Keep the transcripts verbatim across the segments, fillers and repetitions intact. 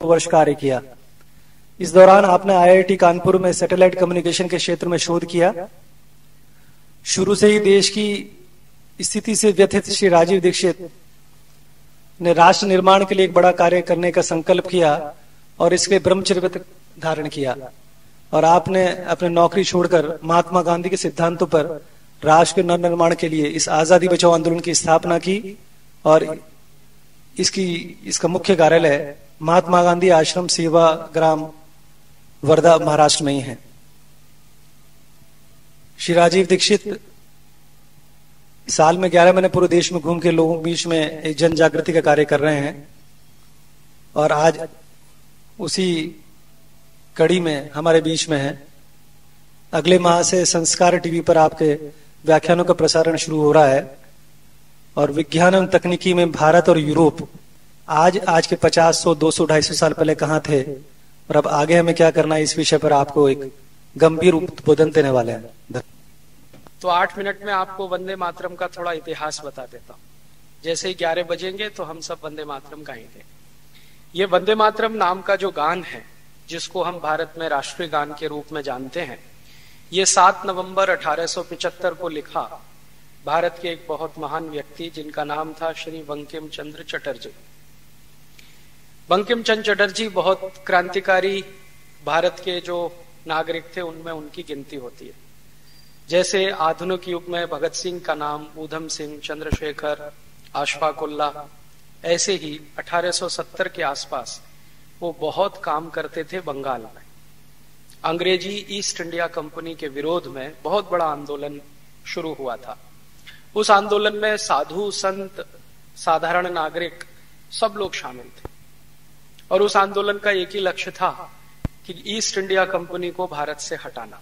वर्ष कार्य किया। इस दौरान आपने आईआईटी कानपुर में सैटेलाइट कम्युनिकेशन के क्षेत्र में शोध किया। शुरू से ही देश की स्थिति से व्यथित श्री राजीव दीक्षित ने राष्ट्र निर्माण के लिए एक बड़ा कार्य करने का संकल्प किया और इसके ब्रह्मचर्य धारण किया, और आपने अपने नौकरी छोड़कर महात्मा गांधी के सिद्धांतों पर राष्ट्र के नवनिर्माण के लिए इस आजादी बचाओ आंदोलन की स्थापना की, और इसकी इसका मुख्य कार्यालय महात्मा गांधी आश्रम सेवा ग्राम वर्धा महाराष्ट्र में ही है। श्री राजीव दीक्षित साल में ग्यारह महीने पूरे देश में घूम के लोगों के बीच में एक जन जागृति का कार्य कर रहे हैं, और आज उसी कड़ी में हमारे बीच में है। अगले माह से संस्कार टीवी पर आपके व्याख्यानों का प्रसारण शुरू हो रहा है, और विज्ञान एवं तकनीकी में भारत और यूरोप आज आज के पचास सौ दो सौ ढाई सौ साल पहले कहाँ थे और अब आगे हमें क्या करना है, इस विषय पर आपको एक गंभीर उद्बोधन देने वाले हैं। तो आठ मिनट में आपको वंदे मातरम का थोड़ा इतिहास बता देता हूँ। जैसे ही ग्यारह बजेंगे तो हम सब वंदे मातरम गाएंगे। ये वंदे मातरम नाम का जो गान है, जिसको हम भारत में राष्ट्रीय गान के रूप में जानते हैं, ये सात नवंबर अठारह सौ पिचहत्तर को लिखा भारत के एक बहुत महान व्यक्ति जिनका नाम था श्री बंकिम चंद्र चटर्जी। बंकिम चंद्र चटर्जी बहुत क्रांतिकारी भारत के जो नागरिक थे उनमें उनकी गिनती होती है। जैसे आधुनिक युग में भगत सिंह का नाम ऊधम सिंह, चंद्रशेखर, अशफाक उल्लाह, ऐसे ही अठारह सौ सत्तर के आसपास वो बहुत काम करते थे बंगाल में। अंग्रेजी ईस्ट इंडिया कंपनी के विरोध में बहुत बड़ा आंदोलन शुरू हुआ था। उस आंदोलन में साधु, संत, साधारण नागरिक सब लोग शामिल थे, और उस आंदोलन का एक ही लक्ष्य था कि ईस्ट इंडिया कंपनी को भारत से हटाना।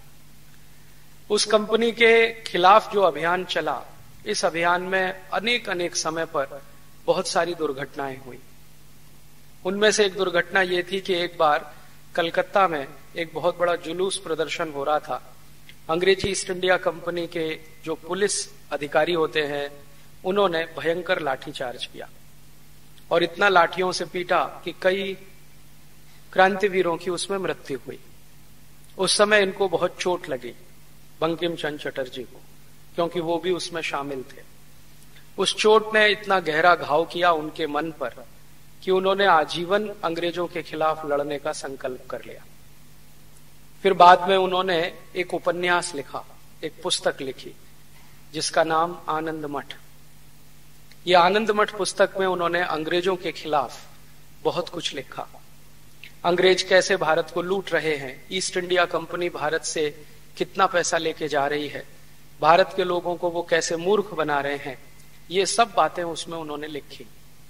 उस कंपनी के खिलाफ जो अभियान चला, इस अभियान में अनेक अनेक समय पर बहुत सारी दुर्घटनाएं हुई। उनमें से एक दुर्घटना ये थी कि एक बार कलकत्ता में एक बहुत बड़ा जुलूस प्रदर्शन हो रहा था। अंग्रेजी ईस्ट इंडिया कंपनी के जो पुलिस अधिकारी होते हैं, उन्होंने भयंकर लाठीचार्ज किया और इतना लाठियों से पीटा कि कई क्रांतिवीरों की उसमें मृत्यु हुई। उस समय इनको बहुत चोट लगी, बंकिम चंद्र चटर्जी को, क्योंकि वो भी उसमें शामिल थे। उस चोट ने इतना गहरा घाव किया उनके मन पर कि उन्होंने आजीवन अंग्रेजों के खिलाफ लड़ने का संकल्प कर लिया। फिर बाद में उन्होंने एक उपन्यास लिखा, एक पुस्तक लिखी जिसका नाम आनंद मठ। ये आनंद मठ पुस्तक में उन्होंने अंग्रेजों के खिलाफ बहुत कुछ लिखा। अंग्रेज कैसे भारत को लूट रहे हैं, ईस्ट इंडिया कंपनी भारत से कितना पैसा लेके जा रही है, भारत के लोगों को वो कैसे मूर्ख बना रहे हैं, ये सब बातें उसमें उन्होंने लिखी।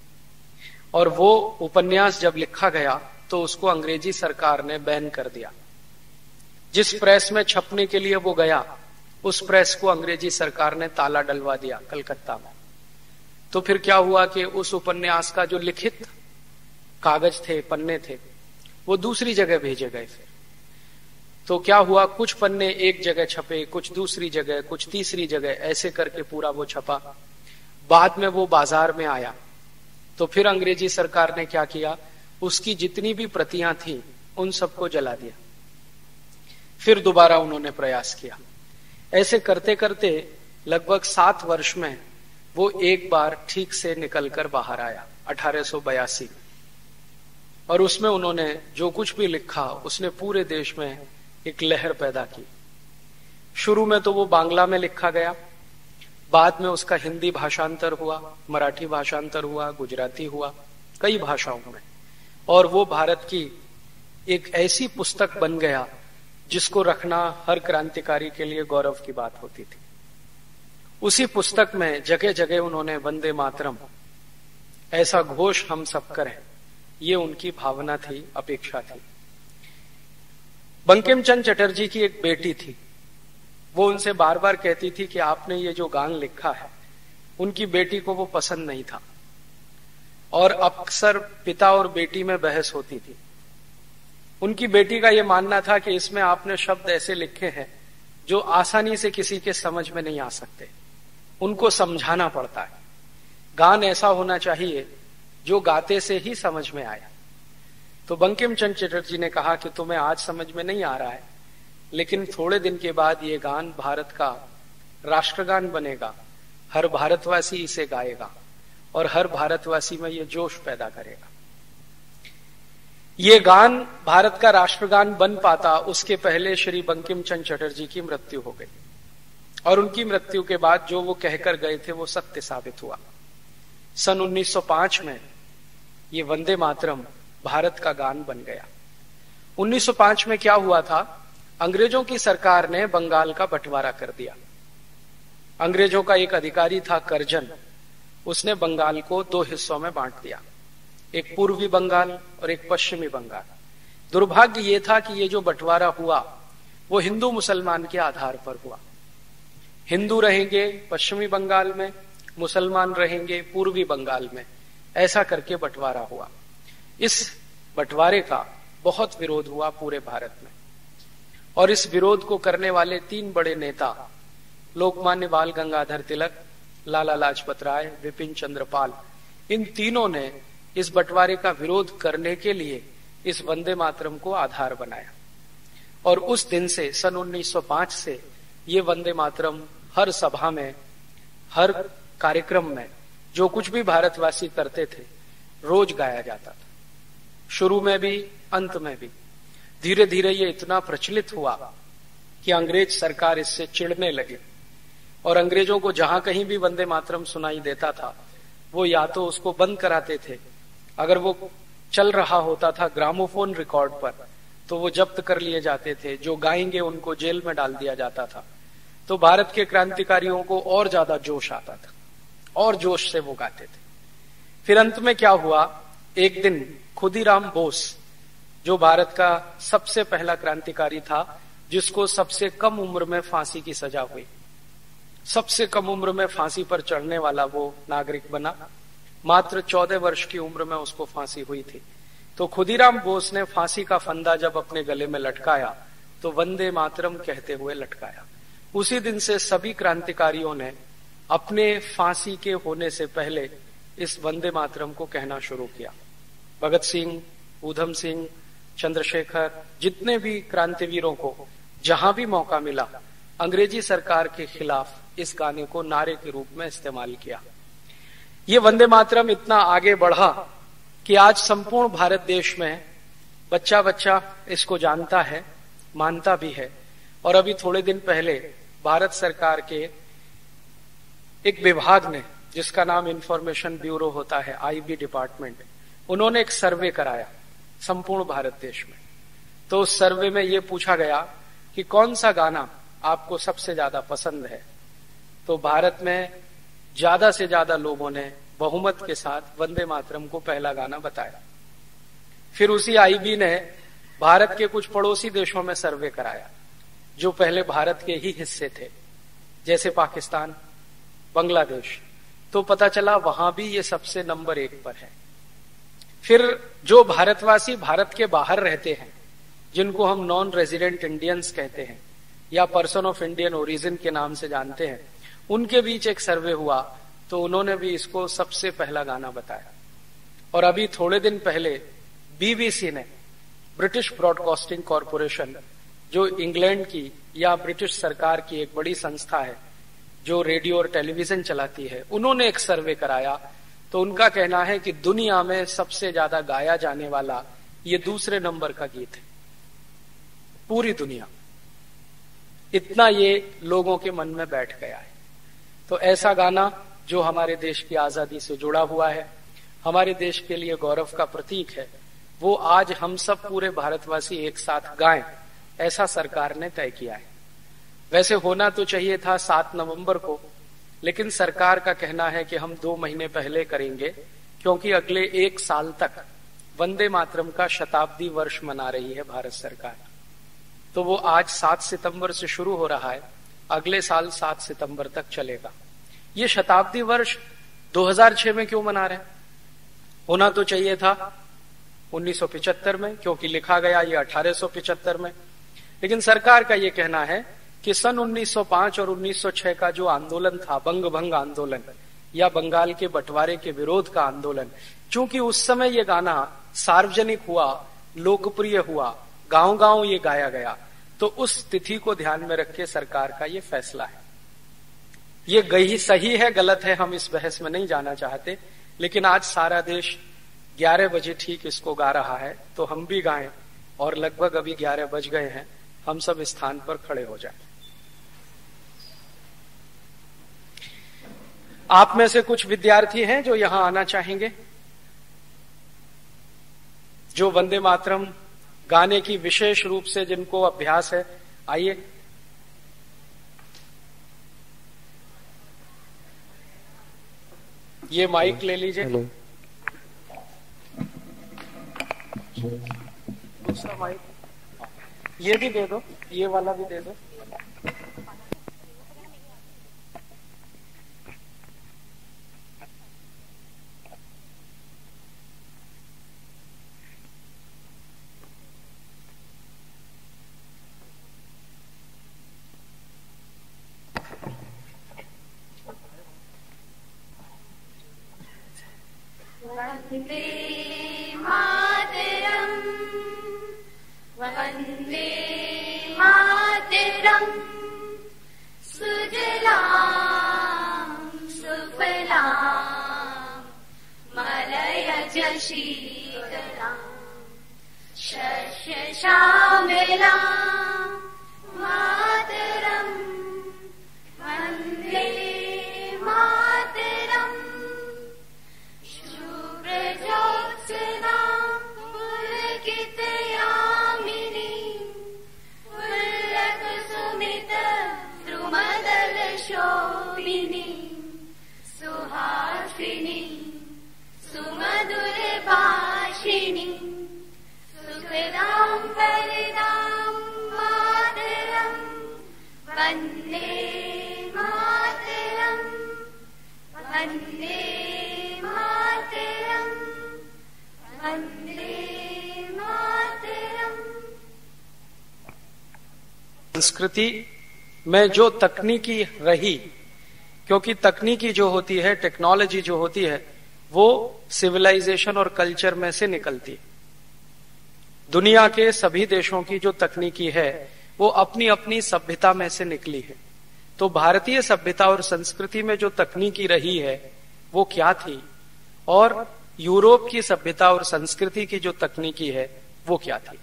और वो उपन्यास जब लिखा गया तो उसको अंग्रेजी सरकार ने बैन कर दिया। जिस प्रेस में छपने के लिए वो गया, उस प्रेस को अंग्रेजी सरकार ने ताला डलवा दिया कलकत्ता में। तो फिर क्या हुआ कि उस उपन्यास का जो लिखित कागज थे, पन्ने थे, वो दूसरी जगह भेजे गए। फिर तो क्या हुआ, कुछ पन्ने एक जगह छपे, कुछ दूसरी जगह, कुछ तीसरी जगह, ऐसे करके पूरा वो छपा। बाद में वो बाजार में आया तो फिर अंग्रेजी सरकार ने क्या किया, उसकी जितनी भी प्रतियां थी उन सबको जला दिया। फिर दोबारा उन्होंने प्रयास किया। ऐसे करते करते लगभग सात वर्ष में वो एक बार ठीक से निकलकर बाहर आया अठारह सौ बयासी, और उसमें उन्होंने जो कुछ भी लिखा उसने पूरे देश में एक लहर पैदा की। शुरू में तो वो बांग्ला में लिखा गया, बाद में उसका हिंदी भाषांतर हुआ, मराठी भाषांतर हुआ, गुजराती हुआ, कई भाषाओं में, और वो भारत की एक ऐसी पुस्तक बन गया जिसको रखना हर क्रांतिकारी के लिए गौरव की बात होती थी। उसी पुस्तक में जगह जगह उन्होंने वंदे मातरम, ऐसा घोष हम सब करें, ये उनकी भावना थी, अपेक्षा थी। बंकिम चंद्र चटर्जी की एक बेटी थी, वो उनसे बार बार कहती थी कि आपने ये जो गान लिखा है, उनकी बेटी को वो पसंद नहीं था, और अक्सर पिता और बेटी में बहस होती थी। उनकी बेटी का ये मानना था कि इसमें आपने शब्द ऐसे लिखे हैं जो आसानी से किसी के समझ में नहीं आ सकते, उनको समझाना पड़ता है। गान ऐसा होना चाहिए जो गाते से ही समझ में आए। तो बंकिम चंद्र चटर्जी ने कहा कि तुम्हें आज समझ में नहीं आ रहा है, लेकिन थोड़े दिन के बाद ये गान भारत का राष्ट्रगान बनेगा, हर भारतवासी इसे गाएगा और हर भारतवासी में ये जोश पैदा करेगा। ये गान भारत का राष्ट्रगान बन पाता उसके पहले श्री बंकिम चंद्र चटर्जी की मृत्यु हो गई, और उनकी मृत्यु के बाद जो वो कहकर गए थे वो सत्य साबित हुआ। सन उन्नीस सौ पाँच में ये वंदे मातरम भारत का गान बन गया। उन्नीस सौ पाँच में क्या हुआ था, अंग्रेजों की सरकार ने बंगाल का बंटवारा कर दिया। अंग्रेजों का एक अधिकारी था करजन, उसने बंगाल को दो हिस्सों में बांट दिया, एक पूर्वी बंगाल और एक पश्चिमी बंगाल। दुर्भाग्य ये था कि ये जो बंटवारा हुआ वो हिंदू मुसलमान के आधार पर हुआ। हिंदू रहेंगे पश्चिमी बंगाल में, मुसलमान रहेंगे पूर्वी बंगाल में, ऐसा करके बंटवारा हुआ। इस बंटवारे का बहुत विरोध हुआ पूरे भारत में, और इस विरोध को करने वाले तीन बड़े नेता लोकमान्य बाल गंगाधर तिलक, लाला लाजपत राय, विपिन चंद्र पाल, इन तीनों ने इस बंटवारे का विरोध करने के लिए इस वंदे मातरम को आधार बनाया। और उस दिन से सन उन्नीस सौ पाँच से ये वंदे मातरम हर सभा में, हर कार्यक्रम में जो कुछ भी भारतवासी करते थे रोज गाया जाता था, शुरू में भी अंत में भी। धीरे धीरे ये इतना प्रचलित हुआ कि अंग्रेज सरकार इससे चिढ़ने लगे, और अंग्रेजों को जहां कहीं भी वंदे मातरम सुनाई देता था वो या तो उसको बंद कराते थे, अगर वो चल रहा होता था ग्रामोफोन रिकॉर्ड पर तो वो जब्त कर लिए जाते थे, जो गाएंगे उनको जेल में डाल दिया जाता था। तो भारत के क्रांतिकारियों को और ज्यादा जोश आता था और जोश से वो गाते थे। फिर अंत में क्या हुआ, एक दिन खुदीराम बोस, जो भारत का सबसे पहला क्रांतिकारी था जिसको सबसे कम उम्र में फांसी की सजा हुई, सबसे कम उम्र में फांसी पर चढ़ने वाला वो नागरिक बना। मात्र चौदह वर्ष की उम्र में उसको फांसी हुई थी। तो खुदीराम बोस ने फांसी का फंदा जब अपने गले में लटकाया तो वंदे मातरम कहते हुए लटकाया। उसी दिन से सभी क्रांतिकारियों ने अपने फांसी के होने से पहले इस वंदे मातरम को कहना शुरू किया। भगत सिंह, ऊधम सिंह, चंद्रशेखर, जितने भी क्रांतिवीरों को जहां भी मौका मिला अंग्रेजी सरकार के खिलाफ इस गाने को नारे के रूप में इस्तेमाल किया। ये वंदे मातरम इतना आगे बढ़ा कि आज संपूर्ण भारत देश में बच्चा बच्चा इसको जानता है, मानता भी है। और अभी थोड़े दिन पहले भारत सरकार के एक विभाग ने, जिसका नाम इंफॉर्मेशन ब्यूरो होता है, आईबी डिपार्टमेंट, उन्होंने एक सर्वे कराया संपूर्ण भारत देश में। तो उस सर्वे में ये पूछा गया कि कौन सा गाना आपको सबसे ज्यादा पसंद है। तो भारत में ज्यादा से ज्यादा लोगों ने बहुमत के साथ वंदे मातरम को पहला गाना बताया। फिर उसी आईबी ने भारत के कुछ पड़ोसी देशों में सर्वे कराया जो पहले भारत के ही हिस्से थे, जैसे पाकिस्तान, बांग्लादेश। तो पता चला वहां भी ये सबसे नंबर एक पर है। फिर जो भारतवासी भारत के बाहर रहते हैं, जिनको हम नॉन रेजिडेंट इंडियंस कहते हैं या पर्सन ऑफ इंडियन ओरिजिन के नाम से जानते हैं, उनके बीच एक सर्वे हुआ तो उन्होंने भी इसको सबसे पहला गाना बताया। और अभी थोड़े दिन पहले बीबीसी ने, ब्रिटिश ब्रॉडकास्टिंग कॉरपोरेशन, जो इंग्लैंड की या ब्रिटिश सरकार की एक बड़ी संस्था है जो रेडियो और टेलीविजन चलाती है, उन्होंने एक सर्वे कराया। तो उनका कहना है कि दुनिया में सबसे ज्यादा गाया जाने वाला ये दूसरे नंबर का गीत है पूरी दुनिया। इतना ये लोगों के मन में बैठ गया है। तो ऐसा गाना जो हमारे देश की आजादी से जुड़ा हुआ है, हमारे देश के लिए गौरव का प्रतीक है, वो आज हम सब पूरे भारतवासी एक साथ गाएं, ऐसा सरकार ने तय किया है। वैसे होना तो चाहिए था सात नवंबर को, लेकिन सरकार का कहना है कि हम दो महीने पहले करेंगे, क्योंकि अगले एक साल तक वंदे मातरम का शताब्दी वर्ष मना रही है भारत सरकार। तो वो आज सात सितंबर से शुरू हो रहा है, अगले साल सात सितंबर तक चलेगा। ये शताब्दी वर्ष दो हज़ार छह में क्यों मना रहे हैं? होना तो चाहिए था उन्नीस सौ पिचहत्तर में, क्योंकि लिखा गया ये अठारह सौ पिचहत्तर में। लेकिन सरकार का ये कहना है कि सन उन्नीस सौ पाँच और उन्नीस सौ छह का जो आंदोलन था, बंग भंग आंदोलन या बंगाल के बंटवारे के विरोध का आंदोलन, चूंकि उस समय ये गाना सार्वजनिक हुआ लोकप्रिय हुआ, गांव गांव ये गाया गया, तो उस तिथि को ध्यान में रख के सरकार का ये फैसला है। ये गई सही है गलत है हम इस बहस में नहीं जाना चाहते, लेकिन आज सारा देश ग्यारह बजे ठीक इसको गा रहा है, तो हम भी गाएं, और लगभग अभी ग्यारह बज गए हैं, हम सब स्थान पर खड़े हो जाएं। आप में से कुछ विद्यार्थी हैं जो यहां आना चाहेंगे, जो वंदे मातरम गाने की विशेष रूप से जिनको अभ्यास है, आइए। ये माइक ले लीजिए, दूसरा माइक ये भी दे दो, ये वाला भी दे दो। वन्दे मातरम् वन्दे मातरम् सुजलां सुफलां मलयज शीतलां शस्यश्यामलां मातरम् वन्दे मातरम् ज्योत्स्नां पुलकितयामिनीं पुल्लकुसुमितद्रुमदलशोभिनीं सुहासिनीं सुमधुरभाषिणीं सुखदां वरदां मातरं वन्दे मातरं वन्दे मातरं वन्दे मातरं। संस्कृति में जो तकनीकी रही, क्योंकि तकनीकी जो होती है, टेक्नोलॉजी जो होती है, वो सिविलाइजेशन और कल्चर में से निकलती है। दुनिया के सभी देशों की जो तकनीकी है वो अपनी अपनी सभ्यता में से निकली है। तो भारतीय सभ्यता और संस्कृति में जो तकनीकी रही है वो क्या थी, और यूरोप की सभ्यता और संस्कृति की जो तकनीकी है वो क्या थी।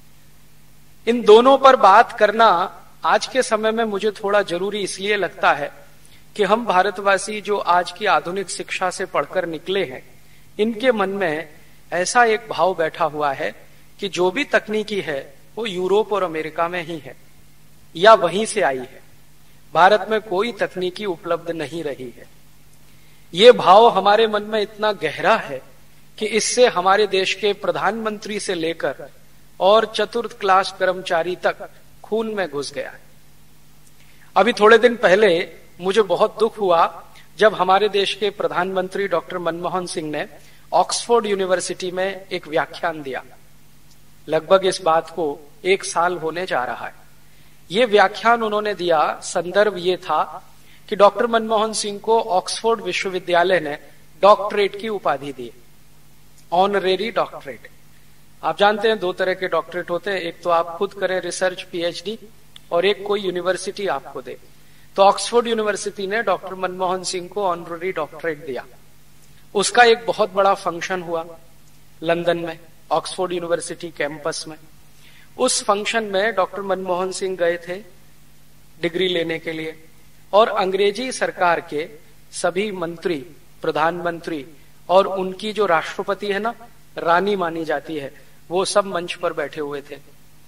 इन दोनों पर बात करना आज के समय में मुझे थोड़ा जरूरी इसलिए लगता है कि हम भारतवासी जो आज की आधुनिक शिक्षा से पढ़कर निकले हैं, इनके मन में ऐसा एक भाव बैठा हुआ है कि जो भी तकनीकी है वो यूरोप और अमेरिका में ही है या वहीं से आई है, भारत में कोई तकनीकी उपलब्ध नहीं रही है। ये भाव हमारे मन में इतना गहरा है कि इससे हमारे देश के प्रधानमंत्री से लेकर और चतुर्थ क्लास कर्मचारी तक खून में घुस गया है। अभी थोड़े दिन पहले मुझे बहुत दुख हुआ जब हमारे देश के प्रधानमंत्री डॉक्टर मनमोहन सिंह ने ऑक्सफोर्ड यूनिवर्सिटी में एक व्याख्यान दिया। लगभग इस बात को एक साल होने जा रहा है। ये व्याख्यान उन्होंने दिया, संदर्भ ये था कि डॉक्टर मनमोहन सिंह को ऑक्सफोर्ड विश्वविद्यालय ने डॉक्टरेट की उपाधि दी, ऑनरेरी डॉक्टरेट। आप जानते हैं दो तरह के डॉक्टरेट होते हैं, एक तो आप खुद करें रिसर्च पीएचडी और एक कोई यूनिवर्सिटी आपको दे। तो ऑक्सफोर्ड यूनिवर्सिटी ने डॉक्टर मनमोहन सिंह को ऑनरेरी डॉक्टरेट दिया। उसका एक बहुत बड़ा फंक्शन हुआ लंदन में, ऑक्सफोर्ड यूनिवर्सिटी कैंपस में। उस फंक्शन में डॉक्टर मनमोहन सिंह गए थे डिग्री लेने के लिए, और अंग्रेजी सरकार के सभी मंत्री, प्रधानमंत्री और उनकी जो राष्ट्रपति है ना, रानी मानी जाती है, वो सब मंच पर बैठे हुए थे।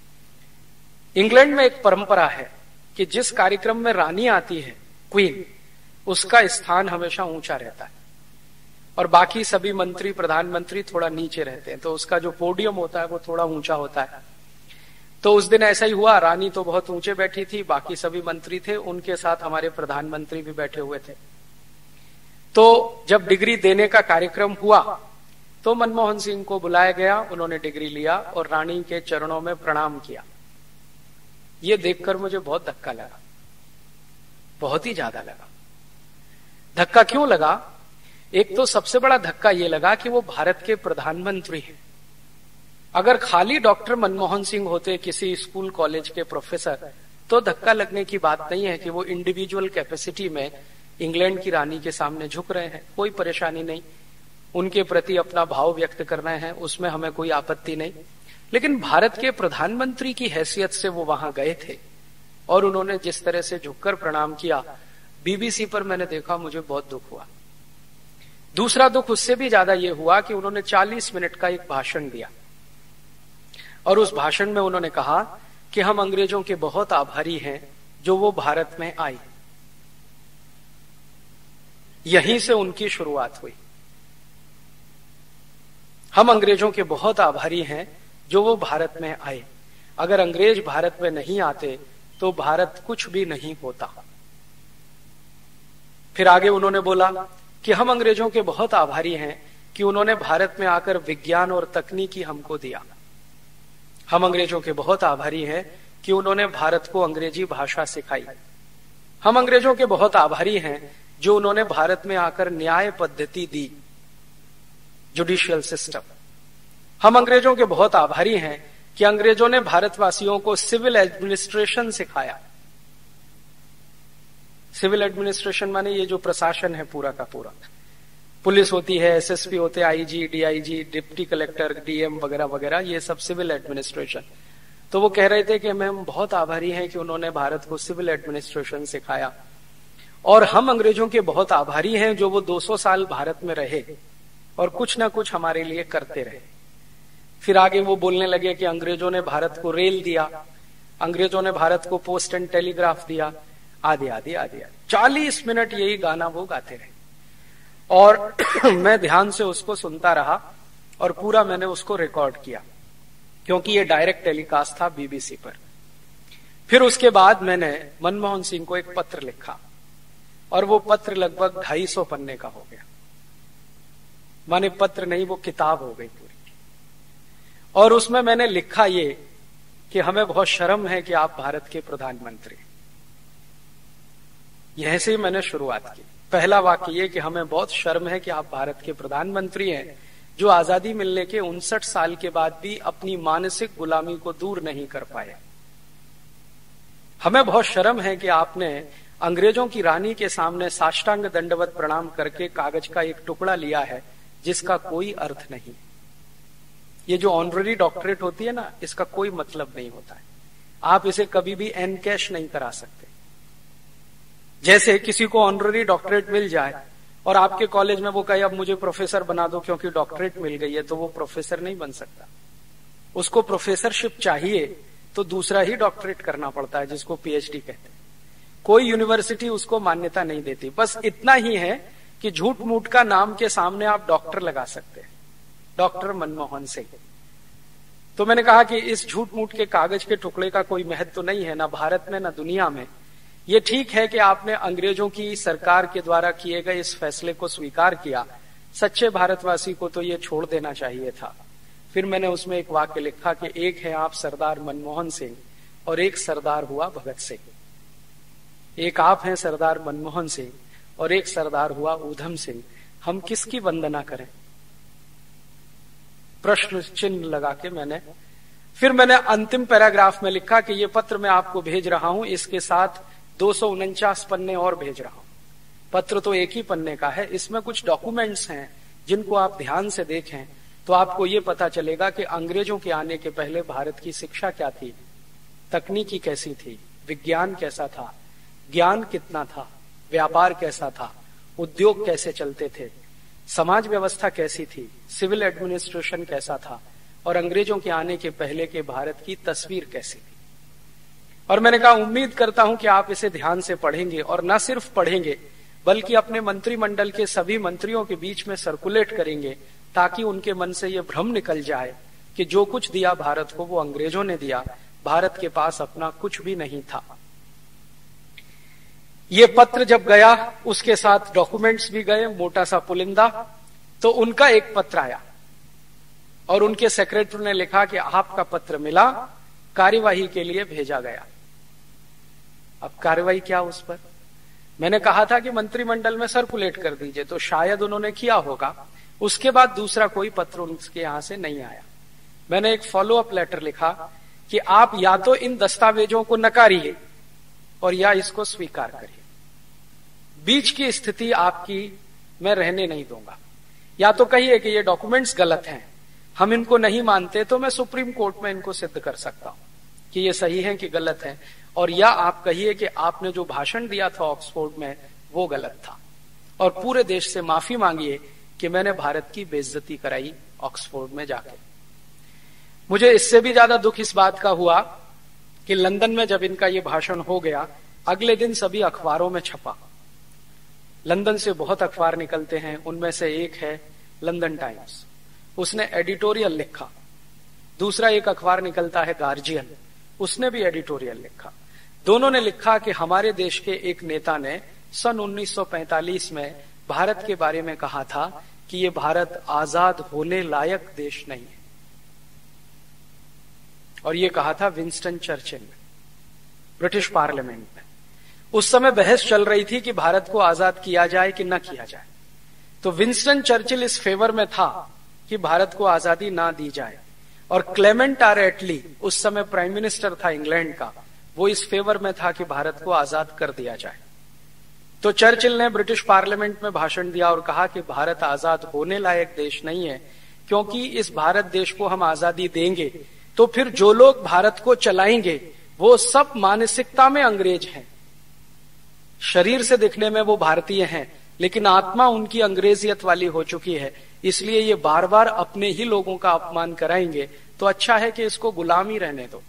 इंग्लैंड में एक परंपरा है कि जिस कार्यक्रम में रानी आती है, क्वीन, उसका स्थान हमेशा ऊंचा रहता है और बाकी सभी मंत्री प्रधानमंत्री थोड़ा नीचे रहते हैं, तो उसका जो पोडियम होता है वो थोड़ा ऊंचा होता है। तो उस दिन ऐसा ही हुआ, रानी तो बहुत ऊंचे बैठी थी, बाकी सभी मंत्री थे, उनके साथ हमारे प्रधानमंत्री भी बैठे हुए थे। तो जब डिग्री देने का कार्यक्रम हुआ तो मनमोहन सिंह को बुलाया गया, उन्होंने डिग्री लिया और रानी के चरणों में प्रणाम किया। ये देखकर मुझे बहुत धक्का लगा, बहुत ही ज्यादा लगा। धक्का क्यों लगा? एक तो सबसे बड़ा धक्का ये लगा कि वो भारत के प्रधानमंत्री हैं अगर खाली डॉक्टर मनमोहन सिंह होते किसी स्कूल कॉलेज के प्रोफेसर, तो धक्का लगने की बात नहीं है कि वो इंडिविजुअल कैपेसिटी में इंग्लैंड की रानी के सामने झुक रहे हैं, कोई परेशानी नहीं, उनके प्रति अपना भाव व्यक्त कर रहे हैं, उसमें हमें कोई आपत्ति नहीं। लेकिन भारत के प्रधानमंत्री की हैसियत से वो वहां गए थे और उन्होंने जिस तरह से झुककर प्रणाम किया, बीबीसी पर मैंने देखा, मुझे बहुत दुख हुआ। दूसरा दुख उससे भी ज्यादा ये हुआ कि उन्होंने चालीस मिनट का एक भाषण दिया और उस भाषण में उन्होंने कहा कि हम अंग्रेजों के बहुत आभारी हैं जो वो भारत में आए। यहीं से उनकी शुरुआत हुई। हम अंग्रेजों के बहुत आभारी हैं जो वो भारत में आए। अगर अंग्रेज भारत में नहीं आते तो भारत कुछ भी नहीं होता। फिर आगे उन्होंने बोला कि हम अंग्रेजों के बहुत आभारी हैं कि उन्होंने भारत में आकर विज्ञान और तकनीकी हमको दिया। हम अंग्रेजों के बहुत आभारी हैं कि उन्होंने भारत को अंग्रेजी भाषा सिखाई। हम अंग्रेजों के बहुत आभारी हैं जो उन्होंने भारत में आकर न्याय पद्धति दी, जुडिशियल सिस्टम। हम अंग्रेजों के बहुत आभारी हैं कि अंग्रेजों ने भारतवासियों को सिविल एडमिनिस्ट्रेशन सिखाया। सिविल एडमिनिस्ट्रेशन माने ये जो प्रशासन है पूरा का पूरा, पुलिस होती है, एसएसपी होते हैं, IG, DIG, deputy collector, DM वगैरह वगैरह, ये सब सिविल एडमिनिस्ट्रेशन। तो वो कह रहे थे कि हम बहुत आभारी हैं कि उन्होंने भारत को सिविल एडमिनिस्ट्रेशन सिखाया और हम अंग्रेजों के बहुत आभारी हैं जो वो दो सौ साल भारत में रहे और कुछ ना कुछ हमारे लिए करते रहे। फिर आगे वो बोलने लगे कि अंग्रेजों ने भारत को रेल दिया, अंग्रेजों ने भारत को पोस्ट एंड टेलीग्राफ दिया, आदि आदि आदि आदि। चालीस मिनट यही गाना वो गाते रहे और मैं ध्यान से उसको सुनता रहा और पूरा मैंने उसको रिकॉर्ड किया क्योंकि ये डायरेक्ट टेलीकास्ट था बीबीसी पर। फिर उसके बाद मैंने मनमोहन सिंह को एक पत्र लिखा और वो पत्र लगभग ढाई सौ पन्ने का हो गया। माने पत्र नहीं, वो किताब हो गई पूरी। और उसमें मैंने लिखा ये कि हमें बहुत शर्म है कि आप भारत के प्रधानमंत्री। यह से मैंने शुरुआत की। पहला वाक्य ये कि हमें बहुत शर्म है कि आप भारत के प्रधानमंत्री हैं जो आजादी मिलने के उनसठ साल के बाद भी अपनी मानसिक गुलामी को दूर नहीं कर पाए। हमें बहुत शर्म है कि आपने अंग्रेजों की रानी के सामने साष्टांग दंडवत प्रणाम करके कागज का एक टुकड़ा लिया है जिसका कोई अर्थ नहीं। ये जो ऑनररी डॉक्टरेट होती है ना, इसका कोई मतलब नहीं होता है। आप इसे कभी भी एनकैश नहीं करा सकते। जैसे किसी को ऑनररी डॉक्टरेट मिल जाए और आपके कॉलेज में वो कहे अब मुझे प्रोफेसर बना दो क्योंकि डॉक्टरेट मिल गई है, तो वो प्रोफेसर नहीं बन सकता। उसको प्रोफेसरशिप चाहिए तो दूसरा ही डॉक्टरेट करना पड़ता है जिसको पीएचडी कहते हैं। कोई यूनिवर्सिटी उसको मान्यता नहीं देती। बस इतना ही है कि झूठ मूठ का नाम के सामने आप डॉक्टर लगा सकते हैं, डॉक्टर मनमोहन सिंह। तो मैंने कहा कि इस झूठ मूठ के कागज के टुकड़े का कोई महत्व तो नहीं है, ना भारत में ना दुनिया में। ये ठीक है कि आपने अंग्रेजों की सरकार के द्वारा किए गए इस फैसले को स्वीकार किया, सच्चे भारतवासी को तो ये छोड़ देना चाहिए था। फिर मैंने उसमें एक वाक्य लिखा कि एक है आप सरदार मनमोहन सिंह और एक सरदार हुआ भगत सिंह। एक आप हैं सरदार मनमोहन सिंह और एक सरदार हुआ ऊधम सिंह। हम किसकी वंदना करें? प्रश्न चिन्ह लगा के मैंने फिर मैंने अंतिम पैराग्राफ में लिखा कि ये पत्र मैं आपको भेज रहा हूं, इसके साथ दो सौ उनचास पन्ने और भेज रहा हूं। पत्र तो एक ही पन्ने का है, इसमें कुछ डॉक्यूमेंट्स हैं जिनको आप ध्यान से देखें तो आपको ये पता चलेगा कि अंग्रेजों के आने के पहले भारत की शिक्षा क्या थी, तकनीकी कैसी थी, विज्ञान कैसा था, ज्ञान कितना था, व्यापार कैसा था, उद्योग कैसे चलते थे, समाज व्यवस्था कैसी थी, सिविल एडमिनिस्ट्रेशन कैसा था और अंग्रेजों के आने के पहले के भारत की तस्वीर कैसी थी। और मैंने कहा उम्मीद करता हूं कि आप इसे ध्यान से पढ़ेंगे और न सिर्फ पढ़ेंगे बल्कि अपने मंत्रिमंडल के सभी मंत्रियों के बीच में सर्कुलेट करेंगे ताकि उनके मन से यह भ्रम निकल जाए कि जो कुछ दिया भारत को वो अंग्रेजों ने दिया, भारत के पास अपना कुछ भी नहीं था। ये पत्र जब गया उसके साथ डॉक्यूमेंट्स भी गए, मोटा सा पुलिंदा। तो उनका एक पत्र आया और उनके सेक्रेटरी ने लिखा कि आपका पत्र मिला, कार्यवाही के लिए भेजा गया। अब कार्यवाही क्या उस पर? मैंने कहा था कि मंत्रिमंडल में सर्कुलेट कर दीजिए, तो शायद उन्होंने किया होगा। उसके बाद दूसरा कोई पत्र उनके यहां से नहीं आया। मैंने एक फॉलो अप लेटर लिखा कि आप या तो इन दस्तावेजों को नकारिए और या इसको स्वीकार करिए। बीच की स्थिति आपकी मैं रहने नहीं दूंगा। या तो कहिए कि ये डॉक्यूमेंट्स गलत हैं, हम इनको नहीं मानते, तो मैं सुप्रीम कोर्ट में इनको सिद्ध कर सकता हूं कि ये सही है कि गलत है, और या आप कहिए कि आपने जो भाषण दिया था ऑक्सफोर्ड में वो गलत था, और पूरे देश से माफी मांगिए कि मैंने भारत की बेइज्जती कराई ऑक्सफोर्ड में जाकर। मुझे इससे भी ज्यादा दुख इस बात का हुआ कि लंदन में जब इनका ये भाषण हो गया, अगले दिन सभी अखबारों में छपा। लंदन से बहुत अखबार निकलते हैं, उनमें से एक है लंदन टाइम्स, उसने एडिटोरियल लिखा। दूसरा एक अखबार निकलता है गार्जियन, उसने भी एडिटोरियल लिखा। दोनों ने लिखा कि हमारे देश के एक नेता ने सन उन्नीस सौ पैंतालीस में भारत के बारे में कहा था कि ये भारत आजाद होने लायक देश नहीं है, और ये कहा था विंस्टन चर्चिल ने ब्रिटिश पार्लियामेंट में। उस समय बहस चल रही थी कि भारत को आजाद किया जाए कि न किया जाए। तो विंस्टन चर्चिल इस फेवर में था कि भारत को आजादी ना दी जाए, और क्लेमेंट आर एटली उस समय प्राइम मिनिस्टर था इंग्लैंड का, वो इस फेवर में था कि भारत को आजाद कर दिया जाए। तो चर्चिल ने ब्रिटिश पार्लियामेंट में भाषण दिया और कहा कि भारत आजाद होने लायक देश नहीं है, क्योंकि इस भारत देश को हम आजादी देंगे तो फिर जो लोग भारत को चलाएंगे वो सब मानसिकता में अंग्रेज हैं। शरीर से दिखने में वो भारतीय हैं, लेकिन आत्मा उनकी अंग्रेजियत वाली हो चुकी है, इसलिए ये बार बार अपने ही लोगों का अपमान कराएंगे, तो अच्छा है कि इसको गुलामी रहने दो।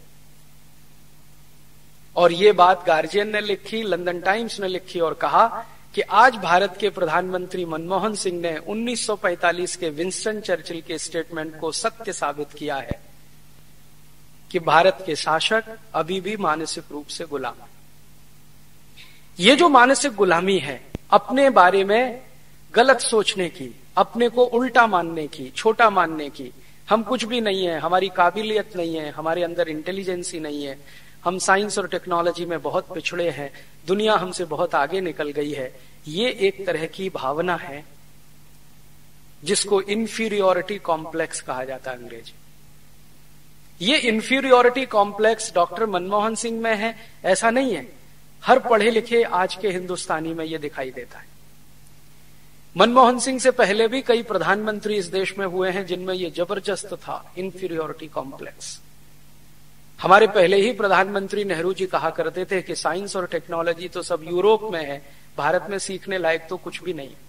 और ये बात गार्जियन ने लिखी, लंदन टाइम्स ने लिखी और कहा कि आज भारत के प्रधानमंत्री मनमोहन सिंह ने उन्नीस सौ पैंतालीस के विंस्टन चर्चिल के स्टेटमेंट को सत्य साबित किया है कि भारत के शासक अभी भी मानसिक रूप से गुलाम है। ये जो मानसिक गुलामी है, अपने बारे में गलत सोचने की, अपने को उल्टा मानने की, छोटा मानने की, हम कुछ भी नहीं है, हमारी काबिलियत नहीं है, हमारे अंदर इंटेलिजेंसी नहीं है, हम साइंस और टेक्नोलॉजी में बहुत पिछड़े हैं, दुनिया हमसे बहुत आगे निकल गई है, ये एक तरह की भावना है जिसको इंफीरियोरिटी कॉम्प्लेक्स कहा जाता है अंग्रेजी। ये inferiority complex doctor Manmohan Singh में है ऐसा नहीं है, हर पढ़े लिखे आज के हिंदुस्तानी में ये दिखाई देता है। मनमोहन सिंह से पहले भी कई प्रधानमंत्री इस देश में हुए हैं जिनमें ये जबरदस्त था इंफीरियोरिटी कॉम्प्लेक्स। हमारे पहले ही प्रधानमंत्री नेहरू जी कहा करते थे कि साइंस और टेक्नोलॉजी तो सब यूरोप में है, भारत में सीखने लायक तो कुछ भी नहीं।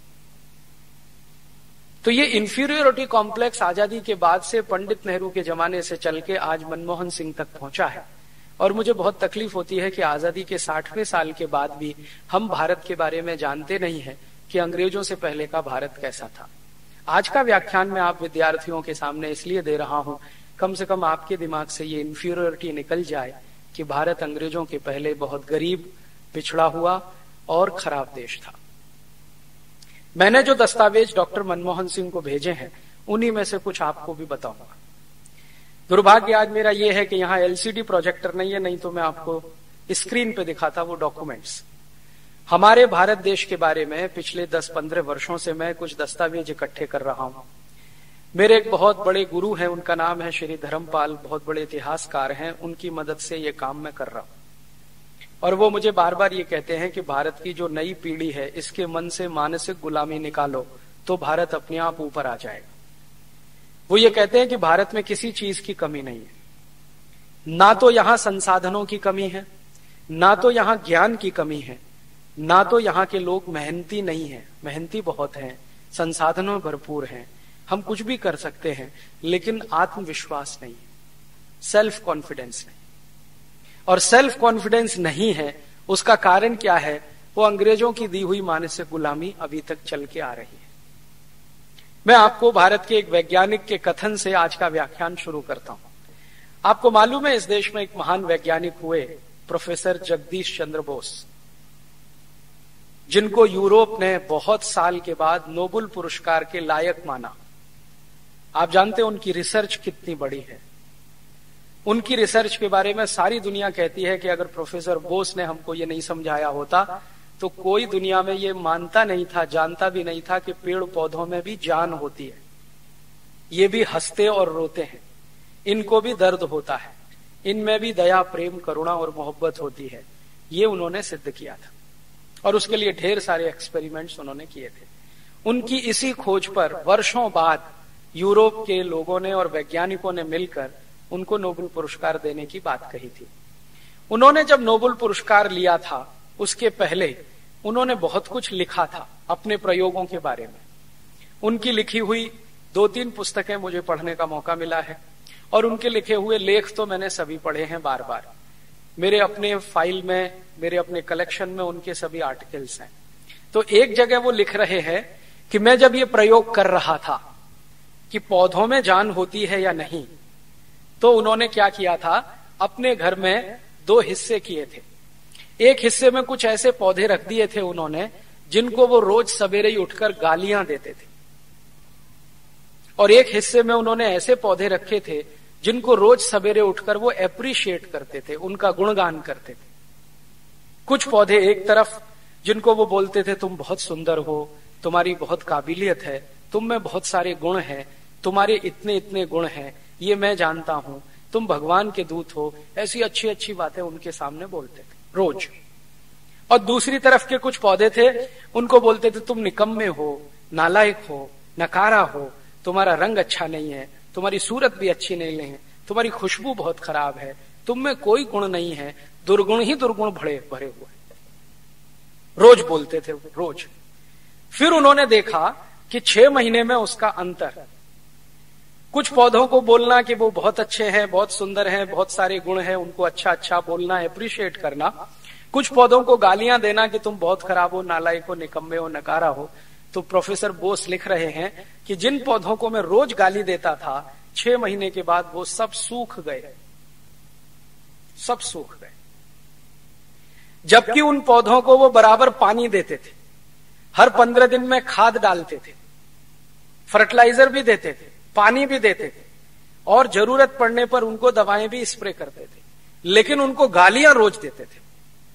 तो ये इंफीरियोरिटी कॉम्प्लेक्स आजादी के बाद से पंडित नेहरू के जमाने से चल के आज मनमोहन सिंह तक पहुंचा है। और मुझे बहुत तकलीफ होती है कि आजादी के साठवें साल के बाद भी हम भारत के बारे में जानते नहीं है कि अंग्रेजों से पहले का भारत कैसा था। आज का व्याख्यान मैं आप विद्यार्थियों के सामने इसलिए दे रहा हूं, कम से कम आपके दिमाग से ये इंफीरियोरिटी निकल जाए कि भारत अंग्रेजों के पहले बहुत गरीब, पिछड़ा हुआ और खराब देश था। मैंने जो दस्तावेज डॉक्टर मनमोहन सिंह को भेजे हैं उन्हीं में से कुछ आपको भी बताऊंगा। दुर्भाग्य आज मेरा यह है कि यहाँ एलसीडी प्रोजेक्टर नहीं है, नहीं तो मैं आपको स्क्रीन पे दिखाता वो डॉक्यूमेंट्स। हमारे भारत देश के बारे में पिछले दस पंद्रह वर्षों से मैं कुछ दस्तावेज इकट्ठे कर रहा हूं। मेरे एक बहुत बड़े गुरु हैं, उनका नाम है श्री धर्मपाल, बहुत बड़े इतिहासकार हैं, उनकी मदद से ये काम मैं कर रहा हूं। और वो मुझे बार बार ये कहते हैं कि भारत की जो नई पीढ़ी है इसके मन से मानसिक गुलामी निकालो तो भारत अपने आप ऊपर आ जाएगा। वो ये कहते हैं कि भारत में किसी चीज की कमी नहीं है, ना तो यहां संसाधनों की कमी है, ना तो यहां ज्ञान की कमी है, ना तो यहाँ के लोग मेहनती नहीं है, मेहनती बहुत हैं, संसाधनों भरपूर हैं, हम कुछ भी कर सकते हैं, लेकिन आत्मविश्वास नहीं है, सेल्फ कॉन्फिडेंस नहीं। और सेल्फ कॉन्फिडेंस नहीं है, उसका कारण क्या है? वो अंग्रेजों की दी हुई मानसिक गुलामी अभी तक चल के आ रही है। मैं आपको भारत के एक वैज्ञानिक के कथन से आज का व्याख्यान शुरू करता हूं। आपको मालूम है इस देश में एक महान वैज्ञानिक हुए, प्रोफेसर जगदीश चंद्र बोस, जिनको यूरोप ने बहुत साल के बाद नोबेल पुरस्कार के लायक माना। आप जानते हैं उनकी रिसर्च कितनी बड़ी है। उनकी रिसर्च के बारे में सारी दुनिया कहती है कि अगर प्रोफेसर बोस ने हमको ये नहीं समझाया होता तो कोई दुनिया में ये मानता नहीं था, जानता भी नहीं था कि पेड़ पौधों में भी जान होती है, ये भी हंसते और रोते हैं, इनको भी दर्द होता है, इनमें भी दया, प्रेम, करुणा और मोहब्बत होती है। ये उन्होंने सिद्ध किया था और उसके लिए ढेर सारे एक्सपेरिमेंट्स उन्होंने किए थे। उनकी इसी खोज पर वर्षों बाद यूरोप के लोगों ने और वैज्ञानिकों ने मिलकर उनको नोबेल पुरस्कार देने की बात कही थी। उन्होंने जब नोबेल पुरस्कार लिया था उसके पहले उन्होंने बहुत कुछ लिखा था अपने प्रयोगों के बारे में। उनकी लिखी हुई दो तीन पुस्तकें मुझे पढ़ने का मौका मिला है और उनके लिखे हुए लेख तो मैंने सभी पढ़े हैं बार बार। मेरे अपने फाइल में, मेरे अपने कलेक्शन में उनके सभी आर्टिकल्स हैं। तो एक जगह वो लिख रहे हैं कि मैं जब ये प्रयोग कर रहा था कि पौधों में जान होती है या नहीं, तो उन्होंने क्या किया था, अपने घर में दो हिस्से किए थे। एक हिस्से में कुछ ऐसे पौधे रख दिए थे उन्होंने जिनको वो रोज सवेरे ही उठकर गालियां देते थे, और एक हिस्से में उन्होंने ऐसे पौधे रखे थे जिनको रोज सवेरे उठकर वो एप्रिशिएट करते थे, उनका गुणगान करते थे। कुछ पौधे एक तरफ जिनको वो बोलते थे तुम बहुत सुंदर हो, तुम्हारी बहुत काबिलियत है, तुम में बहुत सारे गुण हैं, तुम्हारे इतने इतने गुण हैं, ये मैं जानता हूं, तुम भगवान के दूत हो, ऐसी अच्छी अच्छी बातें उनके सामने बोलते थे रोज। और दूसरी तरफ के कुछ पौधे थे, उनको बोलते थे तुम निकम्मे हो, नालायक हो, नकारा हो, तुम्हारा रंग अच्छा नहीं है, तुम्हारी सूरत भी अच्छी नहीं है, तुम्हारी खुशबू बहुत खराब है, तुम में कोई गुण नहीं है, दुर्गुण ही दुर्गुण भरे भरे हुए। रोज बोलते थे रोज। फिर उन्होंने देखा कि छह महीने में उसका अंतर, कुछ पौधों को बोलना कि वो बहुत अच्छे हैं, बहुत सुंदर हैं, बहुत सारे गुण हैं, उनको अच्छा अच्छा बोलना, एप्रिशिएट करना। कुछ पौधों को गालियां देना कि तुम बहुत खराब हो, नालायक हो, निकम्मे हो, नकारा हो। तो प्रोफेसर बोस लिख रहे हैं कि जिन पौधों को मैं रोज गाली देता था, छह महीने के बाद वो सब सूख गए, सब सूख गए। जबकि उन पौधों को वो बराबर पानी देते थे, हर पंद्रह दिन में खाद डालते थे, फर्टिलाइजर भी देते थे, पानी भी देते थे, और जरूरत पड़ने पर उनको दवाएं भी स्प्रे करते थे, लेकिन उनको गालियां रोज देते थे।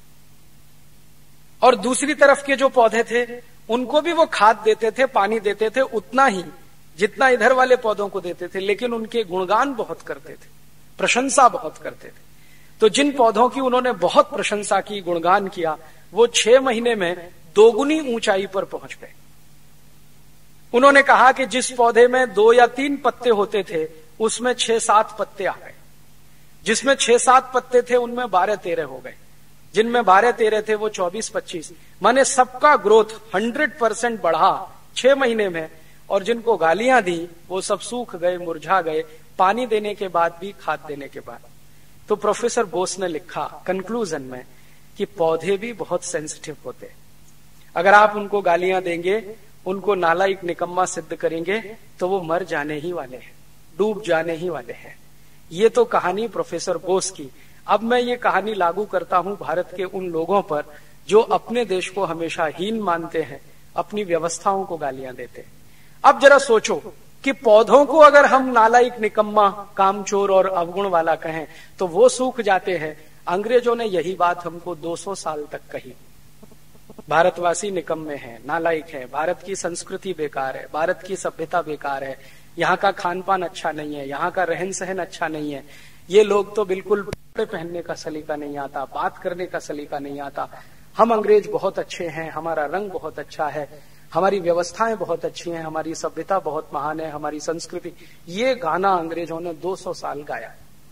और दूसरी तरफ के जो पौधे थे उनको भी वो खाद देते थे, पानी देते थे, उतना ही जितना इधर वाले पौधों को देते थे, लेकिन उनके गुणगान बहुत करते थे, प्रशंसा बहुत करते थे। तो जिन पौधों की उन्होंने बहुत प्रशंसा की, गुणगान किया, वो छह महीने में दोगुनी ऊंचाई पर पहुंच गए। उन्होंने कहा कि जिस पौधे में दो या तीन पत्ते होते थे उसमें छह सात पत्ते आ गए, जिसमें छह सात पत्ते थे उनमें बारह तेरह हो गए, जिनमें बारह तेरह थे वो चौबीस पच्चीस। माने सबका ग्रोथ हंड्रेड परसेंट बढ़ा छह महीने में, और जिनको गालियां दी वो सब सूख गए, मुरझा गए, पानी देने के बाद भी, खाद देने के बाद। तो प्रोफेसर बोस ने लिखा कंक्लूजन में कि पौधे भी बहुत सेंसिटिव होते हैं। अगर आप उनको गालियां देंगे, उनको नालायक निकम्मा सिद्ध करेंगे, तो वो मर जाने ही वाले हैं, डूब जाने ही वाले हैं। ये तो कहानी प्रोफेसर बोस की। अब मैं ये कहानी लागू करता हूं भारत के उन लोगों पर जो अपने देश को हमेशा हीन मानते हैं, अपनी व्यवस्थाओं को गालियां देते हैं। अब जरा सोचो कि पौधों को अगर हम नालायक, निकम्मा, कामचोर और अवगुण वाला कहें तो वो सूख जाते हैं। अंग्रेजों ने यही बात हमको दो सौ साल तक कही, भारतवासी निकम्मे हैं, नालायक हैं, भारत की संस्कृति बेकार है, भारत की सभ्यता बेकार है, यहाँ का खान पान अच्छा नहीं है, यहाँ का रहन सहन अच्छा नहीं है, ये लोग तो बिल्कुल कपड़े पहनने का सलीका नहीं आता, बात करने का सलीका नहीं आता, हम अंग्रेज बहुत अच्छे हैं, हमारा रंग बहुत अच्छा है, हमारी व्यवस्थाएं बहुत अच्छी हैं, हमारी सभ्यता बहुत महान है, हमारी संस्कृति। ये गाना अंग्रेजों ने दो सौ साल गाया।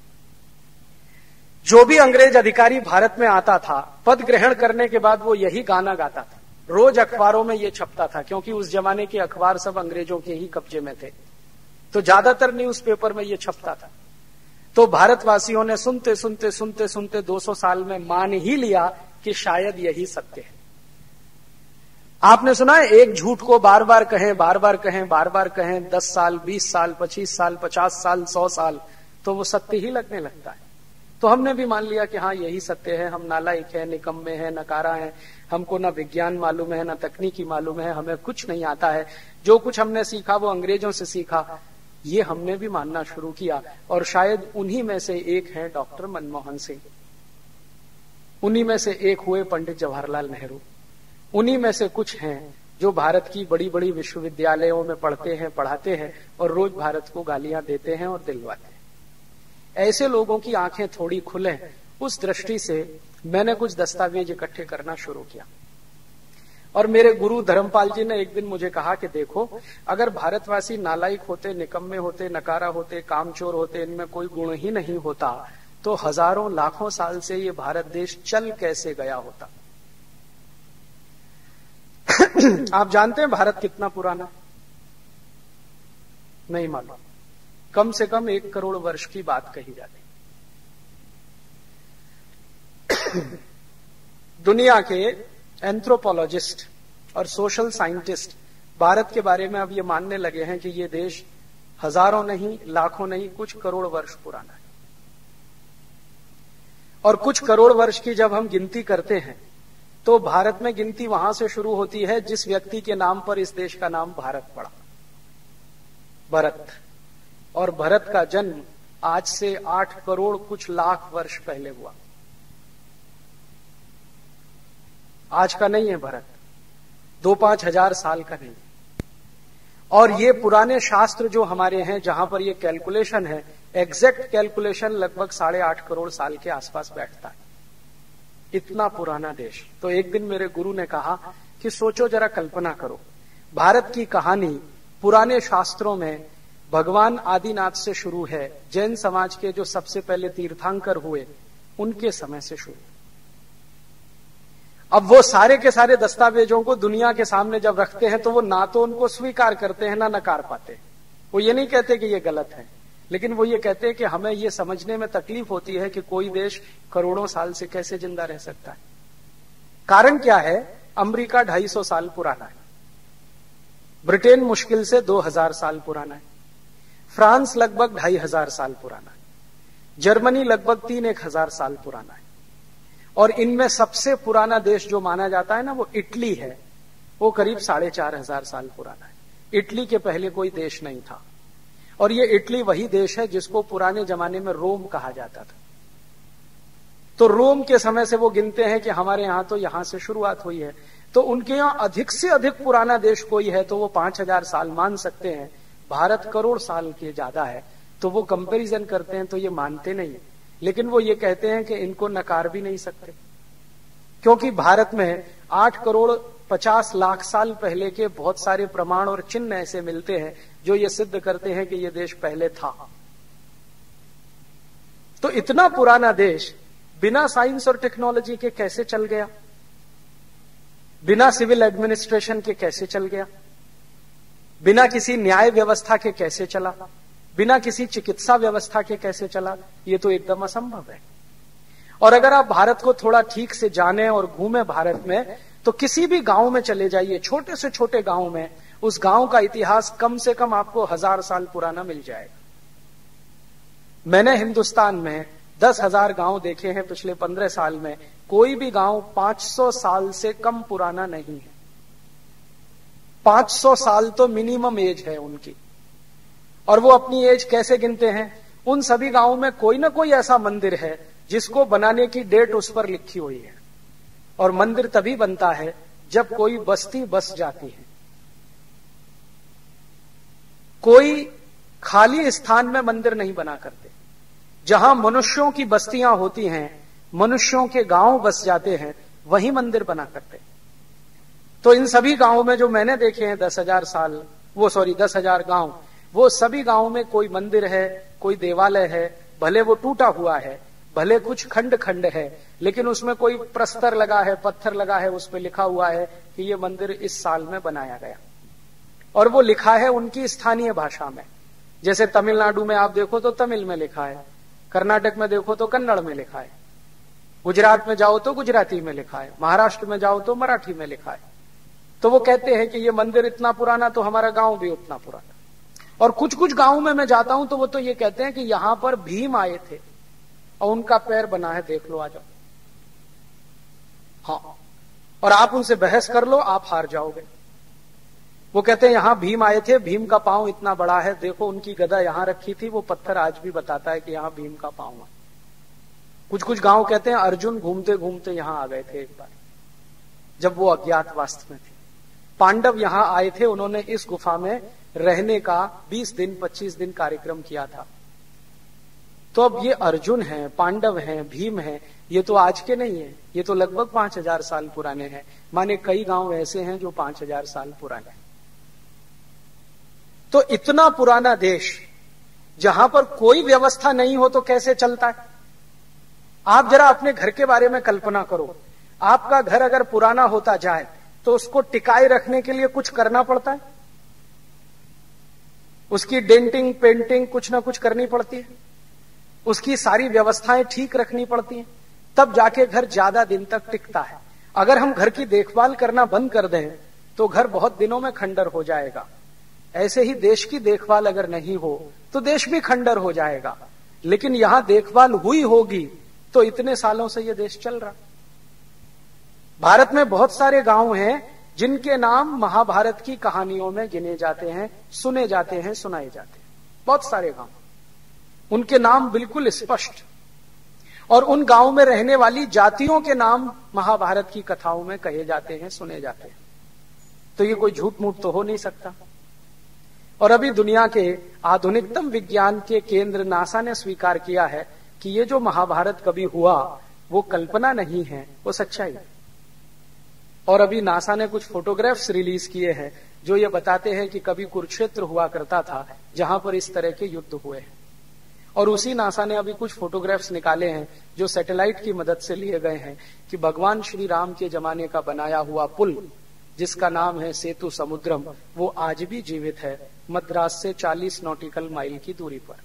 जो भी अंग्रेज अधिकारी भारत में आता था, पद ग्रहण करने के बाद वो यही गाना गाता था। रोज अखबारों में ये छपता था, क्योंकि उस जमाने के अखबार सब अंग्रेजों के ही कब्जे में थे, तो ज्यादातर न्यूज़पेपर में ये छपता था। तो भारतवासियों ने सुनते सुनते सुनते सुनते दो सौ साल में मान ही लिया कि शायद यही सत्य है। आपने सुना है, एक झूठ को बार बार कहें, बार बार कहें, बार बार कहें, दस साल, बीस साल, पच्चीस साल, पचास साल, सौ साल, तो वो सत्य ही लगने लगता है। तो हमने भी मान लिया कि हाँ यही सत्य है, हम नालायक है, निकम्मे हैं, नकारा है, हमको ना विज्ञान मालूम है, ना तकनीकी मालूम है, हमें कुछ नहीं आता है, जो कुछ हमने सीखा वो अंग्रेजों से सीखा, ये हमने भी मानना शुरू किया। और शायद उन्हीं में से एक है डॉक्टर मनमोहन सिंह, उन्हीं में से एक हुए पंडित जवाहरलाल नेहरू, उन्हीं में से कुछ हैं जो भारत की बड़ी बड़ी विश्वविद्यालयों में पढ़ते हैं, पढ़ाते हैं और रोज भारत को गालियां देते हैं और दिलवाते हैं। ऐसे लोगों की आंखें थोड़ी खुले, उस दृष्टि से मैंने कुछ दस्तावेज इकट्ठे करना शुरू किया। और मेरे गुरु धर्मपाल जी ने एक दिन मुझे कहा कि देखो, अगर भारतवासी नालायक होते, निकम्मे होते, नकारा होते, कामचोर होते, इनमें कोई गुण ही नहीं होता, तो हजारों लाखों साल से ये भारत देश चल कैसे गया होता। आप जानते हैं भारत कितना पुराना? नहीं मालूम। कम से कम एक करोड़ वर्ष की बात कही जाती। दुनिया के एंथ्रोपोलॉजिस्ट और सोशल साइंटिस्ट भारत के बारे में अब ये मानने लगे हैं कि ये देश हजारों नहीं, लाखों नहीं, कुछ करोड़ वर्ष पुराना है। और कुछ करोड़ वर्ष की जब हम गिनती करते हैं तो भारत में गिनती वहां से शुरू होती है जिस व्यक्ति के नाम पर इस देश का नाम भारत पड़ा, भरत। और भरत का जन्म आज से आठ करोड़ कुछ लाख वर्ष पहले हुआ। आज का नहीं है भरत, दो पांच हजार साल का नहीं। और ये पुराने शास्त्र जो हमारे हैं, जहां पर ये कैलकुलेशन है, एग्जैक्ट कैलकुलेशन लगभग साढ़े आठ करोड़ साल के आसपास बैठता है। इतना पुराना देश। तो एक दिन मेरे गुरु ने कहा कि सोचो जरा, कल्पना करो, भारत की कहानी पुराने शास्त्रों में भगवान आदिनाथ से शुरू है। जैन समाज के जो सबसे पहले तीर्थंकर हुए उनके समय से शुरू। अब वो सारे के सारे दस्तावेजों को दुनिया के सामने जब रखते हैं तो वो ना तो उनको स्वीकार करते हैं ना नकार पाते। वो ये नहीं कहते कि ये गलत है, लेकिन वो ये कहते हैं कि हमें ये समझने में तकलीफ होती है कि कोई देश करोड़ों साल से कैसे जिंदा रह सकता है। कारण क्या है? अमेरिका ढाई सौ साल पुराना है, ब्रिटेन मुश्किल से दो हजार साल पुराना है, फ्रांस लगभग ढाई हजार साल पुराना है, जर्मनी लगभग तीन एक हजार साल पुराना है। और इनमें सबसे पुराना देश जो माना जाता है ना, वो इटली है। वो करीब साढ़े चार हजार साल पुराना है। इटली के पहले कोई देश नहीं था। और ये इटली वही देश है जिसको पुराने जमाने में रोम कहा जाता था। तो रोम के समय से वो गिनते हैं कि हमारे यहां तो यहां से शुरुआत हुई है। तो उनके यहां अधिक से अधिक पुराना देश कोई है तो वो पांच हजार साल मान सकते हैं। भारत करोड़ साल के ज्यादा है, तो वो कंपैरिजन करते हैं तो ये मानते नहीं है। लेकिन वो ये कहते हैं कि इनको नकार भी नहीं सकते, क्योंकि भारत में आठ करोड़ पचास लाख साल पहले के बहुत सारे प्रमाण और चिन्ह ऐसे मिलते हैं जो ये सिद्ध करते हैं कि ये देश पहले था। तो इतना पुराना देश बिना साइंस और टेक्नोलॉजी के कैसे चल गया? बिना सिविल एडमिनिस्ट्रेशन के कैसे चल गया? बिना किसी न्याय व्यवस्था के कैसे चला? बिना किसी चिकित्सा व्यवस्था के कैसे चला? ये तो एकदम असंभव है। और अगर आप भारत को थोड़ा ठीक से जाने और घूमे भारत में, तो किसी भी गांव में चले जाइए, छोटे से छोटे गांव में, उस गांव का इतिहास कम से कम आपको हजार साल पुराना मिल जाएगा। मैंने हिंदुस्तान में दस हजार गांव देखे हैं पिछले पंद्रह साल में। कोई भी गांव पांच सौ साल से कम पुराना नहीं है। पांच सौ साल तो मिनिमम एज है उनकी। और वो अपनी एज कैसे गिनते हैं? उन सभी गांवों में कोई ना कोई ऐसा मंदिर है जिसको बनाने की डेट उस पर लिखी हुई है। और मंदिर तभी बनता है जब कोई बस्ती बस जाती है। कोई खाली स्थान में मंदिर नहीं बना करते। जहां मनुष्यों की बस्तियां होती हैं, मनुष्यों के गांव बस जाते हैं, वही मंदिर बना करते। तो इन सभी गांवों में जो मैंने देखे हैं दस हजार साल वो सॉरी दस हजार गांव, वो सभी गांवों में कोई मंदिर है, कोई देवालय है, भले वो टूटा हुआ है, भले कुछ खंड खंड है, लेकिन उसमें कोई प्रस्तर लगा है, पत्थर लगा है, उस पर लिखा हुआ है कि ये मंदिर इस साल में बनाया गया। और वो लिखा है उनकी स्थानीय भाषा में। जैसे तमिलनाडु में आप देखो तो तमिल में लिखा है, कर्नाटक में देखो तो कन्नड़ में लिखा है, गुजरात में जाओ तो गुजराती में लिखा है, महाराष्ट्र में जाओ तो मराठी में लिखा है। तो वो कहते हैं कि ये मंदिर इतना पुराना तो हमारा गांव भी उतना पुराना। और कुछ कुछ गांवों में मैं जाता हूं तो वो तो ये कहते हैं कि यहां पर भीम आए थे और उनका पैर बना है, देख लो, आ जाओ। हाँ, और आप उनसे बहस कर लो, आप हार जाओगे। वो कहते हैं यहां भीम आए थे, भीम का पांव इतना बड़ा है, देखो उनकी गदा यहां रखी थी, वो पत्थर आज भी बताता है कि यहां भीम का पांव है। कुछ कुछ गांव कहते हैं अर्जुन घूमते घूमते यहां आ गए थे एक बार, जब वो अज्ञातवास में थे। पांडव यहां आए थे, उन्होंने इस गुफा में रहने का बीस दिन पच्चीस दिन कार्यक्रम किया था। तो अब ये अर्जुन हैं, पांडव हैं, भीम हैं, ये तो आज के नहीं है, ये तो लगभग पांच हजार साल पुराने हैं। माने कई गांव ऐसे हैं जो पांच हजार साल पुराने हैं। तो इतना पुराना देश जहां पर कोई व्यवस्था नहीं हो तो कैसे चलता है? आप जरा अपने घर के बारे में कल्पना करो। आपका घर अगर पुराना होता जाए तो उसको टिकाए रखने के लिए कुछ करना पड़ता है, उसकी डेंटिंग पेंटिंग कुछ ना कुछ करनी पड़ती है, उसकी सारी व्यवस्थाएं ठीक रखनी पड़ती हैं, तब जाके घर ज्यादा दिन तक टिकता है। अगर हम घर की देखभाल करना बंद कर दें तो घर बहुत दिनों में खंडर हो जाएगा। ऐसे ही देश की देखभाल अगर नहीं हो तो देश भी खंडर हो जाएगा। लेकिन यहां देखभाल हुई होगी तो इतने सालों से यह देश चल रहा। भारत में बहुत सारे गांव हैं जिनके नाम महाभारत की कहानियों में गिने जाते हैं, सुने जाते हैं, सुनाए जाते हैं। बहुत सारे गांव, उनके नाम बिल्कुल स्पष्ट, और उन गांव में रहने वाली जातियों के नाम महाभारत की कथाओं में कहे जाते हैं, सुने जाते हैं। तो ये कोई झूठ मूठ तो हो नहीं सकता। और अभी दुनिया के आधुनिकतम विज्ञान के केंद्र नासा ने स्वीकार किया है कि ये जो महाभारत कभी हुआ वो कल्पना नहीं है, वो सच्चाई है। और अभी नासा ने कुछ फोटोग्राफ्स रिलीज किए हैं जो ये बताते हैं कि कभी कुरुक्षेत्र हुआ करता था जहां पर इस तरह के युद्ध हुए हैं। और उसी नासा ने अभी कुछ फोटोग्राफ्स निकाले हैं जो सैटेलाइट की मदद से लिए गए हैं कि भगवान श्री राम के जमाने का बनाया हुआ पुल जिसका नाम है सेतु समुद्रम, वो आज भी जीवित है मद्रास से चालीस नॉटिकल माइल की दूरी पर।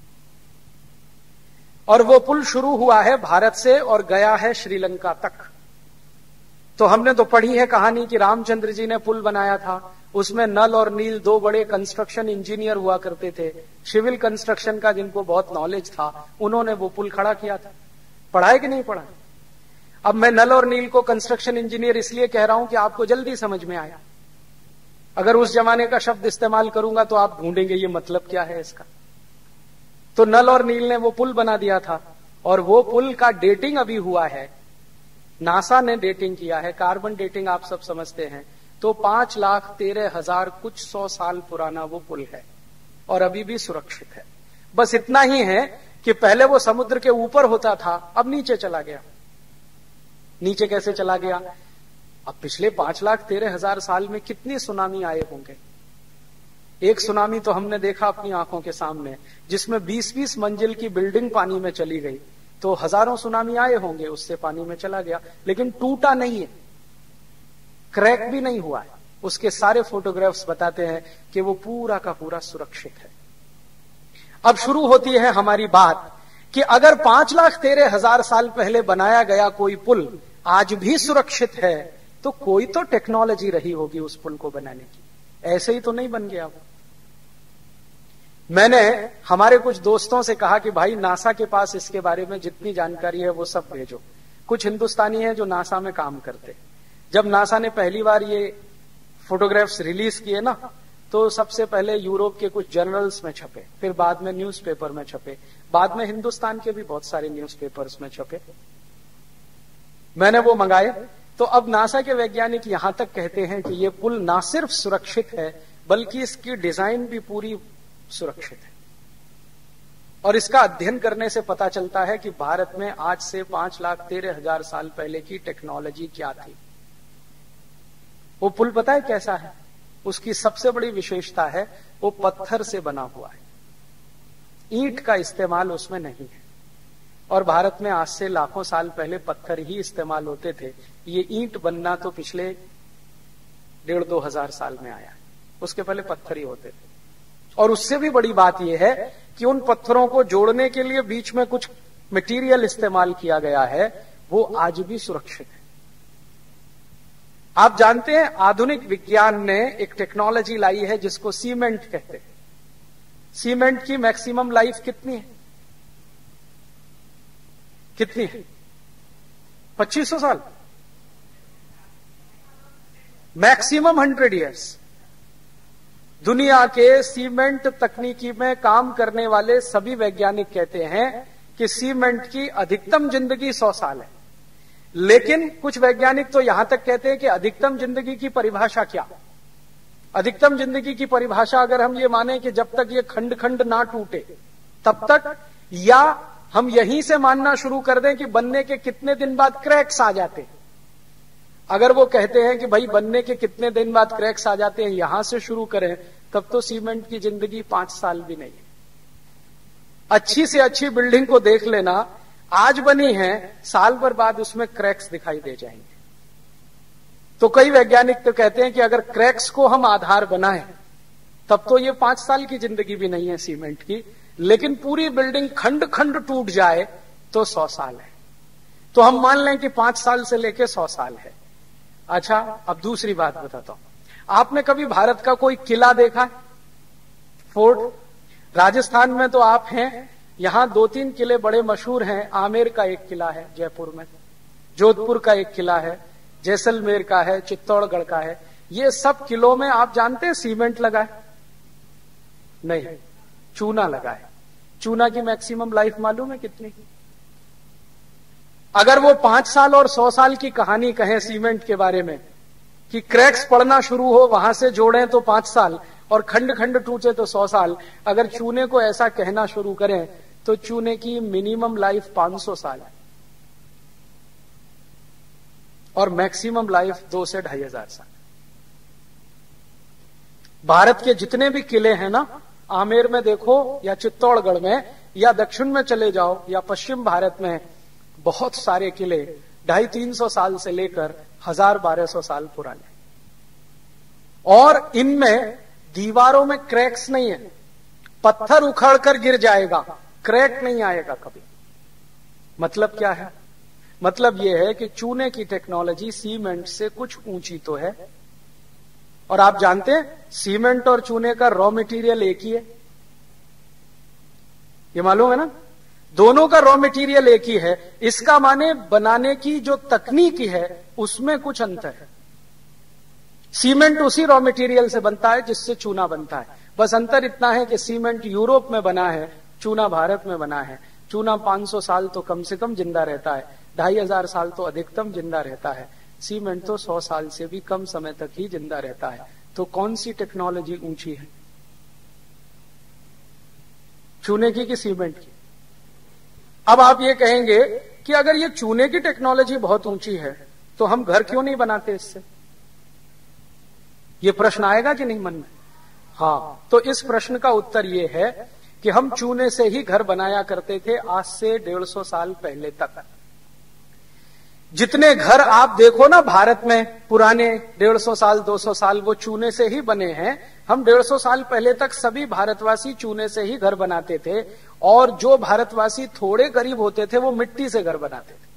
और वो पुल शुरू हुआ है भारत से और गया है श्रीलंका तक। तो हमने तो पढ़ी है कहानी कि रामचंद्र जी ने पुल बनाया था, उसमें नल और नील दो बड़े कंस्ट्रक्शन इंजीनियर हुआ करते थे, सिविल कंस्ट्रक्शन का जिनको बहुत नॉलेज था, उन्होंने वो पुल खड़ा किया था। पढ़ा है कि नहीं पढ़ा? अब मैं नल और नील को कंस्ट्रक्शन इंजीनियर इसलिए कह रहा हूं कि आपको जल्दी समझ में आया। अगर उस जमाने का शब्द इस्तेमाल करूंगा तो आप ढूंढेंगे ये मतलब क्या है इसका। तो नल और नील ने वो पुल बना दिया था, और वो पुल का डेटिंग अभी हुआ है, नासा ने डेटिंग किया है, कार्बन डेटिंग आप सब समझते हैं। तो पांच लाख तेरह हजार कुछ सौ साल पुराना वो पुल है और अभी भी सुरक्षित है। बस इतना ही है कि पहले वो समुद्र के ऊपर होता था, अब नीचे चला गया। नीचे कैसे चला गया? अब पिछले पांच लाख तेरह हजार साल में कितनी सुनामी आए होंगे। एक सुनामी तो हमने देखा अपनी आंखों के सामने, जिसमें बीस बीस मंजिल की बिल्डिंग पानी में चली गई। तो हजारों सुनामी आए होंगे, उससे पानी में चला गया, लेकिन टूटा नहीं है, क्रैक भी नहीं हुआ है। उसके सारे फोटोग्राफ्स बताते हैं कि वो पूरा का पूरा सुरक्षित है। अब शुरू होती है हमारी बात कि अगर पांच लाख तेरह हजार साल पहले बनाया गया कोई पुल आज भी सुरक्षित है तो कोई तो टेक्नोलॉजी रही होगी उस पुल को बनाने की, ऐसे ही तो नहीं बन गया वो। मैंने हमारे कुछ दोस्तों से कहा कि भाई नासा के पास इसके बारे में जितनी जानकारी है वो सब भेजो। कुछ हिंदुस्तानी हैं जो नासा में काम करते। जब नासा ने पहली बार ये फोटोग्राफ्स रिलीज किए ना, तो सबसे पहले यूरोप के कुछ जर्नल्स में छपे, फिर बाद में न्यूज़पेपर में छपे, बाद में हिंदुस्तान के भी बहुत सारे न्यूज़पेपर्स में छपे। मैंने वो मंगाए। तो अब नासा के वैज्ञानिक यहां तक कहते हैं कि ये पुल ना सिर्फ सुरक्षित है बल्कि इसकी डिजाइन भी पूरी सुरक्षित है। और इसका अध्ययन करने से पता चलता है कि भारत में आज से पांच लाख तेरह हजार साल पहले की टेक्नोलॉजी क्या थी। वो पुल पता है कैसा है? उसकी सबसे बड़ी विशेषता है वो पत्थर से बना हुआ है, ईंट का इस्तेमाल उसमें नहीं है। और भारत में आज से लाखों साल पहले पत्थर ही इस्तेमाल होते थे। ये ईंट बनना तो पिछले डेढ़ दो हजार साल में आया, उसके पहले पत्थर ही होते थे। और उससे भी बड़ी बात यह है कि उन पत्थरों को जोड़ने के लिए बीच में कुछ मटेरियल इस्तेमाल किया गया है, वो आज भी सुरक्षित है। आप जानते हैं आधुनिक विज्ञान ने एक टेक्नोलॉजी लाई है जिसको सीमेंट कहते हैं। सीमेंट की मैक्सिमम लाइफ कितनी है? कितनी है? पच्चीस सौ साल, मैक्सिमम हंड्रेड इयर्स। दुनिया के सीमेंट तकनीकी में काम करने वाले सभी वैज्ञानिक कहते हैं कि सीमेंट की अधिकतम जिंदगी सौ साल है। लेकिन कुछ वैज्ञानिक तो यहां तक कहते हैं कि अधिकतम जिंदगी की परिभाषा क्या? अधिकतम जिंदगी की परिभाषा अगर हम ये माने कि जब तक ये खंड खंड ना टूटे तब तक या हम यहीं से मानना शुरू कर दें कि बनने के कितने दिन बाद क्रैक्स आ जाते हैं। अगर वो कहते हैं कि भाई बनने के कितने दिन बाद क्रैक्स आ जाते हैं, यहां से शुरू करें, तब तो सीमेंट की जिंदगी पांच साल भी नहीं है। अच्छी से अच्छी बिल्डिंग को देख लेना, आज बनी है, साल भर बाद उसमें क्रैक्स दिखाई दे जाएंगे। तो कई वैज्ञानिक तो कहते हैं कि अगर क्रैक्स को हम आधार बनाएं, तब तो ये पांच साल की जिंदगी भी नहीं है सीमेंट की, लेकिन पूरी बिल्डिंग खंड खंड टूट जाए तो सौ साल है। तो हम मान लें कि पांच साल से लेके सौ साल है। अच्छा, अब दूसरी बात बताता हूं। आपने कभी भारत का कोई किला देखा है? फोर्ट? राजस्थान में तो आप हैं, यहां दो तीन किले बड़े मशहूर हैं। आमेर का एक किला है जयपुर में, जोधपुर का एक किला है, जैसलमेर का है, चित्तौड़गढ़ का है। ये सब किलों में आप जानते हैं सीमेंट लगा है? नहीं, चूना लगा है। चूना की मैक्सिमम लाइफ मालूम है कितनी? अगर वो पांच साल और सौ साल की कहानी कहें सीमेंट के बारे में, कि क्रैक्स पड़ना शुरू हो, वहां से जोड़ें तो पांच साल और खंड खंड टूटे तो सौ साल, अगर चूने को ऐसा कहना शुरू करें तो चूने की मिनिमम लाइफ पांच सौ साल है और मैक्सिमम लाइफ दो से ढाई हजार साल। भारत के जितने भी किले हैं ना, आमेर में देखो या चित्तौड़गढ़ में या दक्षिण में चले जाओ या पश्चिम भारत में, बहुत सारे किले ढाई तीन सौ साल से लेकर हजार बारह सौ साल पुराने, और इनमें दीवारों में क्रैक्स नहीं है। पत्थर उखड़ कर गिर जाएगा, क्रैक नहीं आएगा कभी। मतलब क्या है? मतलब यह है कि चूने की टेक्नोलॉजी सीमेंट से कुछ ऊंची तो है। और आप जानते हैं सीमेंट और चूने का रॉ मटेरियल एक ही है, ये मालूम है ना? दोनों का रॉ मटेरियल एक ही है। इसका माने बनाने की जो तकनीक है उसमें कुछ अंतर है। सीमेंट उसी रॉ मटेरियल से बनता है जिससे चूना बनता है, बस अंतर इतना है कि सीमेंट यूरोप में बना है, चूना भारत में बना है। चूना पांच सौ साल तो कम से कम जिंदा रहता है, ढाई हजार साल तो अधिकतम जिंदा रहता है। सीमेंट तो सौ साल से भी कम समय तक ही जिंदा रहता है। तो कौन सी टेक्नोलॉजी ऊंची है, चूने की कि सीमेंट की? अब आप ये कहेंगे कि अगर ये चूने की टेक्नोलॉजी बहुत ऊंची है तो हम घर क्यों नहीं बनाते इससे? ये प्रश्न आएगा कि नहीं मन में? हाँ, तो इस प्रश्न का उत्तर ये है कि हम चूने से ही घर बनाया करते थे आज से डेढ़ सौ साल पहले तक। जितने घर आप देखो ना भारत में पुराने डेढ़ सौ साल दो सौ साल, वो चूने से ही बने हैं। हम डेढ़ सौ साल पहले तक सभी भारतवासी चूने से ही घर बनाते थे, और जो भारतवासी थोड़े गरीब होते थे वो मिट्टी से घर बनाते थे।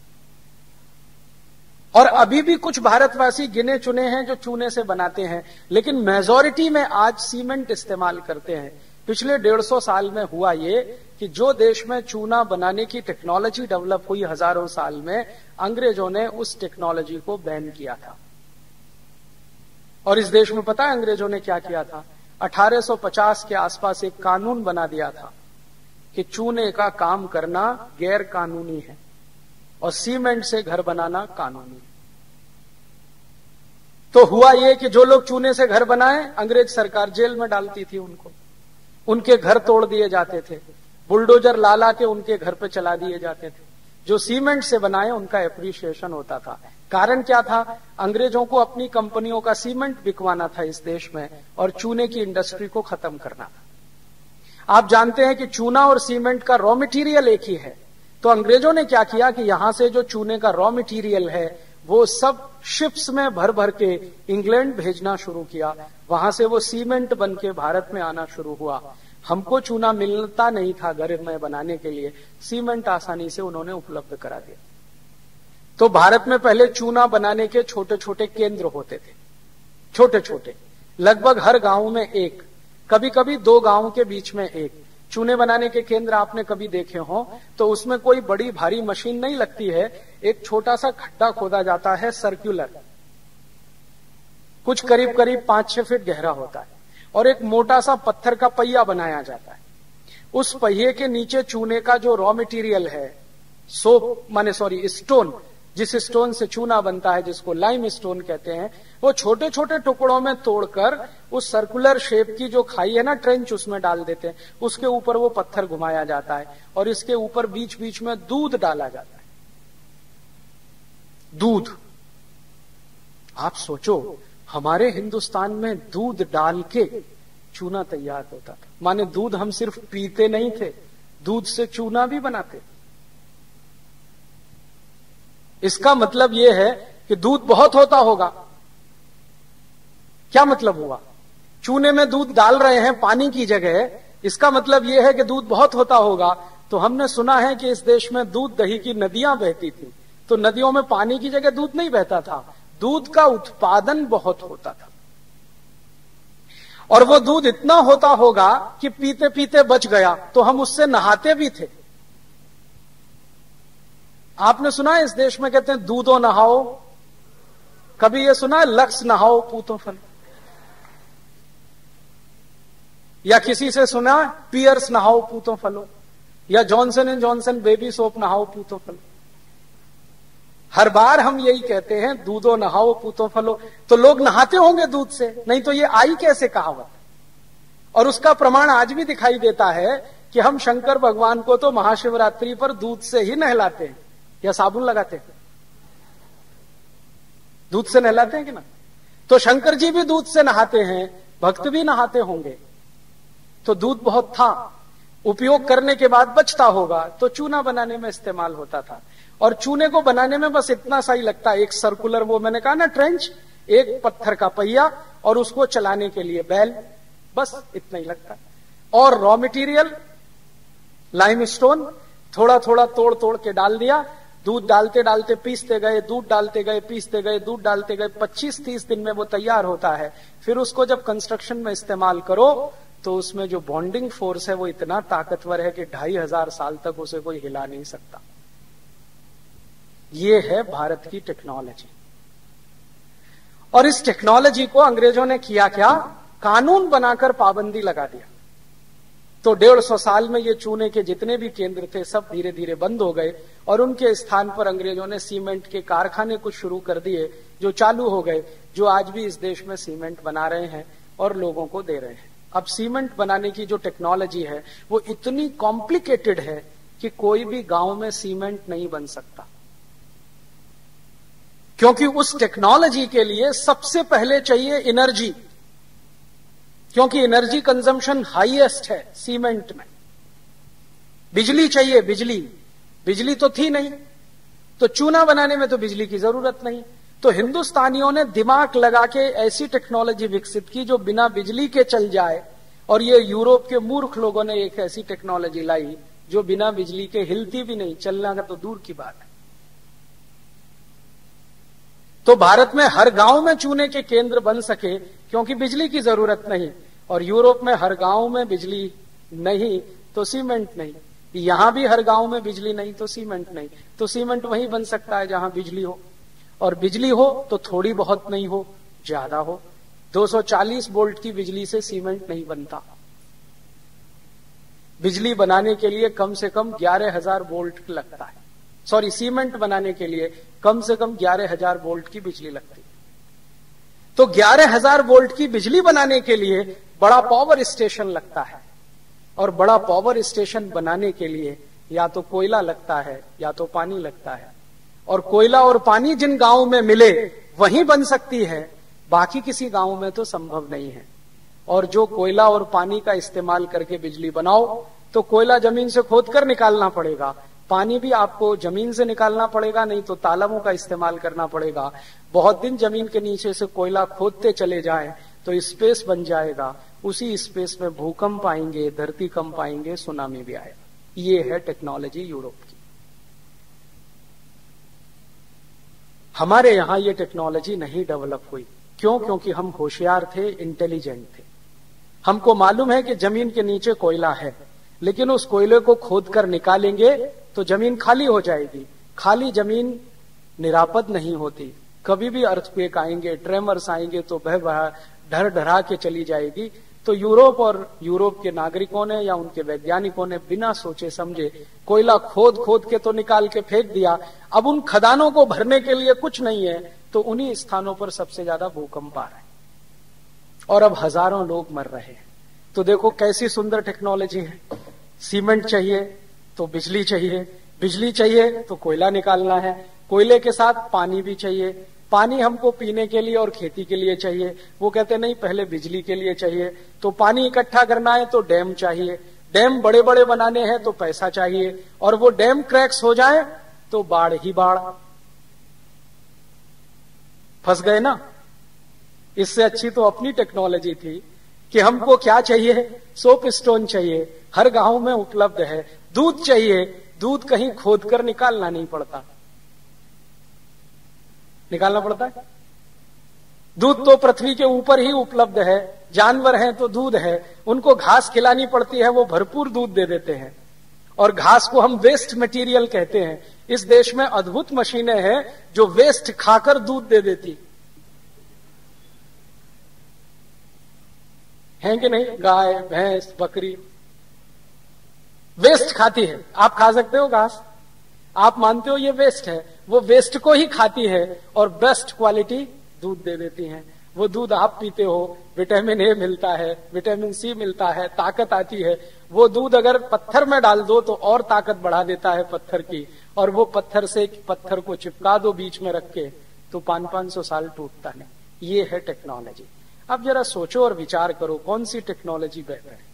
और अभी भी कुछ भारतवासी गिने चुने हैं जो चूने से बनाते हैं, लेकिन मेजॉरिटी में आज सीमेंट इस्तेमाल करते हैं। पिछले डेढ़ सौ साल में हुआ ये कि जो देश में चूना बनाने की टेक्नोलॉजी डेवलप हुई हजारों साल में, अंग्रेजों ने उस टेक्नोलॉजी को बैन किया था। और इस देश में पता है अंग्रेजों ने क्या किया था? अठारह सौ पचास के आसपास एक कानून बना दिया था कि चूने का काम करना गैर कानूनी है और सीमेंट से घर बनाना कानूनी है। तो हुआ ये कि जो लोग चूने से घर बनाए, अंग्रेज सरकार जेल में डालती थी उनको, उनके घर तोड़ दिए जाते थे, बुलडोजर ला ला के उनके घर पे चला दिए जाते थे। जो सीमेंट से बनाए उनका एप्रिशिएशन होता था। कारण क्या था? अंग्रेजों को अपनी कंपनियों का सीमेंट बिकवाना था इस देश में और चूने की इंडस्ट्री को खत्म करना था। आप जानते हैं कि चूना और सीमेंट का रॉ मटेरियल एक ही है। तो अंग्रेजों ने क्या किया कि यहां से जो चूने का रॉ मटेरियल है वो सब शिप्स में भर भर के इंग्लैंड भेजना शुरू किया। वहां से वो सीमेंट बन के भारत में आना शुरू हुआ। हमको चूना मिलता नहीं था घर में बनाने के लिए, सीमेंट आसानी से उन्होंने उपलब्ध करा दिया। तो भारत में पहले चूना बनाने के छोटे छोटे केंद्र होते थे, छोटे छोटे, लगभग हर गांव में एक, कभी कभी दो गांव के बीच में एक चूने बनाने के केंद्र आपने कभी देखे हो तो उसमें कोई बड़ी भारी मशीन नहीं लगती है। एक छोटा सा खड्डा खोदा जाता है, सर्कुलर, कुछ करीब करीब पांच छह फीट गहरा होता है, और एक मोटा सा पत्थर का पहिया बनाया जाता है। उस पहिए के नीचे चूने का जो रॉ मटेरियल है, सोप माने सॉरी स्टोन, जिस स्टोन से चूना बनता है, जिसको लाइम स्टोन कहते हैं, वो छोटे छोटे टुकड़ों में तोड़कर उस सर्कुलर शेप की जो खाई है ना ट्रेंच, उसमें डाल देते हैं। उसके ऊपर वो पत्थर घुमाया जाता है और इसके ऊपर बीच बीच में दूध डाला जाता है। दूध, आप सोचो हमारे हिंदुस्तान में दूध डाल के चूना तैयार होता था। माने दूध हम सिर्फ पीते नहीं थे, दूध से चूना भी बनाते। इसका मतलब यह है कि दूध बहुत होता होगा। क्या मतलब हुआ? चूने में दूध डाल रहे हैं पानी की जगह, इसका मतलब यह है कि दूध बहुत होता होगा। तो हमने सुना है कि इस देश में दूध दही की नदियां बहती थी, तो नदियों में पानी की जगह दूध नहीं बहता था, दूध का उत्पादन बहुत होता था। और वो दूध इतना होता होगा कि पीते पीते बच गया तो हम उससे नहाते भी थे। आपने सुना है इस देश में कहते हैं दूधो नहाओ, कभी ये सुना है लक्स नहाओ पूतो फल? या किसी से सुना है पियर्स नहाओ पूतो फलो, या Johnson and Johnson baby soap नहाओ पूतो फलो? हर बार हम यही कहते हैं दूधो नहाओ पूतो फलो। तो लोग नहाते होंगे दूध से, नहीं तो ये आई कैसे कहावत? और उसका प्रमाण आज भी दिखाई देता है कि हम शंकर भगवान को तो महाशिवरात्रि पर दूध से ही नहलाते हैं या साबुन लगाते हैं। दूध से नहलाते हैं कि ना? तो शंकर जी भी दूध से नहाते हैं, भक्त भी नहाते होंगे। तो दूध बहुत था, उपयोग करने के बाद बचता होगा तो चूना बनाने में इस्तेमाल होता था। और चूने को बनाने में बस इतना सा ही लगता है, एक सर्कुलर, वो मैंने कहा ना ट्रेंच, एक पत्थर का पहिया और उसको चलाने के लिए बैल, बस इतना ही लगता है। और रॉ मटेरियल लाइम स्टोन थोड़ा थोड़ा तोड़ तोड़ के डाल दिया, दूध डालते डालते पीसते गए, दूध डालते गए पीसते गए, दूध डालते गए, पच्चीस तीस दिन में वो तैयार होता है। फिर उसको जब कंस्ट्रक्शन में इस्तेमाल करो तो उसमें जो बॉन्डिंग फोर्स है वो इतना ताकतवर है कि ढाई हजार साल तक उसे कोई हिला नहीं सकता। ये है भारत की टेक्नोलॉजी। और इस टेक्नोलॉजी को अंग्रेजों ने किया क्या? कानून बनाकर पाबंदी लगा दिया। तो डेढ़ सौ साल में ये चूने के जितने भी केंद्र थे सब धीरे धीरे बंद हो गए और उनके स्थान पर अंग्रेजों ने सीमेंट के कारखाने कुछ शुरू कर दिए, जो चालू हो गए, जो आज भी इस देश में सीमेंट बना रहे हैं और लोगों को दे रहे हैं। अब सीमेंट बनाने की जो टेक्नोलॉजी है वो इतनी कॉम्प्लिकेटेड है कि कोई भी गांव में सीमेंट नहीं बन सकता, क्योंकि उस टेक्नोलॉजी के लिए सबसे पहले चाहिए एनर्जी, क्योंकि एनर्जी कंजम्पशन हाईएस्ट है सीमेंट में। बिजली चाहिए, बिजली बिजली तो थी नहीं, तो चूना बनाने में तो बिजली की जरूरत नहीं। तो हिंदुस्तानियों ने दिमाग लगा के ऐसी टेक्नोलॉजी विकसित की जो बिना बिजली के चल जाए, और ये यूरोप के मूर्ख लोगों ने एक ऐसी टेक्नोलॉजी लाई जो बिना बिजली के हिलती भी नहीं, चलना का तो दूर की बात है। तो भारत में हर गांव में चूने के केंद्र बन सके क्योंकि बिजली की जरूरत नहीं, और यूरोप में हर गांव में बिजली नहीं तो सीमेंट नहीं, यहां भी हर गांव में बिजली नहीं तो सीमेंट नहीं। तो सीमेंट वहीं बन सकता है जहां बिजली हो, और बिजली हो तो थोड़ी बहुत नहीं हो, ज्यादा हो। दो सौ चालीस वोल्ट की बिजली से सीमेंट नहीं बनता। बिजली बनाने के लिए कम से कम ग्यारह हजार वोल्ट लगता है, सॉरी सीमेंट बनाने के लिए कम से कम ग्यारह हजार वोल्ट की बिजली लगती है। तो ग्यारह हजार वोल्ट की बिजली बनाने के लिए बड़ा पावर स्टेशन लगता है, और बड़ा पावर स्टेशन बनाने के लिए या तो कोयला लगता है या तो पानी लगता है, और कोयला और पानी जिन गांवों में मिले वहीं बन सकती है, बाकी किसी गांव में तो संभव नहीं है। और जो कोयला और पानी का इस्तेमाल करके बिजली बनाओ तो कोयला जमीन से खोदकर निकालना पड़ेगा, पानी भी आपको जमीन से निकालना पड़ेगा, नहीं तो तालाबों का इस्तेमाल करना पड़ेगा। बहुत दिन जमीन के नीचे से कोयला खोदते चले जाएं तो स्पेस बन जाएगा, उसी स्पेस में भूकंप आएंगे, धरती कंप आएंगे, सुनामी भी आएगा। ये है टेक्नोलॉजी यूरोप की। हमारे यहां ये टेक्नोलॉजी नहीं डेवलप हुई। क्यों? क्योंकि हम होशियार थे, इंटेलिजेंट थे। हमको मालूम है कि जमीन के नीचे कोयला है, लेकिन उस कोयले को खोदकर निकालेंगे तो जमीन खाली हो जाएगी। खाली जमीन निरापद नहीं होती, कभी भी अर्थक्वेक आएंगे, ट्रेमर्स आएंगे तो बह बहा ढर ढरा के चली जाएगी। तो यूरोप और यूरोप के नागरिकों ने या उनके वैज्ञानिकों ने बिना सोचे समझे कोयला खोद खोद के तो निकाल के फेंक दिया। अब उन खदानों को भरने के लिए कुछ नहीं है, तो उन्हीं स्थानों पर सबसे ज्यादा भूकंप आ रहे हैं और अब हजारों लोग मर रहे हैं। तो देखो कैसी सुंदर टेक्नोलॉजी है। सीमेंट चाहिए तो बिजली चाहिए, बिजली चाहिए तो कोयला निकालना है, कोयले के साथ पानी भी चाहिए, पानी हमको पीने के लिए और खेती के लिए चाहिए। वो कहते नहीं पहले बिजली के लिए चाहिए, तो पानी इकट्ठा करना है तो डैम चाहिए, डैम बड़े बड़े बनाने हैं तो पैसा चाहिए, और वो डैम क्रैक्स हो जाए तो बाढ़ ही बाढ़। फंस गए ना। इससे अच्छी तो अपनी टेक्नोलॉजी थी कि हमको क्या चाहिए, सोप स्टोन चाहिए, हर गांव में उपलब्ध है। दूध चाहिए, दूध कहीं खोद कर निकालना नहीं पड़ता, निकालना पड़ता है। दूध तो पृथ्वी के ऊपर ही उपलब्ध है, जानवर हैं तो दूध है, उनको घास खिलानी पड़ती है, वो भरपूर दूध दे देते हैं। और घास को हम वेस्ट मटेरियल कहते हैं। इस देश में अद्भुत मशीनें हैं जो वेस्ट खाकर दूध दे देती हैं कि नहीं। गाय भैंस बकरी वेस्ट खाती है, आप खा सकते हो घास, आप मानते हो ये वेस्ट है, वो वेस्ट को ही खाती है और बेस्ट क्वालिटी दूध दे देती हैं। वो दूध आप पीते हो, विटामिन ए मिलता है, विटामिन सी मिलता है, ताकत आती है। वो दूध अगर पत्थर में डाल दो तो और ताकत बढ़ा देता है पत्थर की, और वो पत्थर से पत्थर को चिपका दो बीच में रख के तो पांच पांच सौ साल टूटता नहीं। ये है टेक्नोलॉजी। अब जरा सोचो और विचार करो कौन सी टेक्नोलॉजी बेहतर है।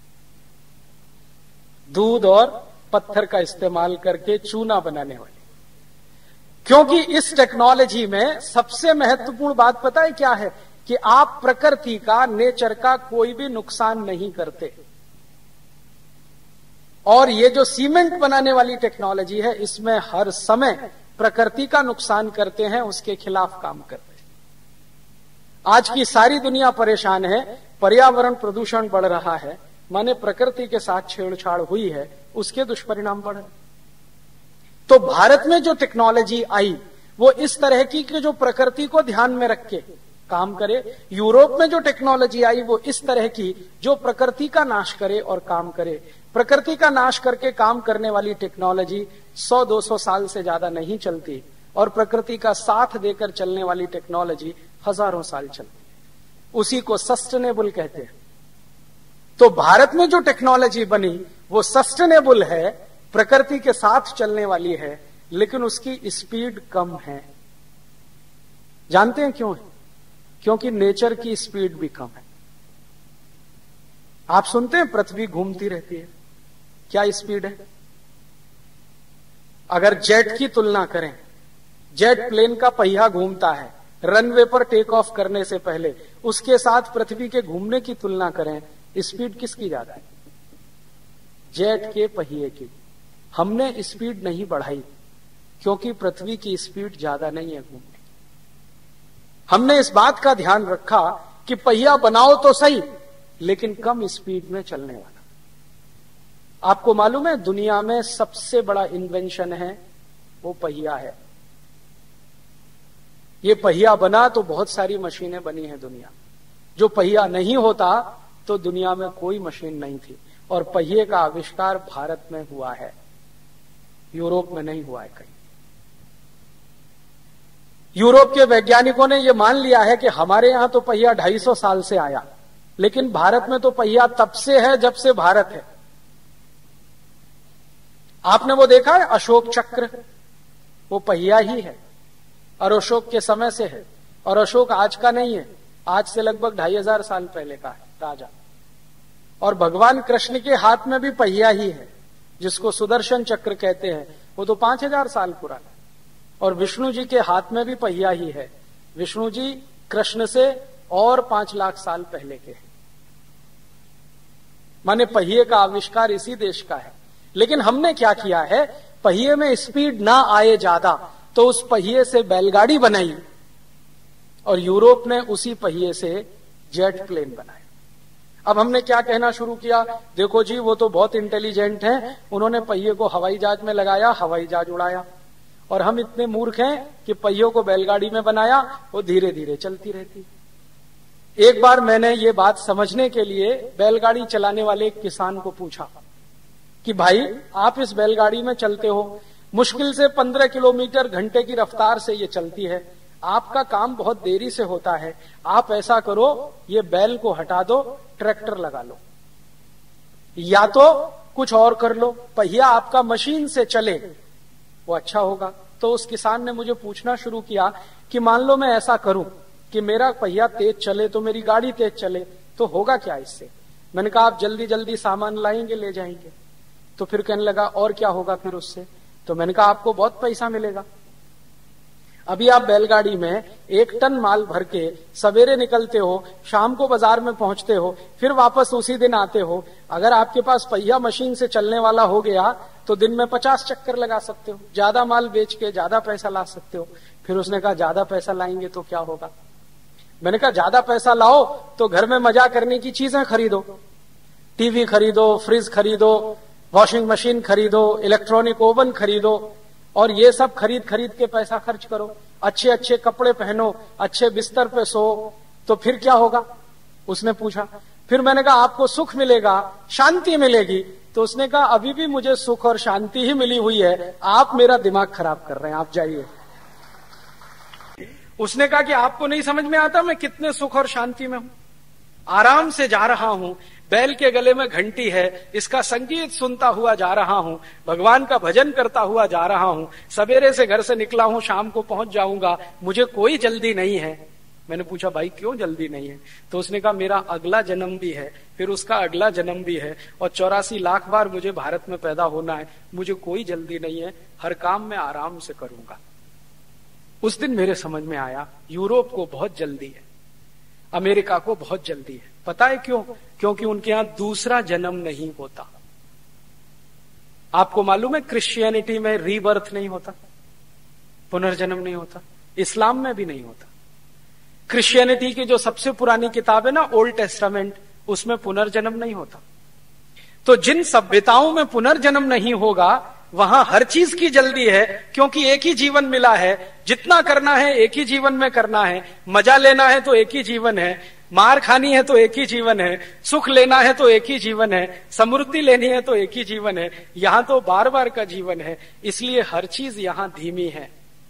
दूध और पत्थर का इस्तेमाल करके चूना बनाने वाली, क्योंकि इस टेक्नोलॉजी में सबसे महत्वपूर्ण बात पता है क्या है, कि आप प्रकृति का, नेचर का कोई भी नुकसान नहीं करते। और ये जो सीमेंट बनाने वाली टेक्नोलॉजी है, इसमें हर समय प्रकृति का नुकसान करते हैं, उसके खिलाफ काम करते हैं। आज की सारी दुनिया परेशान है, पर्यावरण प्रदूषण बढ़ रहा है, माने प्रकृति के साथ छेड़छाड़ हुई है, उसके दुष्परिणाम बढ़ रहे। तो भारत में जो टेक्नोलॉजी आई वो इस तरह की कि जो प्रकृति को ध्यान में रख के काम करे। यूरोप में जो टेक्नोलॉजी आई वो इस तरह की जो प्रकृति का नाश करे और काम करे। प्रकृति का नाश करके काम करने वाली टेक्नोलॉजी सौ दो सौ साल से ज्यादा नहीं चलती, और प्रकृति का साथ देकर चलने वाली टेक्नोलॉजी हजारों साल चलती। उसी को सस्टेनेबल कहते हैं। तो भारत में जो टेक्नोलॉजी बनी वो सस्टेनेबल है, प्रकृति के साथ चलने वाली है, लेकिन उसकी स्पीड कम है। जानते हैं क्यों है? क्योंकि नेचर की स्पीड भी कम है। आप सुनते हैं पृथ्वी घूमती रहती है, क्या स्पीड है? अगर जेट की तुलना करें, जेट प्लेन का पहिया घूमता है, रनवे पर टेक ऑफ करने से पहले उसके साथ पृथ्वी के घूमने की तुलना करें, स्पीड किसकी ज्यादा है? जेट के पहिए की। हमने स्पीड नहीं बढ़ाई क्योंकि पृथ्वी की स्पीड ज्यादा नहीं है घूमने। हमने इस बात का ध्यान रखा कि पहिया बनाओ तो सही, लेकिन कम स्पीड में चलने वाला। आपको मालूम है दुनिया में सबसे बड़ा इन्वेंशन है वो पहिया है। ये पहिया बना तो बहुत सारी मशीनें बनी हैं दुनिया। जो पहिया नहीं होता तो दुनिया में कोई मशीन नहीं थी। और पहिए का आविष्कार भारत में हुआ है, यूरोप में नहीं हुआ है कहीं। यूरोप के वैज्ञानिकों ने यह मान लिया है कि हमारे यहां तो पहिया ढाई सौ साल से आया, लेकिन भारत में तो पहिया तब से है जब से भारत है। आपने वो देखा है अशोक चक्र, वो पहिया ही है और अशोक के समय से है। और अशोक आज का नहीं है, आज से लगभग ढाई हजार साल पहले का है राजा। और भगवान कृष्ण के हाथ में भी पहिया ही है, जिसको सुदर्शन चक्र कहते हैं, वो तो पांच हजार साल पुराना। और विष्णु जी के हाथ में भी पहिया ही है। विष्णु जी कृष्ण से और पांच लाख साल पहले के हैं। माने पहिए का आविष्कार इसी देश का है। लेकिन हमने क्या किया है, पहिए में स्पीड ना आए ज्यादा, तो उस पहिए से बैलगाड़ी बनाई, और यूरोप ने उसी पहिए से जेट प्लेन बनाए। अब हमने क्या कहना शुरू किया, देखो जी वो तो बहुत इंटेलिजेंट हैं, उन्होंने पहिए को हवाई जहाज में लगाया, हवाई जहाज उड़ाया। और हम इतने मूर्ख हैं कि पहियों को बैलगाड़ी में बनाया, वो धीरे धीरे चलती रहती। एक बार मैंने ये बात समझने के लिए बैलगाड़ी चलाने वाले एक किसान को पूछा कि भाई आप इस बैलगाड़ी में चलते हो, मुश्किल से पंद्रह किलोमीटर घंटे की रफ्तार से ये चलती है, आपका काम बहुत देरी से होता है, आप ऐसा करो ये बैल को हटा दो, ट्रैक्टर लगा लो, या तो कुछ और कर लो, पहिया आपका मशीन से चले, वो अच्छा होगा। तो उस किसान ने मुझे पूछना शुरू किया कि मान लो मैं ऐसा करूं कि मेरा पहिया तेज चले तो मेरी गाड़ी तेज चले, तो होगा क्या इससे? मैंने कहा आप जल्दी जल्दी सामान लाएंगे, ले जाएंगे। तो फिर कहने लगा और क्या होगा फिर उससे? तो मैंने कहा आपको बहुत पैसा मिलेगा। अभी आप बैलगाड़ी में एक टन माल भर के सवेरे निकलते हो, शाम को बाजार में पहुंचते हो, फिर वापस उसी दिन आते हो। अगर आपके पास पहिया मशीन से चलने वाला हो गया तो दिन में पचास चक्कर लगा सकते हो, ज्यादा माल बेच के ज्यादा पैसा ला सकते हो। फिर उसने कहा ज्यादा पैसा लाएंगे तो क्या होगा? मैंने कहा ज्यादा पैसा लाओ तो घर में मजा करने की चीजें खरीदो, टीवी खरीदो, फ्रिज खरीदो, वॉशिंग मशीन खरीदो, इलेक्ट्रॉनिक ओवन खरीदो, और ये सब खरीद खरीद के पैसा खर्च करो, अच्छे अच्छे कपड़े पहनो, अच्छे बिस्तर पे सो, तो फिर क्या होगा? उसने पूछा। फिर मैंने कहा आपको सुख मिलेगा, शांति मिलेगी। तो उसने कहा अभी भी मुझे सुख और शांति ही मिली हुई है, आप मेरा दिमाग खराब कर रहे हैं, आप जाइए। उसने कहा कि आपको नहीं समझ में आता मैं कितने सुख और शांति में हूं, आराम से जा रहा हूं, बैल के गले में घंटी है, इसका संगीत सुनता हुआ जा रहा हूं, भगवान का भजन करता हुआ जा रहा हूं, सवेरे से घर से निकला हूं, शाम को पहुंच जाऊंगा, मुझे कोई जल्दी नहीं है। मैंने पूछा भाई क्यों जल्दी नहीं है? तो उसने कहा मेरा अगला जन्म भी है, फिर उसका अगला जन्म भी है, और चौरासी लाख बार मुझे भारत में पैदा होना है, मुझे कोई जल्दी नहीं है, हर काम में आराम से करूंगा। उस दिन मेरे समझ में आया यूरोप को बहुत जल्दी है, अमेरिका को बहुत जल्दी है। पता है क्यों? क्योंकि उनके यहां दूसरा जन्म नहीं होता। आपको मालूम है क्रिश्चियनिटी में रीबर्थ नहीं होता, पुनर्जन्म नहीं होता, इस्लाम में भी नहीं होता। क्रिश्चियनिटी की जो सबसे पुरानी किताब है ना, ओल्ड टेस्टामेंट, उसमें पुनर्जन्म नहीं होता। तो जिन सभ्यताओं में पुनर्जन्म नहीं होगा वहां हर चीज की जल्दी है, क्योंकि एक ही जीवन मिला है, जितना करना है एक ही जीवन में करना है, मजा लेना है तो एक ही जीवन है, मार खानी है तो एक ही जीवन है, सुख लेना है तो एक ही जीवन है, समृद्धि लेनी है तो एक ही जीवन है। यहां तो बार बार का जीवन है, इसलिए हर चीज यहां धीमी है।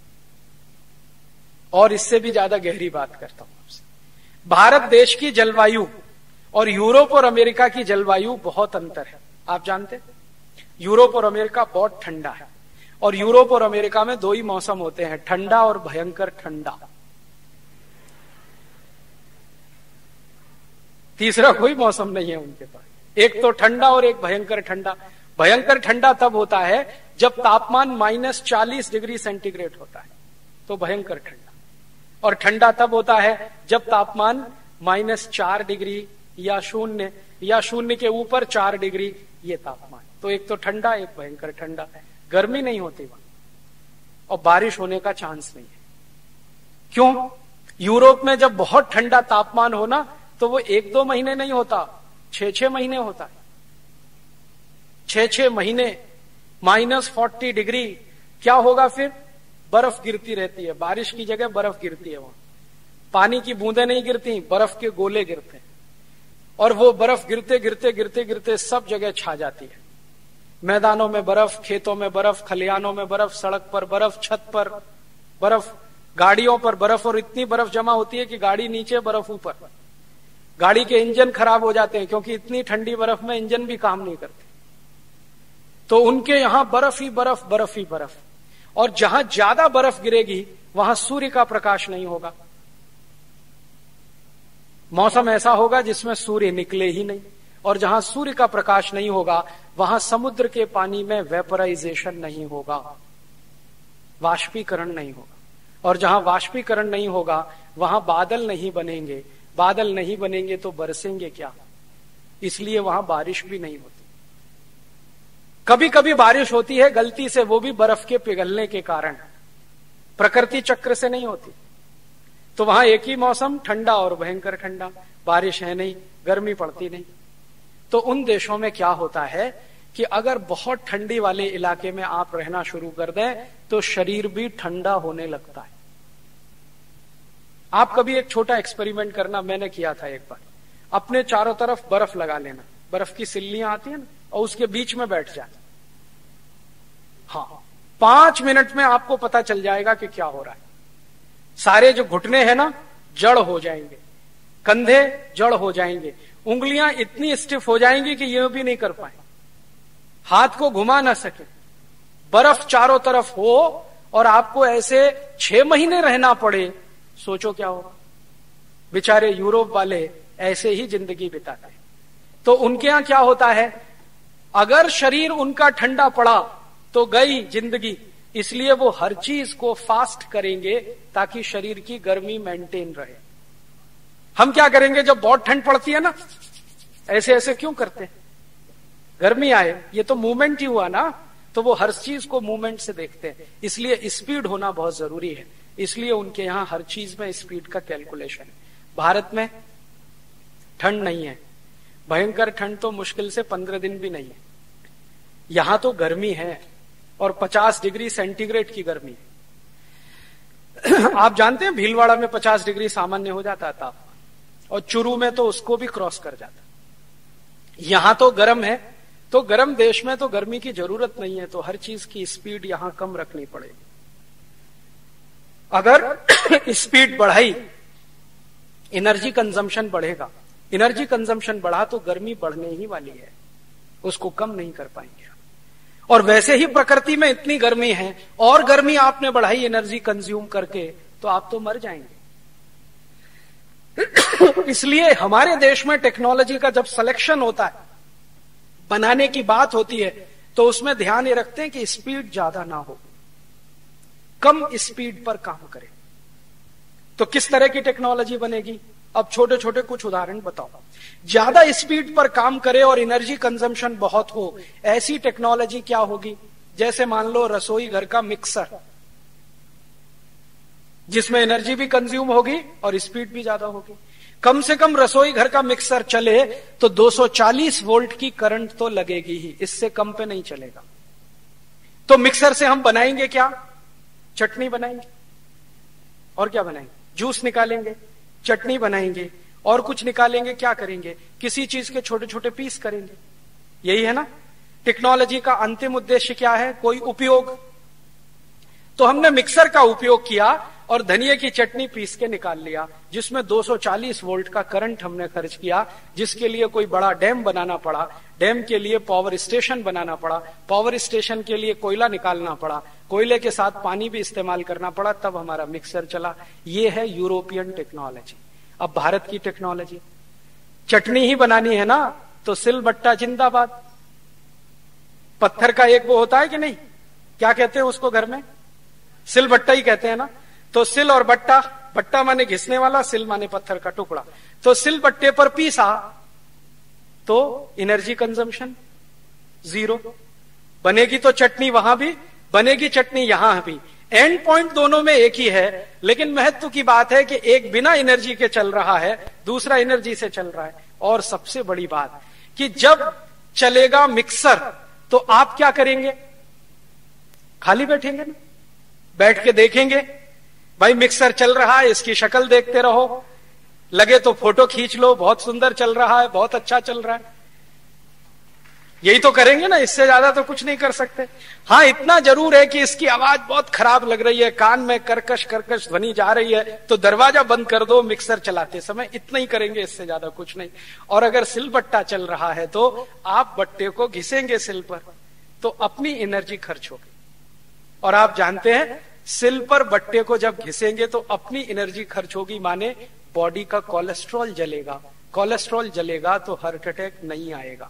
और इससे भी ज्यादा गहरी बात करता हूं आपसे, भारत देश की जलवायु और यूरोप और अमेरिका की जलवायु बहुत अंतर है। आप जानते हैं यूरोप और अमेरिका बहुत ठंडा है, और यूरोप और अमेरिका में दो ही मौसम होते हैं, ठंडा और भयंकर ठंडा। तीसरा कोई मौसम नहीं है उनके पास, एक तो ठंडा और एक भयंकर ठंडा। भयंकर ठंडा तब होता है जब तापमान माइनस चालीस डिग्री सेंटीग्रेड होता है, तो भयंकर ठंडा। और ठंडा तब होता है जब तापमान माइनस चार डिग्री या शून्य या शून्य के ऊपर चार डिग्री, ये तापमान। तो एक तो ठंडा, एक भयंकर ठंडा। गर्मी नहीं होती वहां, और बारिश होने का चांस नहीं है। क्यों? यूरोप में जब बहुत ठंडा तापमान हो ना, तो वो एक दो महीने नहीं होता, छह छह महीने होता है। छह छह महीने माइनस फोर्टी डिग्री। क्या होगा फिर? बर्फ गिरती रहती है, बारिश की जगह बर्फ गिरती है वहां। पानी की बूंदें नहीं गिरती, बर्फ के गोले गिरते हैं, और वो बर्फ गिरते गिरते गिरते गिरते सब जगह छा जाती है। मैदानों में बर्फ, खेतों में बर्फ, खलिहानों में बर्फ, सड़क पर बर्फ, छत पर बर्फ, गाड़ियों पर बर्फ, और इतनी बर्फ जमा होती है कि गाड़ी नीचे, बर्फ ऊपर। गाड़ी के इंजन खराब हो जाते हैं, क्योंकि इतनी ठंडी बर्फ में इंजन भी काम नहीं करते। तो उनके यहां बर्फ ही बर्फ, बर्फ ही बर्फ। और जहां ज्यादा बर्फ गिरेगी वहां सूर्य का प्रकाश नहीं होगा। मौसम ऐसा होगा जिसमें सूर्य निकले ही नहीं, और जहां सूर्य का प्रकाश नहीं होगा वहां समुद्र के पानी में वेपराइजेशन नहीं होगा, वाष्पीकरण नहीं होगा। और जहां वाष्पीकरण नहीं होगा वहां बादल नहीं बनेंगे, बादल नहीं बनेंगे तो बरसेंगे क्या? इसलिए वहां बारिश भी नहीं होती। कभी कभी बारिश होती है गलती से, वो भी बर्फ के पिघलने के कारण, प्रकृति चक्र से नहीं होती। तो वहां एक ही मौसम, ठंडा और भयंकर ठंडा, बारिश है नहीं, गर्मी पड़ती नहीं। तो उन देशों में क्या होता है कि अगर बहुत ठंडी वाले इलाके में आप रहना शुरू कर दें तो शरीर भी ठंडा होने लगता है। आप कभी एक छोटा एक्सपेरिमेंट करना, मैंने किया था एक बार। अपने चारों तरफ बर्फ लगा लेना, बर्फ की सिल्लियां आती है ना, और उसके बीच में बैठ जाए। हाँ, पांच मिनट में आपको पता चल जाएगा कि क्या हो रहा है। सारे जो घुटने हैं ना, जड़ हो जाएंगे, कंधे जड़ हो जाएंगे, उंगलियां इतनी स्टिफ हो जाएंगी कि ये भी नहीं कर पाए, हाथ को घुमा ना सके। बर्फ चारों तरफ हो और आपको ऐसे छह महीने रहना पड़े, सोचो क्या होगा। बेचारे यूरोप वाले ऐसे ही जिंदगी बिताते हैं। तो उनके यहां क्या होता है, अगर शरीर उनका ठंडा पड़ा तो गई जिंदगी, इसलिए वो हर चीज को फास्ट करेंगे ताकि शरीर की गर्मी मेंटेन रहे। हम क्या करेंगे, जब बहुत ठंड पड़ती है ना, ऐसे ऐसे क्यों करते हैं, गर्मी आए, ये तो मूवमेंट ही हुआ ना, तो वो हर चीज को मूवमेंट से देखते हैं। इसलिए स्पीड होना बहुत जरूरी है, इसलिए उनके यहां हर चीज में स्पीड का कैलकुलेशन है। भारत में ठंड नहीं है, भयंकर ठंड तो मुश्किल से पंद्रह दिन भी नहीं है। यहां तो गर्मी है और पचास डिग्री सेंटीग्रेड की गर्मी है। आप जानते हैं भीलवाड़ा में पचास डिग्री सामान्य हो जाता था, और चुरू में तो उसको भी क्रॉस कर जाता। यहां तो गर्म है, तो गर्म देश में तो गर्मी की जरूरत नहीं है, तो हर चीज की स्पीड यहां कम रखनी पड़ेगी। अगर स्पीड बढ़ाई, एनर्जी कंजम्पशन बढ़ेगा, एनर्जी कंजम्पशन बढ़ा तो गर्मी बढ़ने ही वाली है, उसको कम नहीं कर पाएंगे। और वैसे ही प्रकृति में इतनी गर्मी है, और गर्मी आपने बढ़ाई एनर्जी कंज्यूम करके, तो आप तो मर जाएंगे। इसलिए हमारे देश में टेक्नोलॉजी का जब सिलेक्शन होता है, बनाने की बात होती है, तो उसमें ध्यान ये रखते हैं कि स्पीड ज्यादा ना हो, कम स्पीड पर काम करें। तो किस तरह की टेक्नोलॉजी बनेगी, अब छोटे छोटे कुछ उदाहरण बताओ। ज्यादा स्पीड पर काम करे और एनर्जी कंजम्पशन बहुत हो, ऐसी टेक्नोलॉजी क्या होगी, जैसे मान लो रसोई घर का मिक्सर, जिसमें एनर्जी भी कंज्यूम होगी और स्पीड भी ज्यादा होगी। कम से कम रसोई घर का मिक्सर चले तो दो सौ चालीस वोल्ट की करंट तो लगेगी ही, इससे कम पे नहीं चलेगा। तो मिक्सर से हम बनाएंगे क्या, चटनी बनाएंगे, और क्या बनाएंगे, जूस निकालेंगे, चटनी बनाएंगे, और कुछ निकालेंगे, क्या करेंगे, किसी चीज के छोटे छोटे पीस करेंगे। यही है ना टेक्नोलॉजी का अंतिम उद्देश्य, क्या है, कोई उपयोग। तो हमने मिक्सर का उपयोग किया और धनिये की चटनी पीस के निकाल लिया, जिसमें दो सौ चालीस वोल्ट का करंट हमने खर्च किया, जिसके लिए कोई बड़ा डैम बनाना पड़ा, डैम के लिए पावर स्टेशन बनाना पड़ा, पावर स्टेशन के लिए कोयला निकालना पड़ा, कोयले के साथ पानी भी इस्तेमाल करना पड़ा, तब हमारा मिक्सर चला। ये है यूरोपियन टेक्नोलॉजी। अब भारत की टेक्नोलॉजी, चटनी ही बनानी है ना, तो सिलबट्टा जिंदाबाद। पत्थर का एक वो होता है कि नहीं, क्या कहते हैं उसको घर में, सिलबट्टा ही कहते हैं ना। तो सिल और बट्टा, बट्टा माने घिसने वाला, सिल माने पत्थर का टुकड़ा। तो सिल बट्टे पर पीसा तो एनर्जी कंजम्पशन जीरो, बनेगी तो चटनी वहां भी, बनेगी चटनी यहां भी। एंड पॉइंट दोनों में एक ही है, लेकिन महत्व की बात है कि एक बिना एनर्जी के चल रहा है, दूसरा एनर्जी से चल रहा है। और सबसे बड़ी बात कि जब चलेगा मिक्सर तो आप क्या करेंगे, खाली बैठेंगे ना, बैठ के देखेंगे भाई मिक्सर चल रहा है, इसकी शक्ल देखते रहो, लगे तो फोटो खींच लो, बहुत सुंदर चल रहा है, बहुत अच्छा चल रहा है, यही तो करेंगे ना, इससे ज्यादा तो कुछ नहीं कर सकते। हाँ, इतना जरूर है कि इसकी आवाज बहुत खराब लग रही है, कान में कर्कश कर्कश ध्वनि जा रही है, तो दरवाजा बंद कर दो मिक्सर चलाते समय, इतना ही करेंगे, इससे ज्यादा कुछ नहीं। और अगर सिलबट्टा चल रहा है तो आप बट्टे को घिसेंगे सिल पर, तो अपनी एनर्जी खर्च होगी। और आप जानते हैं सिल पर बट्टे को जब घिसेंगे तो अपनी एनर्जी खर्च होगी, माने बॉडी का कोलेस्ट्रॉल जलेगा, कोलेस्ट्रॉल जलेगा तो हार्ट अटैक नहीं आएगा।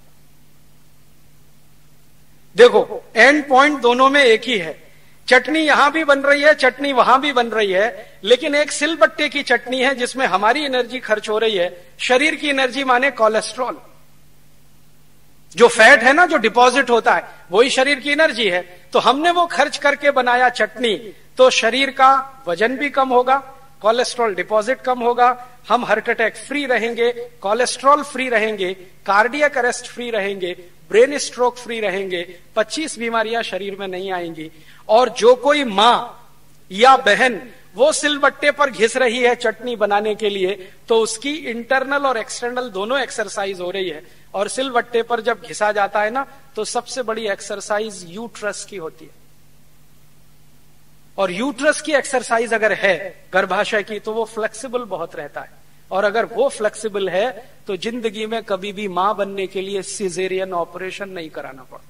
देखो एंड पॉइंट दोनों में एक ही है, चटनी यहां भी बन रही है, चटनी वहां भी बन रही है, लेकिन एक सिलबट्टे की चटनी है जिसमें हमारी एनर्जी खर्च हो रही है, शरीर की एनर्जी माने कोलेस्ट्रॉल, जो फैट है ना, जो डिपॉजिट होता है, वही शरीर की एनर्जी है। तो हमने वो खर्च करके बनाया चटनी, तो शरीर का वजन भी कम होगा, कोलेस्ट्रॉल डिपॉजिट कम होगा, हम हार्ट अटैक फ्री रहेंगे, कोलेस्ट्रॉल फ्री रहेंगे, कार्डियक अरेस्ट फ्री रहेंगे, ब्रेन स्ट्रोक फ्री रहेंगे, पच्चीस बीमारियां शरीर में नहीं आएंगी। और जो कोई मां या बहन वो सिलबट्टे पर घिस रही है चटनी बनाने के लिए, तो उसकी इंटरनल और एक्सटर्नल दोनों एक्सरसाइज हो रही है। और सिलबट्टे पर जब घिसा जाता है ना, तो सबसे बड़ी एक्सरसाइज यूट्रस की होती है। और यूट्रस की एक्सरसाइज अगर है गर्भाशय की, तो वो फ्लेक्सिबल बहुत रहता है। और अगर वो फ्लेक्सिबल है तो जिंदगी में कभी भी मां बनने के लिए सिजेरियन ऑपरेशन नहीं कराना पड़ता।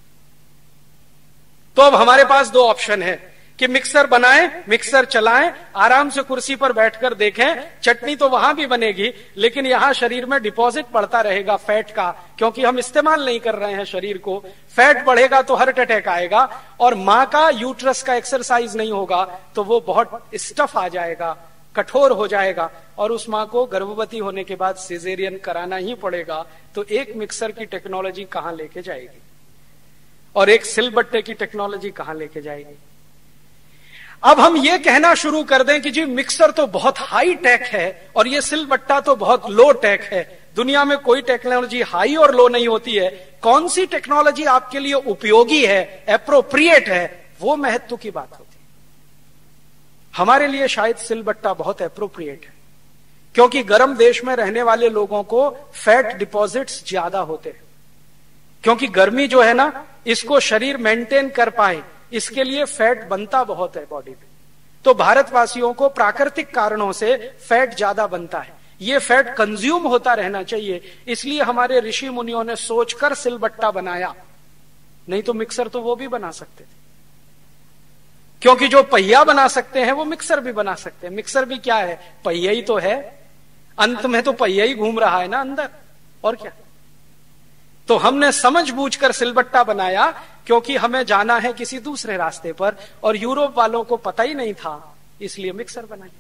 तो अब हमारे पास दो ऑप्शन है कि मिक्सर बनाएं, मिक्सर चलाएं, आराम से कुर्सी पर बैठकर देखें, चटनी तो वहां भी बनेगी, लेकिन यहां शरीर में डिपॉजिट बढ़ता रहेगा फैट का, क्योंकि हम इस्तेमाल नहीं कर रहे हैं शरीर को। फैट बढ़ेगा तो हार्ट अटैक आएगा, और मां का यूट्रस का एक्सरसाइज नहीं होगा तो वो बहुत स्टफ आ जाएगा, कठोर हो जाएगा, और उस मां को गर्भवती होने के बाद सिजेरियन कराना ही पड़ेगा। तो एक मिक्सर की टेक्नोलॉजी कहां लेके जाएगी, और एक सिलबट्टे की टेक्नोलॉजी कहां लेके जाएगी। अब हम ये कहना शुरू कर दें कि जी मिक्सर तो बहुत हाई टेक है और ये सिलबट्टा तो बहुत लो टेक है। दुनिया में कोई टेक्नोलॉजी हाई और लो नहीं होती है। कौन सी टेक्नोलॉजी आपके लिए उपयोगी है, एप्रोप्रिएट है, वो महत्व की बात होती है। हमारे लिए शायद सिलबट्टा बहुत एप्रोप्रिएट है, क्योंकि गर्म देश में रहने वाले लोगों को फैट डिपॉजिट्स ज्यादा होते हैं। क्योंकि गर्मी जो है ना, इसको शरीर मेंटेन कर पाए, इसके लिए फैट बनता बहुत है बॉडी में। तो भारतवासियों को प्राकृतिक कारणों से फैट ज्यादा बनता है। ये फैट कंज्यूम होता रहना चाहिए, इसलिए हमारे ऋषि मुनियों ने सोचकर सिलबट्टा बनाया, नहीं तो मिक्सर तो वो भी बना सकते थे। क्योंकि जो पहिया बना सकते हैं वो मिक्सर भी बना सकते हैं। मिक्सर भी क्या है, पहिया ही तो है, अंत में तो पहिया ही घूम रहा है ना अंदर, और क्या। तो हमने समझ बूझकर सिलबट्टा बनाया, क्योंकि हमें जाना है किसी दूसरे रास्ते पर, और यूरोप वालों को पता ही नहीं था, इसलिए मिक्सर बनाया।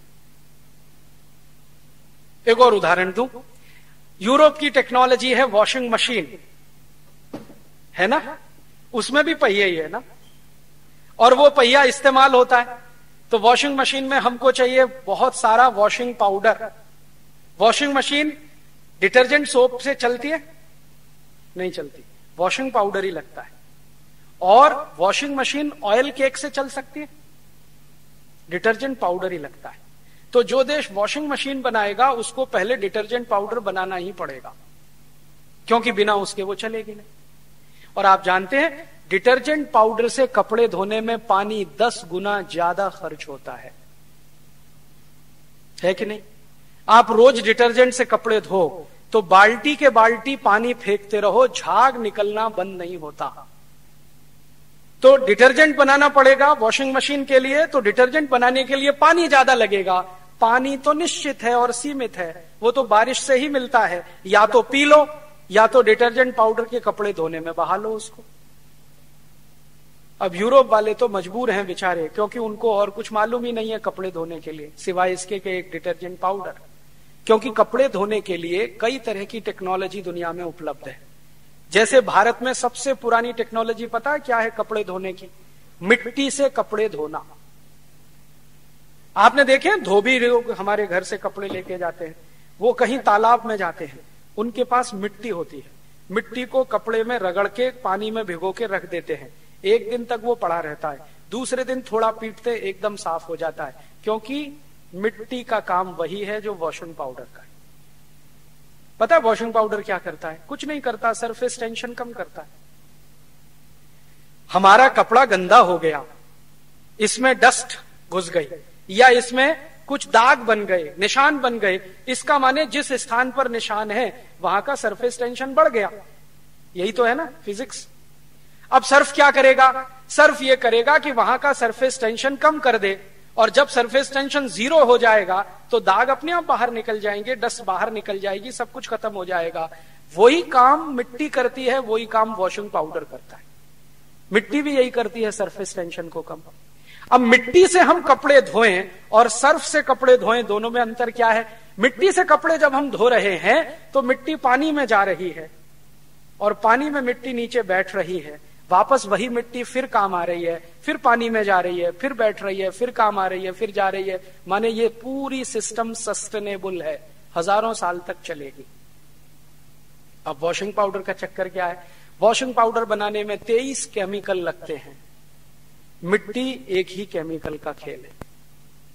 एक और उदाहरण दूं, यूरोप की टेक्नोलॉजी है वॉशिंग मशीन, है ना, उसमें भी पहिया ही है ना, और वो पहिया इस्तेमाल होता है। तो वॉशिंग मशीन में हमको चाहिए बहुत सारा washing powder. Washing machine detergent soap से चलती है? नहीं चलती, वॉशिंग पाउडर ही लगता है। और वॉशिंग मशीन ऑयल केक से चल सकती है? डिटर्जेंट पाउडर ही लगता है। तो जो देश वॉशिंग मशीन बनाएगा उसको पहले डिटर्जेंट पाउडर बनाना ही पड़ेगा, क्योंकि बिना उसके वो चलेगी नहीं। और आप जानते हैं डिटर्जेंट पाउडर से कपड़े धोने में पानी दस गुना ज्यादा खर्च होता है, है कि नहीं? आप रोज डिटर्जेंट से कपड़े धो तो बाल्टी के बाल्टी पानी फेंकते रहो, झाग निकलना बंद नहीं होता। तो डिटर्जेंट बनाना पड़ेगा वॉशिंग मशीन के लिए, तो डिटर्जेंट बनाने के लिए पानी ज्यादा लगेगा। पानी तो निश्चित है और सीमित है, वो तो बारिश से ही मिलता है, या तो पी लो या तो डिटर्जेंट पाउडर के कपड़े धोने में बहा लो उसको। अब यूरोप वाले तो मजबूर हैं बेचारे, क्योंकि उनको और कुछ मालूम ही नहीं है कपड़े धोने के लिए, सिवाय इसके के एक डिटर्जेंट पाउडर। क्योंकि कपड़े धोने के लिए कई तरह की टेक्नोलॉजी दुनिया में उपलब्ध है। जैसे भारत में सबसे पुरानी टेक्नोलॉजी पता है क्या है कपड़े धोने की? मिट्टी से कपड़े धोना। आपने देखे धोबी लोग हमारे घर से कपड़े लेके जाते हैं, वो कहीं तालाब में जाते हैं, उनके पास मिट्टी होती है, मिट्टी को कपड़े में रगड़ के पानी में भिगो के रख देते हैं। एक दिन तक वो पड़ा रहता है, दूसरे दिन थोड़ा पीटते एकदम साफ हो जाता है, क्योंकि मिट्टी का काम वही है जो वॉशिंग पाउडर का है। पता है वॉशिंग पाउडर क्या करता है? कुछ नहीं करता, सरफेस टेंशन कम करता है। हमारा कपड़ा गंदा हो गया, इसमें डस्ट घुस गई या इसमें कुछ दाग बन गए, निशान बन गए, इसका माने जिस स्थान पर निशान है वहां का सरफेस टेंशन बढ़ गया। यही तो है ना फिजिक्स। अब सर्फ क्या करेगा? सर्फ ये करेगा कि वहां का सरफेस टेंशन कम कर दे, और जब सरफेस टेंशन जीरो हो जाएगा तो दाग अपने आप बाहर निकल जाएंगे, डस्ट बाहर निकल जाएगी, सब कुछ खत्म हो जाएगा। वही काम मिट्टी करती है, वही काम वॉशिंग पाउडर करता है। मिट्टी भी यही करती है, सरफेस टेंशन को कम। अब मिट्टी से हम कपड़े धोएं और सर्फ से कपड़े धोएं, दोनों में अंतर क्या है? मिट्टी से कपड़े जब हम धो रहे हैं तो मिट्टी पानी में जा रही है, और पानी में मिट्टी नीचे बैठ रही है, वापस वही मिट्टी फिर काम आ रही है, फिर पानी में जा रही है, फिर बैठ रही है, फिर काम आ रही है, फिर जा रही है। माने ये पूरी सिस्टम सस्टेनेबल है, हजारों साल तक चलेगी। अब वॉशिंग पाउडर का चक्कर क्या है? वॉशिंग पाउडर बनाने में तेईस केमिकल लगते हैं, मिट्टी एक ही केमिकल का खेल है।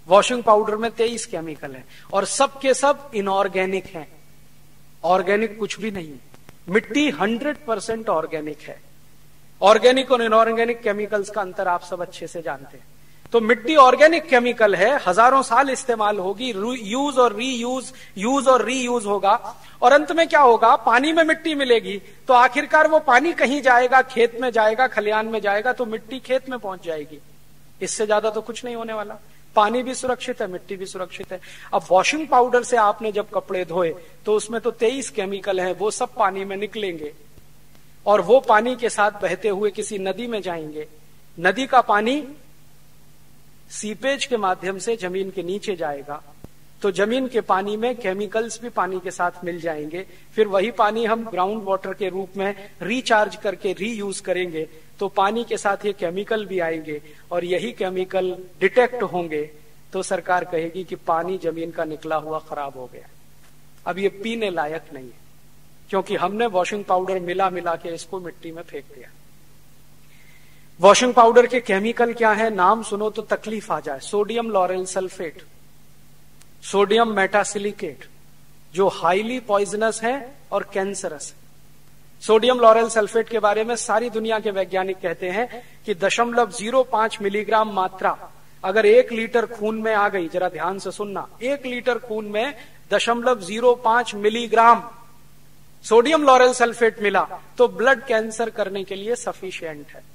वॉशिंग पाउडर में तेईस केमिकल हैं और सब के सब इनऑर्गेनिक हैं, ऑर्गेनिक कुछ भी नहीं है। मिट्टी हंड्रेड परसेंट ऑर्गेनिक है। ऑर्गेनिक और इनऑर्गेनिक केमिकल्स का अंतर आप सब अच्छे से जानते हैं। तो मिट्टी ऑर्गेनिक केमिकल है, हजारों साल इस्तेमाल होगी, यूज और रीयूज, यूज और रीयूज होगा, और अंत में क्या होगा, पानी में मिट्टी मिलेगी तो आखिरकार वो पानी कहीं जाएगा, खेत में जाएगा, खलिहान में जाएगा, तो मिट्टी खेत में पहुंच जाएगी। इससे ज्यादा तो कुछ नहीं होने वाला। पानी भी सुरक्षित है, मिट्टी भी सुरक्षित है। अब वॉशिंग पाउडर से आपने जब कपड़े धोए तो उसमें तो तेईस केमिकल हैं, वो सब पानी में निकलेंगे और वो पानी के साथ बहते हुए किसी नदी में जाएंगे। नदी का पानी सीपेज के माध्यम से जमीन के नीचे जाएगा, तो जमीन के पानी में केमिकल्स भी पानी के साथ मिल जाएंगे। फिर वही पानी हम ग्राउंड वाटर के रूप में रिचार्ज करके रीयूज करेंगे, तो पानी के साथ ये केमिकल भी आएंगे और यही केमिकल डिटेक्ट होंगे, तो सरकार कहेगी कि पानी जमीन का निकला हुआ खराब हो गया, अब ये पीने लायक नहीं है, क्योंकि हमने वॉशिंग पाउडर मिला मिला के इसको मिट्टी में फेंक दिया। वॉशिंग पाउडर के केमिकल क्या है, नाम सुनो तो तकलीफ आ जाए। Sodium lauryl sulphate, sodium metasilicate, जो हाईली पॉइजनस है और कैंसरस है। सोडियम लॉरेल सल्फेट के बारे में सारी दुनिया के वैज्ञानिक कहते हैं कि दशमलव जीरो पांच मिलीग्राम मात्रा अगर एक लीटर खून में आ गई, जरा ध्यान से सुनना, एक लीटर खून में दशमलव जीरो पांच मिलीग्राम सोडियम लॉरेल सल्फेट मिला तो ब्लड कैंसर करने के लिए सफिशिएंट है।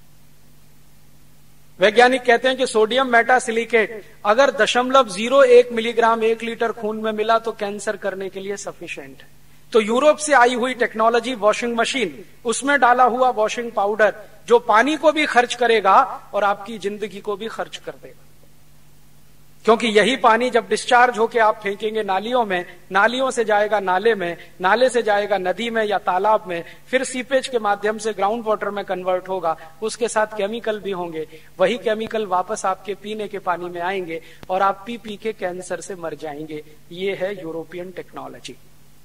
वैज्ञानिक कहते हैं कि सोडियम मेटासिलिकेट अगर दशमलव जीरो एक मिलीग्राम एक लीटर खून में मिला तो कैंसर करने के लिए सफिशिएंट है। तो यूरोप से आई हुई टेक्नोलॉजी वॉशिंग मशीन, उसमें डाला हुआ वॉशिंग पाउडर जो पानी को भी खर्च करेगा और आपकी जिंदगी को भी खर्च कर देगा, क्योंकि यही पानी जब डिस्चार्ज होके आप फेंकेंगे नालियों में, नालियों से जाएगा नाले में, नाले से जाएगा नदी में या तालाब में, फिर सीपेज के माध्यम से ग्राउंड वाटर में कन्वर्ट होगा, उसके साथ केमिकल भी होंगे, वही केमिकल वापस आपके पीने के पानी में आएंगे और आप पी पी के कैंसर से मर जाएंगे। ये है यूरोपियन टेक्नोलॉजी।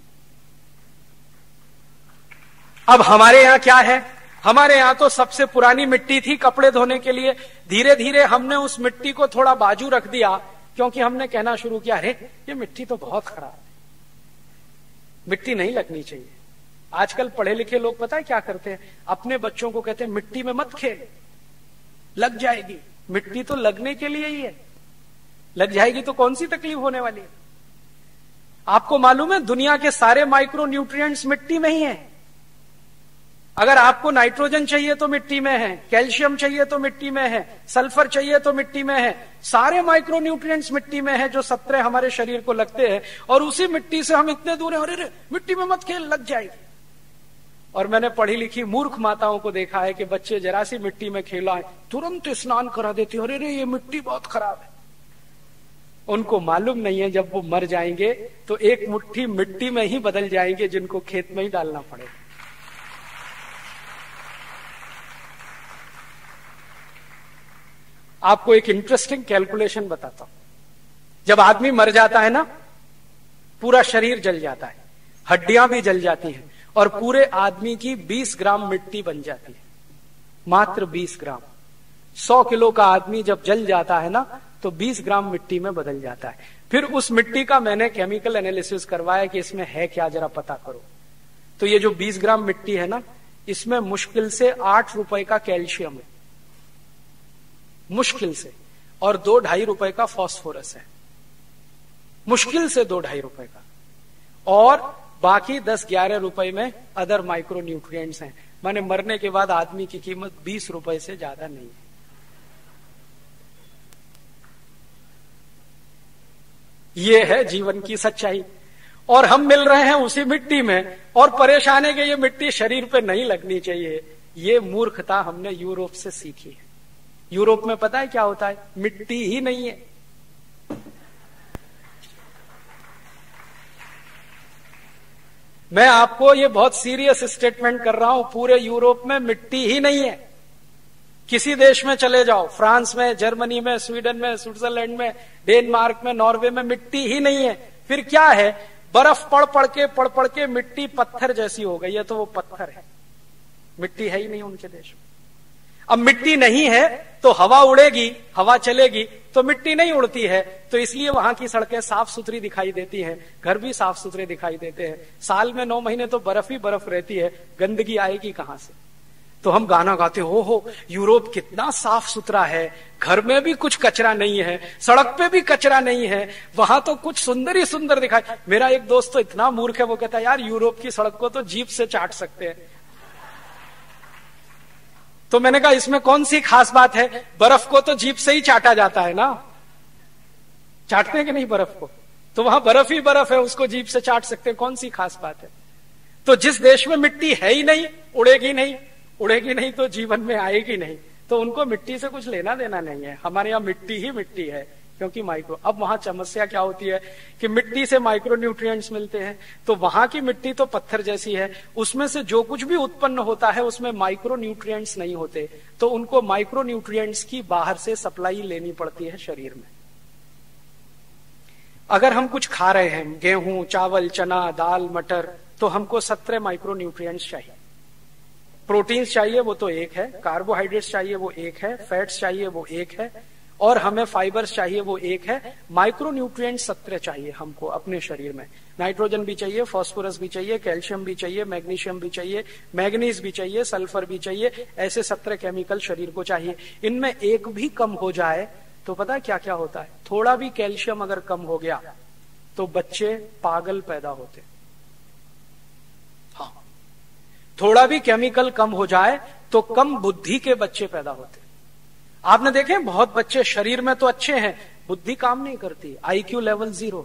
अब हमारे यहाँ क्या है, हमारे यहाँ तो सबसे पुरानी मिट्टी थी कपड़े धोने के लिए। धीरे धीरे हमने उस मिट्टी को थोड़ा बाजू रख दिया, क्योंकि हमने कहना शुरू किया, अरे ये मिट्टी तो बहुत खराब है, मिट्टी नहीं लगनी चाहिए। आजकल पढ़े लिखे लोग पता है क्या करते हैं, अपने बच्चों को कहते हैं मिट्टी में मत खेल, लग जाएगी। मिट्टी तो लगने के लिए ही है, लग जाएगी तो कौन सी तकलीफ होने वाली है। आपको मालूम है दुनिया के सारे माइक्रो न्यूट्रिएंट्स मिट्टी में ही है। अगर आपको नाइट्रोजन चाहिए तो मिट्टी में है, कैल्शियम चाहिए तो मिट्टी में है, सल्फर चाहिए तो मिट्टी में है, सारे माइक्रो न्यूट्रिएंट्स मिट्टी में है जो सत्रह हमारे शरीर को लगते हैं। और उसी मिट्टी से हम इतने दूर हैं, अरे रे मिट्टी में मत खेल, लग जाएगी। और मैंने पढ़ी लिखी मूर्ख माताओं को देखा है कि बच्चे जरा सी मिट्टी में खेला है तुरंत स्नान करा देती, अरे रे ये मिट्टी बहुत खराब है। उनको मालूम नहीं है जब वो मर जाएंगे तो एक मुट्ठी मिट्टी में ही बदल जाएंगे, जिनको खेत में ही डालना पड़ेगा। आपको एक इंटरेस्टिंग कैलकुलेशन बताता हूं। जब आदमी मर जाता है ना, पूरा शरीर जल जाता है, हड्डियां भी जल जाती हैं और पूरे आदमी की बीस ग्राम मिट्टी बन जाती है, मात्र बीस ग्राम। सौ किलो का आदमी जब जल जाता है ना तो बीस ग्राम मिट्टी में बदल जाता है। फिर उस मिट्टी का मैंने केमिकल एनालिसिस करवाया कि इसमें है क्या, जरा पता करो। तो ये जो बीस ग्राम मिट्टी है ना, इसमें मुश्किल से आठ रुपए का कैल्शियम है, मुश्किल से, और दो ढाई रुपए का फास्फोरस है, मुश्किल से दो ढाई रुपए का, और बाकी दस ग्यारह रुपए में अदर माइक्रो न्यूट्रिएंट्स हैं। माने मरने के बाद आदमी की कीमत बीस रुपए से ज्यादा नहीं है। ये है जीवन की सच्चाई। और हम मिल रहे हैं उसी मिट्टी में और परेशान है कि ये मिट्टी शरीर पे नहीं लगनी चाहिए। ये मूर्खता हमने यूरोप से सीखी है। यूरोप में पता है क्या होता है, मिट्टी ही नहीं है। मैं आपको ये बहुत सीरियस स्टेटमेंट कर रहा हूं, पूरे यूरोप में मिट्टी ही नहीं है। किसी देश में चले जाओ, फ्रांस में, जर्मनी में, स्वीडन में, स्विट्जरलैंड में, डेनमार्क में, नॉर्वे में, मिट्टी ही नहीं है। फिर क्या है, बर्फ पड़ पड़ के पड़ पड़ के मिट्टी पत्थर जैसी हो गई है, तो वो पत्थर है, मिट्टी है ही नहीं उनके देश में। अब मिट्टी नहीं है तो हवा उड़ेगी, हवा चलेगी तो मिट्टी नहीं उड़ती है, तो इसलिए वहां की सड़कें साफ सुथरी दिखाई देती हैं, घर भी साफ सुथरे दिखाई देते हैं। साल में नौ महीने तो बर्फ ही बर्फ रहती है, गंदगी आएगी कहां से? तो हम गाना गाते हो हो यूरोप कितना साफ सुथरा है, घर में भी कुछ कचरा नहीं है, सड़क पे भी कचरा नहीं है, वहां तो कुछ सुंदर ही सुंदर दिखाई। मेरा एक दोस्त तो इतना मूर्ख है, वो कहता है यार यूरोप की सड़क को तो जीप से चाट सकते हैं। तो मैंने कहा इसमें कौन सी खास बात है, बर्फ को तो जीप से ही चाटा जाता है ना, चाटते हैं कि नहीं बर्फ को? तो वहां बर्फ ही बर्फ है, उसको जीप से चाट सकते हैं, कौन सी खास बात है? तो जिस देश में मिट्टी है ही नहीं, उड़ेगी नहीं, उड़ेगी नहीं तो जीवन में आएगी नहीं, तो उनको मिट्टी से कुछ लेना देना नहीं है। हमारे यहाँ मिट्टी ही मिट्टी है, क्योंकि माइक्रो। अब वहां समस्या क्या होती है कि मिट्टी से माइक्रो न्यूट्रिएंट्स मिलते हैं, तो वहां की मिट्टी तो पत्थर जैसी है, उसमें से जो कुछ भी उत्पन्न होता है उसमें माइक्रो न्यूट्रिएंट्स नहीं होते, तो उनको माइक्रो न्यूट्रिएंट्स की बाहर से सप्लाई लेनी पड़ती है शरीर में। अगर हम कुछ खा रहे हैं, गेहूं, चावल, चना, दाल, मटर, तो हमको सत्रह माइक्रो न्यूट्रिएंट्स चाहिए। प्रोटीन्स चाहिए वो तो एक है, कार्बोहाइड्रेट्स चाहिए वो एक है, फैट्स चाहिए वो एक है, और हमें फाइबर्स चाहिए वो एक है। माइक्रो न्यूट्रिएंट्स सत्रह चाहिए हमको अपने शरीर में। नाइट्रोजन भी चाहिए, फास्फोरस भी चाहिए, कैल्शियम भी चाहिए, मैग्नीशियम भी चाहिए, मैग्नीज भी चाहिए, सल्फर भी चाहिए, ऐसे सत्रह केमिकल शरीर को चाहिए। इनमें एक भी कम हो जाए तो पता है क्या क्या होता है? थोड़ा भी कैल्शियम अगर कम हो गया तो बच्चे पागल पैदा होते। हाँ, थोड़ा भी केमिकल कम हो जाए तो कम बुद्धि के बच्चे पैदा होते। आपने देखे बहुत बच्चे शरीर में तो अच्छे हैं, बुद्धि काम नहीं करती, आईक्यू लेवल जीरो।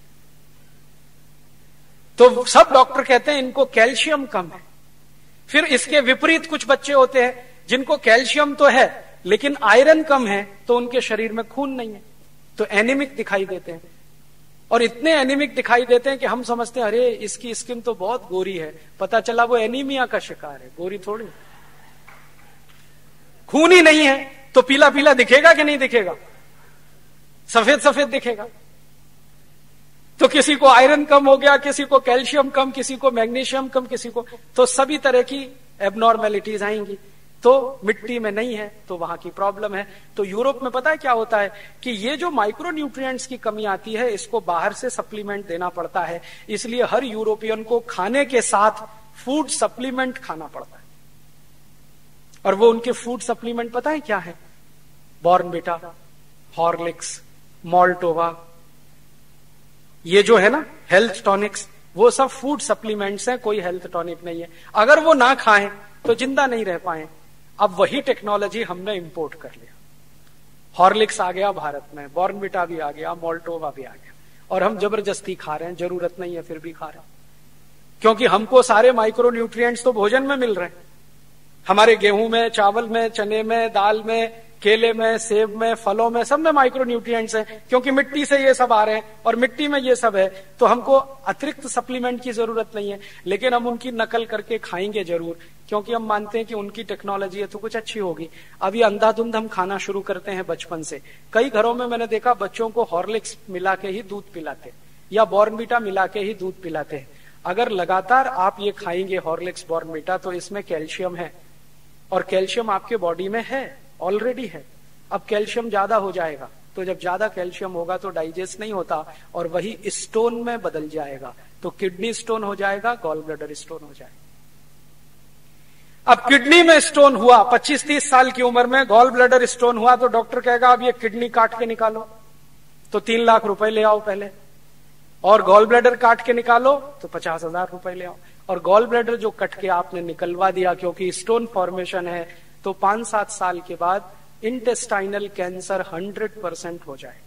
तो सब डॉक्टर कहते हैं इनको कैल्शियम कम है। फिर इसके विपरीत कुछ बच्चे होते हैं जिनको कैल्शियम तो है लेकिन आयरन कम है, तो उनके शरीर में खून नहीं है, तो एनीमिक दिखाई देते हैं। और इतने एनीमिक दिखाई देते हैं कि हम समझते हैं अरे इसकी स्किन तो बहुत गोरी है, पता चला वो एनीमिया का शिकार है, गोरी थोड़ी। खून ही नहीं है तो पीला पीला दिखेगा कि नहीं दिखेगा? सफेद सफेद दिखेगा। तो किसी को आयरन कम हो गया, किसी को कैल्शियम कम, किसी को मैग्नीशियम कम, किसी को, तो सभी तरह की एबनॉर्मेलिटीज आएंगी। तो मिट्टी में नहीं है तो वहां की प्रॉब्लम है। तो यूरोप में पता है क्या होता है कि ये जो माइक्रो न्यूट्रिएंट्स की कमी आती है इसको बाहर से सप्लीमेंट देना पड़ता है, इसलिए हर यूरोपियन को खाने के साथ फूड सप्लीमेंट खाना पड़ता है। और वो उनके फूड सप्लीमेंट पता है क्या है? बॉर्नविटा, हॉर्लिक्स, मॉल्टोवा, ये जो है ना हेल्थ टॉनिक्स, वो सब फूड सप्लीमेंट्स हैं, कोई हेल्थ टॉनिक नहीं है। अगर वो ना खाएं तो जिंदा नहीं रह पाए। अब वही टेक्नोलॉजी हमने इंपोर्ट कर लिया। हॉर्लिक्स आ गया भारत में, बॉर्नविटा भी आ गया, मॉल्टोवा भी आ गया, और हम जबरदस्ती खा रहे हैं, जरूरत नहीं है फिर भी खा रहे हैं, क्योंकि हमको सारे माइक्रो न्यूट्रिएंट्स तो भोजन में मिल रहे हैं। हमारे गेहूं में, चावल में, चने में, दाल में, केले में, सेब में, फलों में, सब में माइक्रो न्यूट्रिएंट्स हैं, क्योंकि मिट्टी से ये सब आ रहे हैं और मिट्टी में ये सब है, तो हमको अतिरिक्त सप्लीमेंट की जरूरत नहीं है। लेकिन हम उनकी नकल करके खाएंगे जरूर, क्योंकि हम मानते हैं कि उनकी टेक्नोलॉजी है तो कुछ अच्छी होगी। अभी अंधाधुंध हम खाना शुरू करते हैं बचपन से। कई घरों में मैंने देखा बच्चों को हॉर्लिक्स मिला के ही दूध पिलाते या बॉर्नविटा मिला के ही दूध पिलाते हैं। अगर लगातार आप ये खाएंगे हॉर्लिक्स, बॉर्नविटा, तो इसमें कैल्शियम है, और कैल्शियम आपके बॉडी में है, ऑलरेडी है। अब कैल्शियम ज्यादा हो जाएगा, तो जब ज्यादा कैल्शियम होगा तो डाइजेस्ट नहीं होता और वही स्टोन में बदल जाएगा, तो किडनी स्टोन हो जाएगा, गॉल ब्लैडर स्टोन हो जाएगा। अब किडनी में स्टोन हुआ, पच्चीस तीस साल की उम्र में गॉल ब्लैडर स्टोन हुआ, तो डॉक्टर कहेगा अब ये किडनी काट के निकालो, तो तीन लाख रुपए ले आओ पहले, और गॉल ब्लैडर काट के निकालो तो पचास हजार रुपए ले आओ। और गॉल ब्लैडर जो कट के आपने निकलवा दिया क्योंकि स्टोन फॉर्मेशन है, तो पांच सात साल के बाद इंटेस्टाइनल कैंसर हंड्रेड परसेंट हो जाएगा।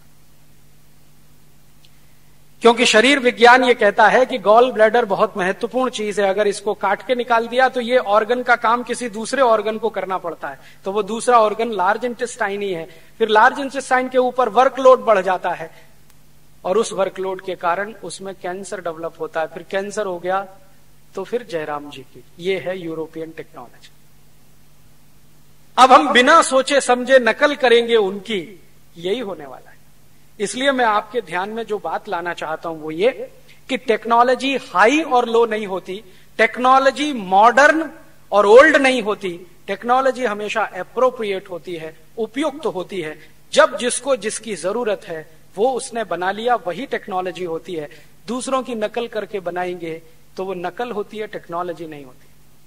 क्योंकि शरीर विज्ञान ये कहता है कि गॉल ब्लैडर बहुत महत्वपूर्ण चीज है, अगर इसको काट के निकाल दिया तो ये ऑर्गन का काम किसी दूसरे ऑर्गन को करना पड़ता है, तो वो दूसरा ऑर्गन लार्ज इंटेस्टाइन ही है। फिर लार्ज इंटेस्टाइन के ऊपर वर्कलोड बढ़ जाता है, और उस वर्कलोड के कारण उसमें कैंसर डेवलप होता है। फिर कैंसर हो गया तो फिर जयराम जी की, ये है यूरोपियन टेक्नोलॉजी। अब हम बिना सोचे समझे नकल करेंगे उनकी, यही होने वाला है। इसलिए मैं आपके ध्यान में जो बात लाना चाहता हूं वो ये कि टेक्नोलॉजी हाई और लो नहीं होती, टेक्नोलॉजी मॉडर्न और ओल्ड नहीं होती, टेक्नोलॉजी हमेशा एप्रोप्रिएट होती है, उपयुक्त तो होती है। जब जिसको जिसकी जरूरत है वो उसने बना लिया, वही टेक्नोलॉजी होती है। दूसरों की नकल करके बनाएंगे तो वो नकल होती है, टेक्नोलॉजी नहीं होती।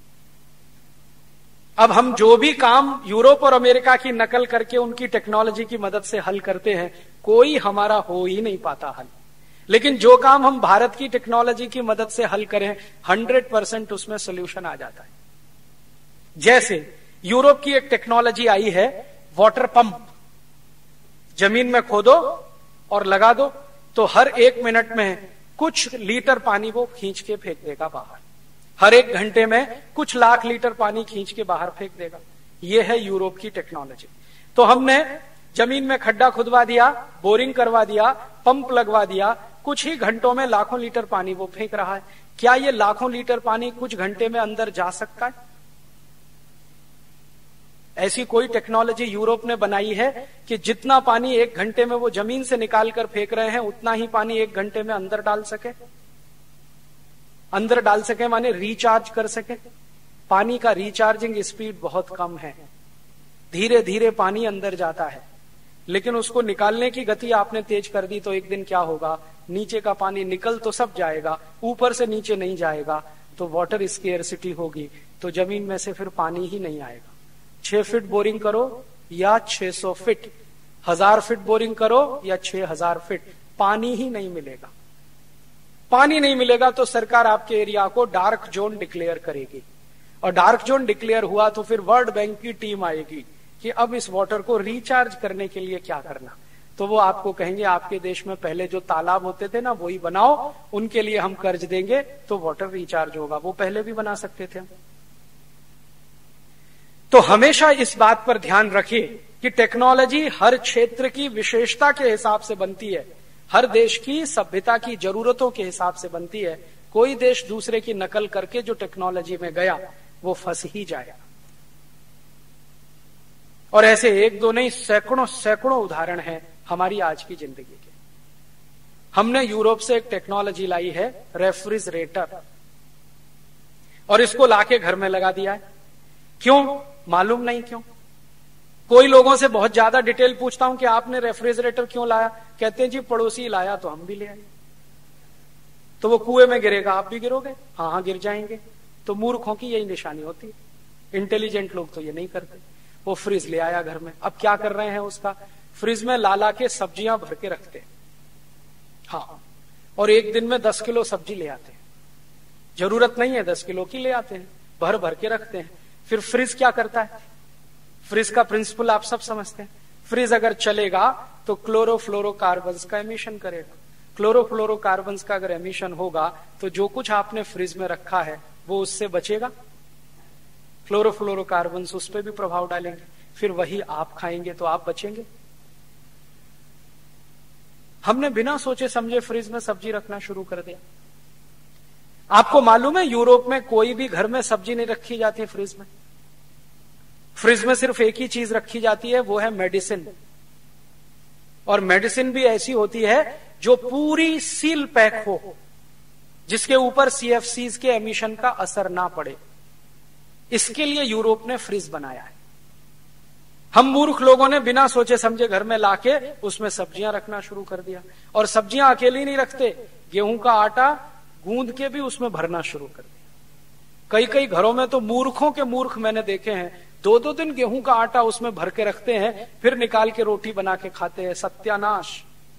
अब हम जो भी काम यूरोप और अमेरिका की नकल करके उनकी टेक्नोलॉजी की मदद से हल करते हैं, कोई हमारा हो ही नहीं पाता हल। लेकिन जो काम हम भारत की टेक्नोलॉजी की मदद से हल करें, हंड्रेड परसेंट उसमें सोल्यूशन आ जाता है। जैसे यूरोप की एक टेक्नोलॉजी आई है, वाटर पंप। जमीन में खोदो और लगा दो तो हर एक मिनट में कुछ लीटर पानी वो खींच के फेंक देगा बाहर। हर एक घंटे में कुछ लाख लीटर पानी खींच के बाहर फेंक देगा। ये है यूरोप की टेक्नोलॉजी। तो हमने जमीन में खड्डा खुदवा दिया, बोरिंग करवा दिया, पंप लगवा दिया, कुछ ही घंटों में लाखों लीटर पानी वो फेंक रहा है। क्या ये लाखों लीटर पानी कुछ घंटे में अंदर जा सकता है? ऐसी कोई टेक्नोलॉजी यूरोप ने बनाई है कि जितना पानी एक घंटे में वो जमीन से निकाल कर फेंक रहे हैं, उतना ही पानी एक घंटे में अंदर डाल सके? अंदर डाल सके माने रिचार्ज कर सके। पानी का रिचार्जिंग स्पीड बहुत कम है, धीरे धीरे पानी अंदर जाता है। लेकिन उसको निकालने की गति आपने तेज कर दी तो एक दिन क्या होगा, नीचे का पानी निकल तो सब जाएगा, ऊपर से नीचे नहीं जाएगा, तो वाटर स्केर्सिटी होगी, तो जमीन में से फिर पानी ही नहीं आएगा। छह फीट बोरिंग करो या छह सौ फीट, हजार फीट बोरिंग करो या छह हजार फीट, पानी ही नहीं मिलेगा। पानी नहीं मिलेगा तो सरकार आपके एरिया को डार्क जोन डिक्लेयर करेगी, और डार्क जोन डिक्लेयर हुआ तो फिर वर्ल्ड बैंक की टीम आएगी कि अब इस वाटर को रिचार्ज करने के लिए क्या करना। तो वो आपको कहेंगे आपके देश में पहले जो तालाब होते थे ना वही बनाओ, उनके लिए हम कर्ज देंगे तो वाटर रिचार्ज होगा। वो पहले भी बना सकते थे। तो हमेशा इस बात पर ध्यान रखिए कि टेक्नोलॉजी हर क्षेत्र की विशेषता के हिसाब से बनती है, हर देश की सभ्यता की जरूरतों के हिसाब से बनती है। कोई देश दूसरे की नकल करके जो टेक्नोलॉजी में गया वो फंस ही जाएगा। और ऐसे एक दो नहीं, सैकड़ों सैकड़ों उदाहरण हैं हमारी आज की जिंदगी के। हमने यूरोप से एक टेक्नोलॉजी लाई है, रेफ्रिजरेटर, और इसको लाके घर में लगा दिया है। क्यों? मालूम नहीं क्यों। कोई लोगों से बहुत ज्यादा डिटेल पूछता हूं कि आपने रेफ्रिजरेटर क्यों लाया, कहते हैं जी पड़ोसी लाया तो हम भी ले आए। तो वो कुएं में गिरेगा, आप भी गिरोगे? हाँ हाँ गिर जाएंगे। तो मूर्खों की यही निशानी होती है। इंटेलिजेंट लोग तो ये नहीं करते। वो फ्रिज ले आया घर में, अब क्या कर रहे हैं उसका, फ्रिज में ला ला के सब्जियां भर के रखते हैं। हाँ, और एक दिन में दस किलो सब्जी ले आते हैं। जरूरत नहीं है दस किलो की, ले आते हैं, भर भर के रखते हैं। फिर फ्रिज क्या करता है? फ्रिज का प्रिंसिपल आप सब समझते हैं। फ्रिज अगर चलेगा तो क्लोरोफ्लोरोकार्बन्स का एमिशन करेगा। क्लोरोफ्लोरोकार्बन्स का अगर एमिशन होगा तो जो कुछ आपने फ्रिज में रखा है वो उससे बचेगा। क्लोरोफ्लोरोकार्बन्स उस पर भी प्रभाव डालेंगे, फिर वही आप खाएंगे तो आप बचेंगे। हमने बिना सोचे समझे फ्रिज में सब्जी रखना शुरू कर दिया। आपको मालूम है यूरोप में कोई भी घर में सब्जी नहीं रखी जाती फ्रिज में। फ्रिज में सिर्फ एक ही चीज रखी जाती है, वो है मेडिसिन। और मेडिसिन भी ऐसी होती है जो पूरी सील पैक हो, जिसके ऊपर सीएफसीज के एमिशन का असर ना पड़े। इसके लिए यूरोप ने फ्रिज बनाया है। हम मूर्ख लोगों ने बिना सोचे समझे घर में लाके उसमें सब्जियां रखना शुरू कर दिया। और सब्जियां अकेली नहीं रखते, गेहूं का आटा गूंद के भी उसमें भरना शुरू कर दिया। कई कई घरों में तो मूर्खों के मूर्ख मैंने देखे हैं, दो दो दिन गेहूं का आटा उसमें भर के रखते हैं, फिर निकाल के रोटी बना के खाते हैं। सत्यानाश।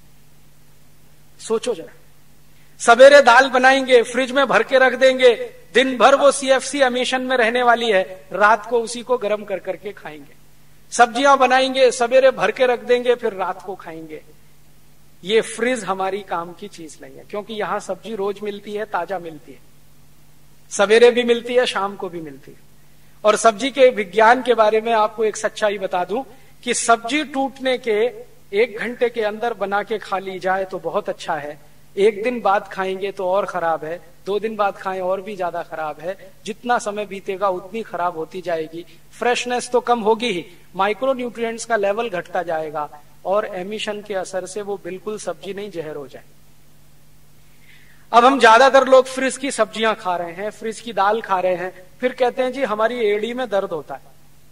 सोचो जरा, सवेरे दाल बनाएंगे, फ्रिज में भर के रख देंगे, दिन भर वो सीएफसी एमिशन में रहने वाली है, रात को उसी को गर्म कर करके खाएंगे। सब्जियां बनाएंगे, सवेरे भर के रख देंगे, फिर रात को खाएंगे। ये फ्रिज हमारी काम की चीज नहीं है, क्योंकि यहां सब्जी रोज मिलती है, ताजा मिलती है, सवेरे भी मिलती है, शाम को भी मिलती है। और सब्जी के विज्ञान के बारे में आपको एक सच्चाई बता दूं कि सब्जी टूटने के एक घंटे के अंदर बना के खा ली जाए तो बहुत अच्छा है, एक दिन बाद खाएंगे तो और खराब है, दो दिन बाद खाएं और भी ज्यादा खराब है। जितना समय बीतेगा उतनी खराब होती जाएगी। फ्रेशनेस तो कम होगी ही, माइक्रो न्यूट्रिएंट्स का लेवल घटता जाएगा, और एमिशन के असर से वो बिल्कुल सब्जी नहीं जहर हो जाए। अब हम ज्यादातर लोग फ्रिज की सब्जियां खा रहे हैं, फ्रिज की दाल खा रहे हैं, फिर कहते हैं जी हमारी एड़ी में दर्द होता है।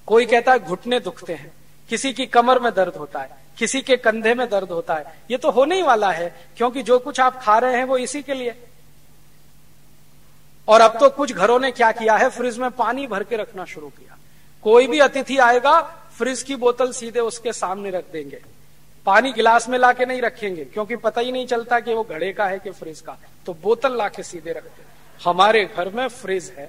कोई कहता है घुटने दुखते हैं, किसी की कमर में दर्द होता है, किसी के कंधे में दर्द होता है। ये तो होने ही वाला है, क्योंकि जो कुछ आप खा रहे हैं वो इसी के लिए। और अब तो कुछ घरों ने क्या किया है, फ्रिज में पानी भर के रखना शुरू किया। कोई भी अतिथि आएगा, फ्रिज की बोतल सीधे उसके सामने रख देंगे, पानी गिलास में लाके नहीं रखेंगे, क्योंकि पता ही नहीं चलता कि वो घड़े का है कि फ्रिज का, तो बोतल लाके सीधे रखते हैं। हमारे घर में फ्रिज है।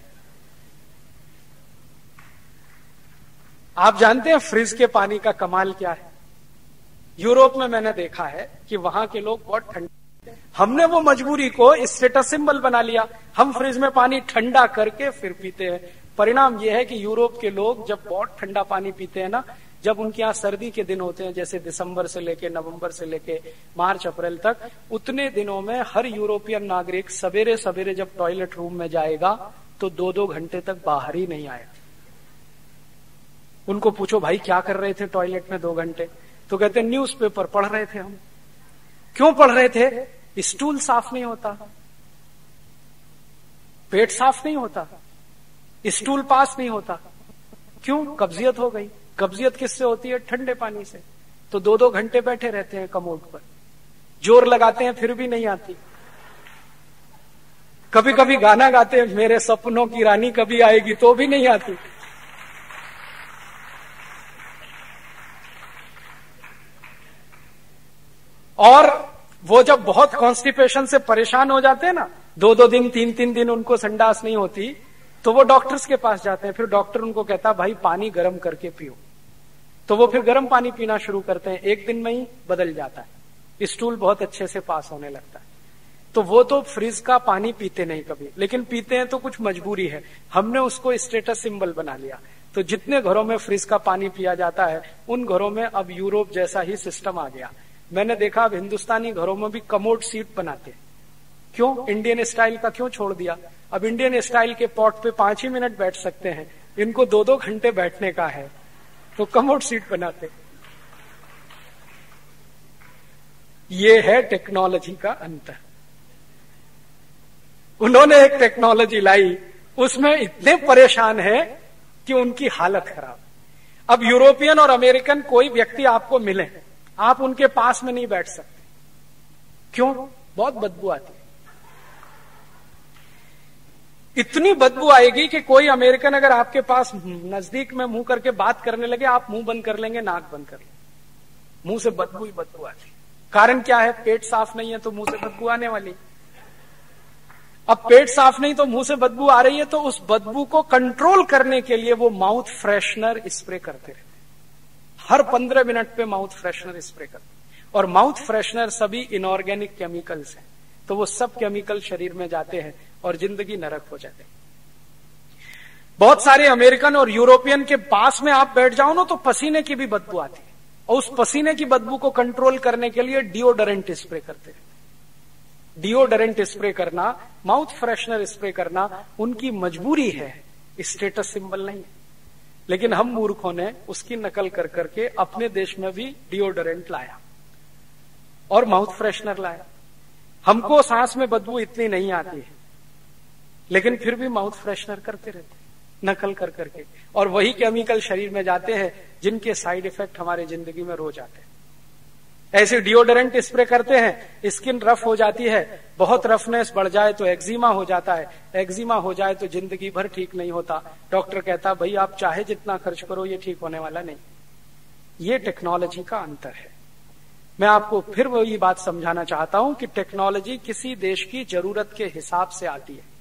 आप जानते हैं फ्रिज के पानी का कमाल क्या है? यूरोप में मैंने देखा है कि वहां के लोग बहुत ठंडे, हमने वो मजबूरी को स्टेटस सिंबल बना लिया। हम फ्रिज में पानी ठंडा करके फिर पीते हैं। परिणाम यह है कि यूरोप के लोग जब बहुत ठंडा पानी पीते हैं ना, जब उनके यहाँ सर्दी के दिन होते हैं, जैसे दिसंबर से लेके नवंबर से लेके मार्च अप्रैल तक, उतने दिनों में हर यूरोपियन नागरिक सवेरे सवेरे जब टॉयलेट रूम में जाएगा तो दो दो घंटे तक बाहर ही नहीं आएगा। उनको पूछो भाई क्या कर रहे थे टॉयलेट में दो घंटे, तो कहते न्यूज़पेपर पढ़ रहे थे हम। क्यों पढ़ रहे थे? स्टूल साफ नहीं होता, पेट साफ नहीं होता, स्टूल पास नहीं होता। क्यों? कब्जियत हो गई। कब्जियत किससे होती है? ठंडे पानी से। तो दो दो घंटे बैठे रहते हैं कमोड पर, जोर लगाते हैं फिर भी नहीं आती। कभी कभी गाना गाते हैं, मेरे सपनों की रानी कभी आएगी, तो भी नहीं आती। और वो जब बहुत कॉन्स्टिपेशन से परेशान हो जाते हैं ना, दो दो दिन तीन तीन दिन उनको संडास नहीं होती, तो वो डॉक्टर्स के पास जाते हैं। फिर डॉक्टर उनको कहता है भाई पानी गर्म करके पियो, तो वो फिर गर्म पानी पीना शुरू करते हैं। एक दिन में ही बदल जाता है, स्टूल बहुत अच्छे से पास होने लगता है। तो वो तो फ्रिज का पानी पीते नहीं कभी, लेकिन पीते हैं तो कुछ मजबूरी है। हमने उसको स्टेटस सिंबल बना लिया। तो जितने घरों में फ्रिज का पानी पिया जाता है, उन घरों में अब यूरोप जैसा ही सिस्टम आ गया। मैंने देखा अब हिंदुस्तानी घरों में भी कमोड सीट बनाते हैं। क्यों? इंडियन स्टाइल का क्यों छोड़ दिया? अब इंडियन स्टाइल के पॉट पे पांच ही मिनट बैठ सकते हैं, इनको दो दो घंटे बैठने का है, तो कमोड सीट बनाते। ये है टेक्नोलॉजी का अंतर। उन्होंने एक टेक्नोलॉजी लाई, उसमें इतने परेशान है कि उनकी हालत खराब। अब यूरोपियन और अमेरिकन कोई व्यक्ति आपको मिले, आप उनके पास में नहीं बैठ सकते। क्यों? बहुत बदबू आती है। इतनी बदबू आएगी कि कोई अमेरिकन अगर आपके पास नजदीक में मुंह करके बात करने लगे, आप मुंह बंद कर लेंगे, नाक बंद कर लेंगे। मुंह से बदबू ही बदबू आती। कारण क्या है? पेट साफ नहीं है तो मुंह से बदबू आने वाली। अब पेट साफ नहीं तो मुंह से बदबू आ रही है, तो उस बदबू को कंट्रोल करने के लिए वो माउथ फ्रेशनर स्प्रे करते रहते। हर पंद्रह मिनट पे माउथ फ्रेशनर स्प्रे करते। और माउथ फ्रेशनर सभी इनऑर्गेनिक केमिकल्स हैं, तो वो सब केमिकल शरीर में जाते हैं और जिंदगी नरक हो जाती है। बहुत सारे अमेरिकन और यूरोपियन के पास में आप बैठ जाओ ना, तो पसीने की भी बदबू आती है, और उस पसीने की बदबू को कंट्रोल करने के लिए डिओडोरेंट स्प्रे करते हैं। डिओडोरेंट स्प्रे करना, माउथ फ्रेशनर स्प्रे करना उनकी मजबूरी है, स्टेटस सिंबल नहीं है। लेकिन हम मूर्खों ने उसकी नकल कर करके अपने देश में भी डिओडोरेंट लाया और माउथ फ्रेशनर लाया। हमको सांस में बदबू इतनी नहीं आती है, लेकिन फिर भी माउथ फ्रेशनर करते रहते हैं नकल कर करके, और वही केमिकल शरीर में जाते हैं जिनके साइड इफेक्ट हमारे जिंदगी में रोज आते हैं। ऐसे डिओडोरेंट स्प्रे करते हैं, स्किन रफ हो जाती है, बहुत रफनेस बढ़ जाए तो एक्जिमा हो जाता है, एक्जिमा हो जाए तो जिंदगी भर ठीक नहीं होता। डॉक्टर कहता भाई आप चाहे जितना खर्च करो ये ठीक होने वाला नहीं। ये टेक्नोलॉजी का अंतर है। मैं आपको फिर वही बात समझाना चाहता हूं कि टेक्नोलॉजी किसी देश की जरूरत के हिसाब से आती है,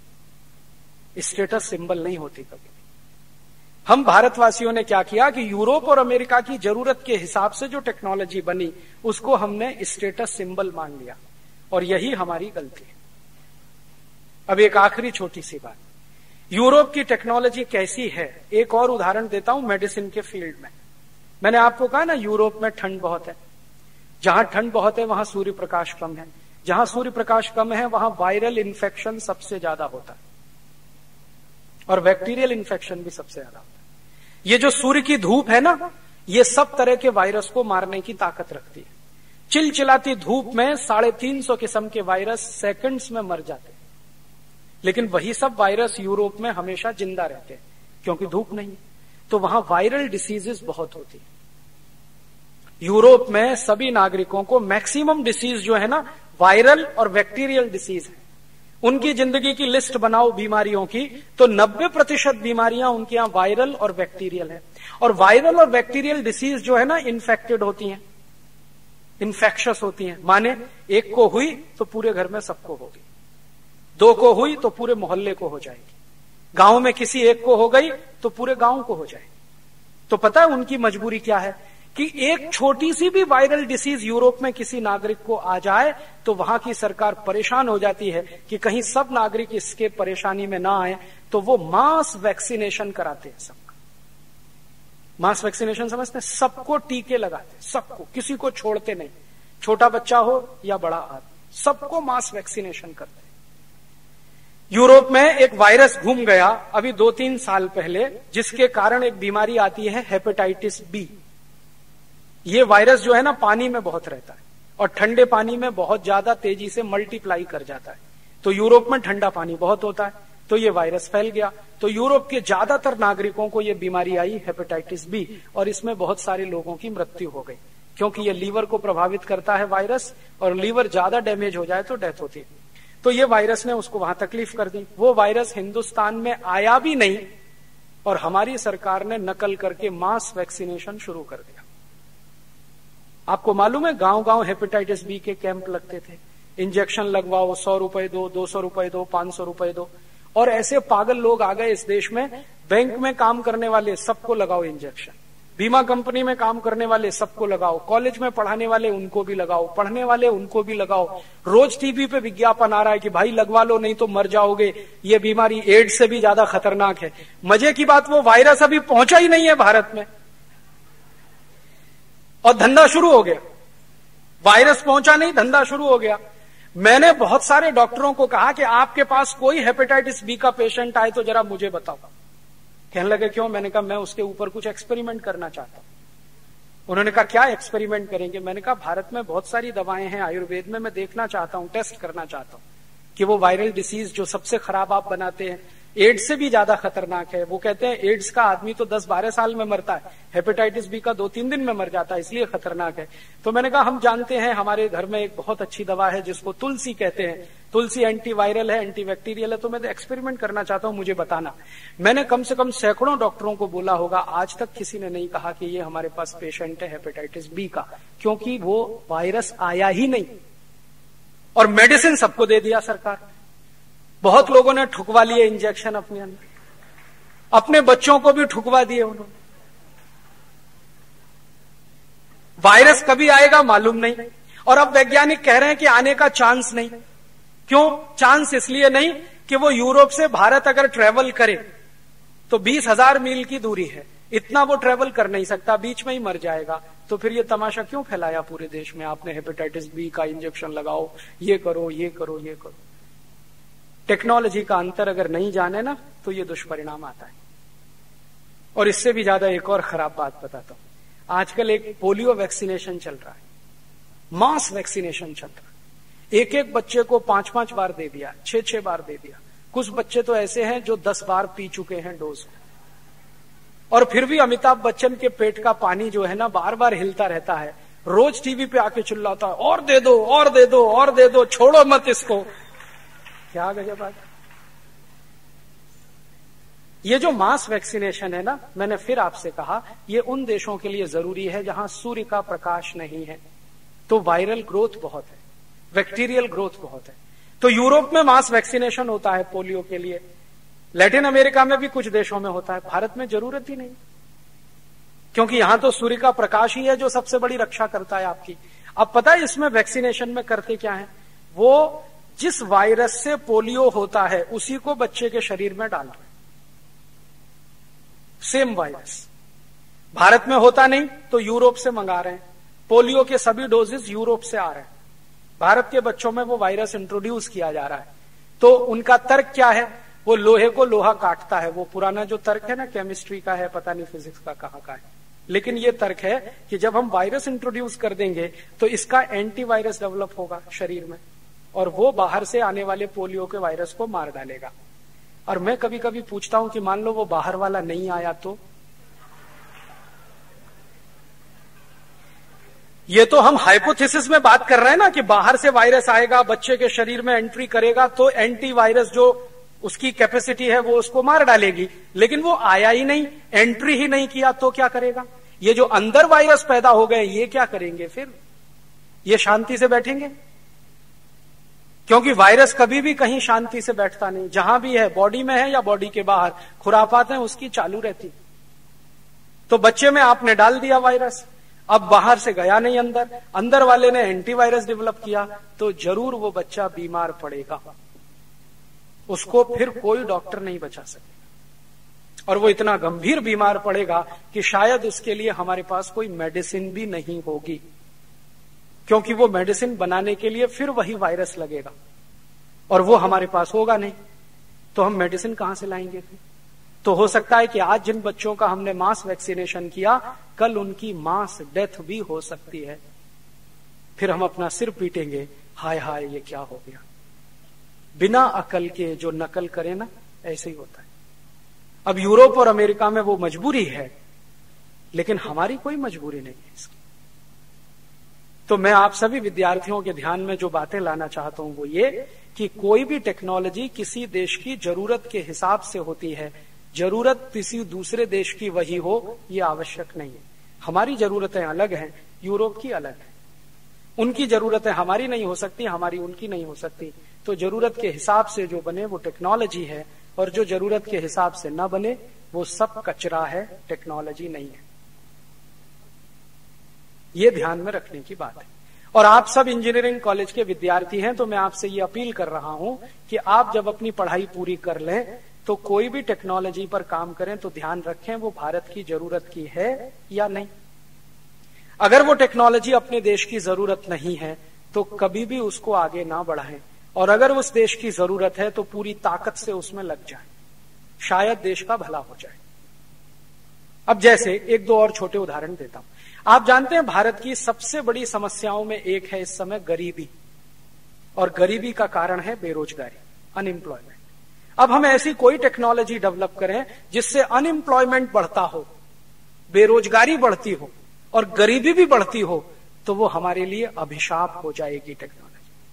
स्टेटस सिंबल नहीं होती कभी। हम भारतवासियों ने क्या किया कि यूरोप और अमेरिका की जरूरत के हिसाब से जो टेक्नोलॉजी बनी उसको हमने स्टेटस सिंबल मान लिया, और यही हमारी गलती है। अब एक आखिरी छोटी सी बात, यूरोप की टेक्नोलॉजी कैसी है, एक और उदाहरण देता हूं मेडिसिन के फील्ड में। मैंने आपको कहा ना यूरोप में ठंड बहुत है, जहां ठंड बहुत है वहां सूर्य प्रकाश कम है, जहां सूर्य प्रकाश कम है वहां वायरल इन्फेक्शन सबसे ज्यादा होता है, और बैक्टीरियल इन्फेक्शन भी सबसे ज्यादा होता है। ये जो सूर्य की धूप है ना, ये सब तरह के वायरस को मारने की ताकत रखती है। चिलचिलाती धूप में साढ़े तीन सौ किस्म के वायरस सेकंड्स में मर जाते हैं, लेकिन वही सब वायरस यूरोप में हमेशा जिंदा रहते हैं क्योंकि धूप नहीं है। तो वहां वायरल डिसीजेस बहुत होती है। यूरोप में सभी नागरिकों को मैक्सिमम डिसीज जो है ना वायरल और बैक्टीरियल डिसीज है। उनकी जिंदगी की लिस्ट बनाओ बीमारियों की, तो नब्बे प्रतिशत बीमारियां उनके यहां वायरल और बैक्टीरियल है। और वायरल और बैक्टीरियल डिसीज जो है ना इन्फेक्टेड होती हैं, इन्फेक्शस होती हैं। माने एक को हुई तो पूरे घर में सबको होगी, दो को हुई तो पूरे मोहल्ले को हो जाएगी, गांव में किसी एक को हो गई तो पूरे गांव को हो जाएगी। तो पता है उनकी मजबूरी क्या है कि एक छोटी सी भी वायरल डिसीज यूरोप में किसी नागरिक को आ जाए तो वहां की सरकार परेशान हो जाती है कि कहीं सब नागरिक इसके परेशानी में ना आए, तो वो मास वैक्सीनेशन कराते हैं सबका। मास वैक्सीनेशन समझते हैं? सबको टीके लगाते हैं, सबको, किसी को छोड़ते नहीं, छोटा बच्चा हो या बड़ा आदमी, सबको मास वैक्सीनेशन करते हैं। यूरोप में एक वायरस घूम गया अभी दो तीन साल पहले, जिसके कारण एक बीमारी आती है हेपेटाइटिस बी। ये वायरस जो है ना पानी में बहुत रहता है और ठंडे पानी में बहुत ज्यादा तेजी से मल्टीप्लाई कर जाता है। तो यूरोप में ठंडा पानी बहुत होता है, तो ये वायरस फैल गया। तो यूरोप के ज्यादातर नागरिकों को ये बीमारी आई हेपेटाइटिस बी, और इसमें बहुत सारे लोगों की मृत्यु हो गई, क्योंकि ये लीवर को प्रभावित करता है वायरस, और लीवर ज्यादा डैमेज हो जाए तो डेथ होती है। तो ये वायरस ने उसको वहां तकलीफ कर दी। वो वायरस हिंदुस्तान में आया भी नहीं और हमारी सरकार ने नकल करके मास वैक्सीनेशन शुरू कर दिया। आपको मालूम है गांव गांव हेपेटाइटिस बी के कैंप लगते थे, इंजेक्शन लगवाओ, सौ रुपए दो, दो सौ रुपए दो, पांच सौ रुपए दो। और ऐसे पागल लोग आ गए इस देश में, बैंक में काम करने वाले सबको लगाओ इंजेक्शन, बीमा कंपनी में काम करने वाले सबको लगाओ, कॉलेज में पढ़ाने वाले उनको भी लगाओ, पढ़ने वाले उनको भी लगाओ। रोज टीवी पे विज्ञापन आ रहा है कि भाई लगवा लो नहीं तो मर जाओगे, ये बीमारी एड्स से भी ज्यादा खतरनाक है। मजे की बात वो वायरस अभी पहुंचा ही नहीं है भारत में और धंधा शुरू हो गया। वायरस पहुंचा नहीं, धंधा शुरू हो गया। मैंने बहुत सारे डॉक्टरों को कहा कि आपके पास कोई हेपेटाइटिस बी का पेशेंट आए तो जरा मुझे बताओ। कहने लगे क्यों? मैंने कहा मैं उसके ऊपर कुछ एक्सपेरिमेंट करना चाहता हूं। उन्होंने कहा क्या एक्सपेरिमेंट करेंगे? मैंने कहा भारत में बहुत सारी दवाएं हैं आयुर्वेद में, मैं देखना चाहता हूं, टेस्ट करना चाहता हूं कि वो वायरल डिसीज जो सबसे खराब आप बनाते हैं, एड्स से भी ज्यादा खतरनाक है। वो कहते हैं एड्स का आदमी तो दस बारह साल में मरता है, हेपेटाइटिस बी का दो तीन दिन में मर जाता है, इसलिए खतरनाक है। तो मैंने कहा हम जानते हैं, हमारे घर में एक बहुत अच्छी दवा है जिसको तुलसी कहते हैं, तुलसी एंटीवायरल है, एंटीबैक्टीरियल है, तो मैं एक्सपेरिमेंट करना चाहता हूं, मुझे बताना। मैंने कम से कम सैकड़ों डॉक्टरों को बोला होगा, आज तक किसी ने नहीं कहा कि ये हमारे पास पेशेंट है हेपेटाइटिस बी का, क्योंकि वो वायरस आया ही नहीं। और मेडिसिन सबको दे दिया सरकार। बहुत लोगों ने ठुकवा लिए इंजेक्शन अपने अंदर, अपने बच्चों को भी ठुकवा दिए उन्होंने। वायरस कभी आएगा मालूम नहीं, और अब वैज्ञानिक कह रहे हैं कि आने का चांस नहीं। क्यों चांस? इसलिए नहीं कि वो यूरोप से भारत अगर ट्रेवल करे तो बीस हजार मील की दूरी है, इतना वो ट्रेवल कर नहीं सकता, बीच में ही मर जाएगा। तो फिर ये तमाशा क्यों फैलाया पूरे देश में? आपने हेपेटाइटिस बी का इंजेक्शन लगाओ, ये करो, ये करो, ये करो। टेक्नोलॉजी का अंतर अगर नहीं जाने ना तो ये दुष्परिणाम आता है। और इससे भी ज्यादा एक और खराब बात बताता हूं। आजकल एक पोलियो वैक्सीनेशन चल रहा है, मास वैक्सीनेशन चल रहा है। एक एक बच्चे को पांच पांच बार दे दिया, छह छह बार दे दिया। कुछ बच्चे तो ऐसे हैं जो दस बार पी चुके हैं डोज को, और फिर भी अमिताभ बच्चन के पेट का पानी जो है ना बार बार हिलता रहता है। रोज टीवी पे आके चिल्लाता है, और दे दो, और दे दो, और दे दो, छोड़ो मत इसको। क्या गजब बात। ये जो मास वैक्सीनेशन है ना, मैंने फिर आपसे कहा, ये उन देशों के लिए जरूरी है जहां सूर्य का प्रकाश नहीं है, तो वायरल ग्रोथ बहुत है, बैक्टीरियल ग्रोथ बहुत है। तो यूरोप में मास वैक्सीनेशन होता है पोलियो के लिए, लैटिन अमेरिका में भी कुछ देशों में होता है, भारत में जरूरत ही नहीं, क्योंकि यहां तो सूर्य का प्रकाश ही है जो सबसे बड़ी रक्षा करता है आपकी। अब पता है इसमें वैक्सीनेशन में करते क्या है? वो जिस वायरस से पोलियो होता है उसी को बच्चे के शरीर में डाल रहे हैं, सेम वायरस। भारत में होता नहीं तो यूरोप से मंगा रहे हैं, पोलियो के सभी डोजेस यूरोप से आ रहे हैं, भारत के बच्चों में वो वायरस इंट्रोड्यूस किया जा रहा है। तो उनका तर्क क्या है? वो लोहे को लोहा काटता है। वो पुराना जो तर्क है ना, केमिस्ट्री का है, पता नहीं फिजिक्स का कहां का है, लेकिन ये तर्क है कि जब हम वायरस इंट्रोड्यूस कर देंगे तो इसका एंटीवायरस डेवलप होगा शरीर में, और वो बाहर से आने वाले पोलियो के वायरस को मार डालेगा। और मैं कभी कभी पूछता हूं कि मान लो वो बाहर वाला नहीं आया तो ये तो हम हाइपोथेसिस में बात कर रहे हैं ना कि बाहर से वायरस आएगा, बच्चे के शरीर में एंट्री करेगा तो एंटीवायरस जो उसकी कैपेसिटी है वो उसको मार डालेगी, लेकिन वो आया ही नहीं, एंट्री ही नहीं किया तो क्या करेगा? ये जो अंदर वायरस पैदा हो गए ये क्या करेंगे फिर? ये शांति से बैठेंगे? क्योंकि वायरस कभी भी कहीं शांति से बैठता नहीं, जहां भी है, बॉडी में है या बॉडी के बाहर, खुरापात है उसकी चालू रहती। तो बच्चे में आपने डाल दिया वायरस, अब बाहर से गया नहीं अंदर, अंदर वाले ने एंटीवायरस डेवलप किया तो जरूर वो बच्चा बीमार पड़ेगा, उसको फिर कोई डॉक्टर नहीं बचा सकेगा और वो इतना गंभीर बीमार पड़ेगा कि शायद उसके लिए हमारे पास कोई मेडिसिन भी नहीं होगी, क्योंकि वो मेडिसिन बनाने के लिए फिर वही वायरस लगेगा और वो हमारे पास होगा नहीं, तो हम मेडिसिन कहां से लाएंगे फिर? तो हो सकता है कि आज जिन बच्चों का हमने मास वैक्सीनेशन किया, कल उनकी मास डेथ भी हो सकती है। फिर हम अपना सिर पीटेंगे, हाय हाय ये क्या हो गया। बिना अकल के जो नकल करे ना, ऐसे ही होता है। अब यूरोप और अमेरिका में वो मजबूरी है, लेकिन हमारी कोई मजबूरी नहीं है इसकी। तो मैं आप सभी विद्यार्थियों के ध्यान में जो बातें लाना चाहता हूं वो ये कि कोई भी टेक्नोलॉजी किसी देश की जरूरत के हिसाब से होती है, जरूरत किसी दूसरे देश की वही हो ये आवश्यक नहीं है। हमारी जरूरतें अलग हैं, यूरोप की अलग है, उनकी जरूरतें हमारी नहीं हो सकती, हमारी उनकी नहीं हो सकती। तो जरूरत के हिसाब से जो बने वो टेक्नोलॉजी है, और जो जरूरत के हिसाब से न बने वो सब कचरा है, टेक्नोलॉजी नहीं है। ये ध्यान में रखने की बात है। और आप सब इंजीनियरिंग कॉलेज के विद्यार्थी हैं, तो मैं आपसे ये अपील कर रहा हूं कि आप जब अपनी पढ़ाई पूरी कर लें तो कोई भी टेक्नोलॉजी पर काम करें तो ध्यान रखें वो भारत की जरूरत की है या नहीं। अगर वो टेक्नोलॉजी अपने देश की जरूरत नहीं है तो कभी भी उसको आगे ना बढ़ाएं, और अगर उस देश की जरूरत है तो पूरी ताकत से उसमें लग जाए, शायद देश का भला हो जाए। अब जैसे एक दो और छोटे उदाहरण देता हूं। आप जानते हैं भारत की सबसे बड़ी समस्याओं में एक है इस समय गरीबी, और गरीबी का कारण है बेरोजगारी, अनएम्प्लॉयमेंट। अब हम ऐसी कोई टेक्नोलॉजी डेवलप करें जिससे अनएम्प्लॉयमेंट बढ़ता हो, बेरोजगारी बढ़ती हो और गरीबी भी बढ़ती हो, तो वो हमारे लिए अभिशाप हो जाएगी टेक्नोलॉजी।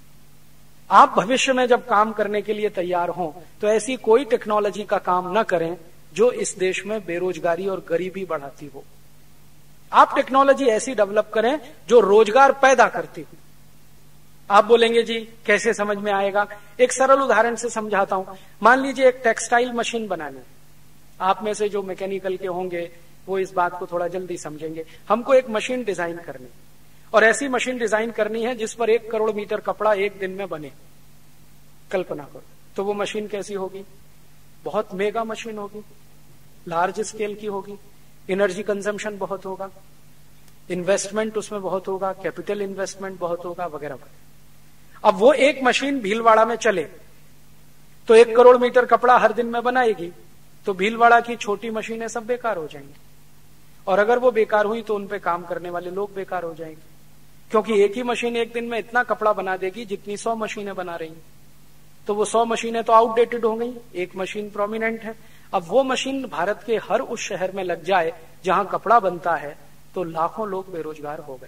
आप भविष्य में जब काम करने के लिए तैयार हों तो ऐसी कोई टेक्नोलॉजी का काम न करें जो इस देश में बेरोजगारी और गरीबी बढ़ाती हो। आप टेक्नोलॉजी ऐसी डेवलप करें जो रोजगार पैदा करती हो। आप बोलेंगे जी कैसे समझ में आएगा? एक सरल उदाहरण से समझाता हूं। मान लीजिए एक टेक्सटाइल मशीन बनानी, आप में से जो मैकेनिकल के होंगे वो इस बात को थोड़ा जल्दी समझेंगे। हमको एक मशीन डिजाइन करनी, और ऐसी मशीन डिजाइन करनी है जिस पर एक करोड़ मीटर कपड़ा एक दिन में बने। कल्पना करो, तो वो मशीन कैसी होगी? बहुत मेगा मशीन होगी, लार्ज स्केल की होगी, एनर्जी कंजम्पशन बहुत होगा, इन्वेस्टमेंट उसमें बहुत होगा, कैपिटल इन्वेस्टमेंट बहुत होगा, वगैरह वगैरह। अब वो एक मशीन भीलवाड़ा में चले तो एक करोड़ मीटर कपड़ा हर दिन में बनाएगी, तो भीलवाड़ा की छोटी मशीनें सब बेकार हो जाएंगी, और अगर वो बेकार हुई तो उनपे काम करने वाले लोग बेकार हो जाएंगे, क्योंकि एक ही मशीन एक दिन में इतना कपड़ा बना देगी जितनी सौ मशीनें बना रही हैं। तो वो सौ मशीनें तो आउटडेटेड हो गई, एक मशीन प्रोमिनेंट है। अब वो मशीन भारत के हर उस शहर में लग जाए जहां कपड़ा बनता है तो लाखों लोग बेरोजगार हो गए।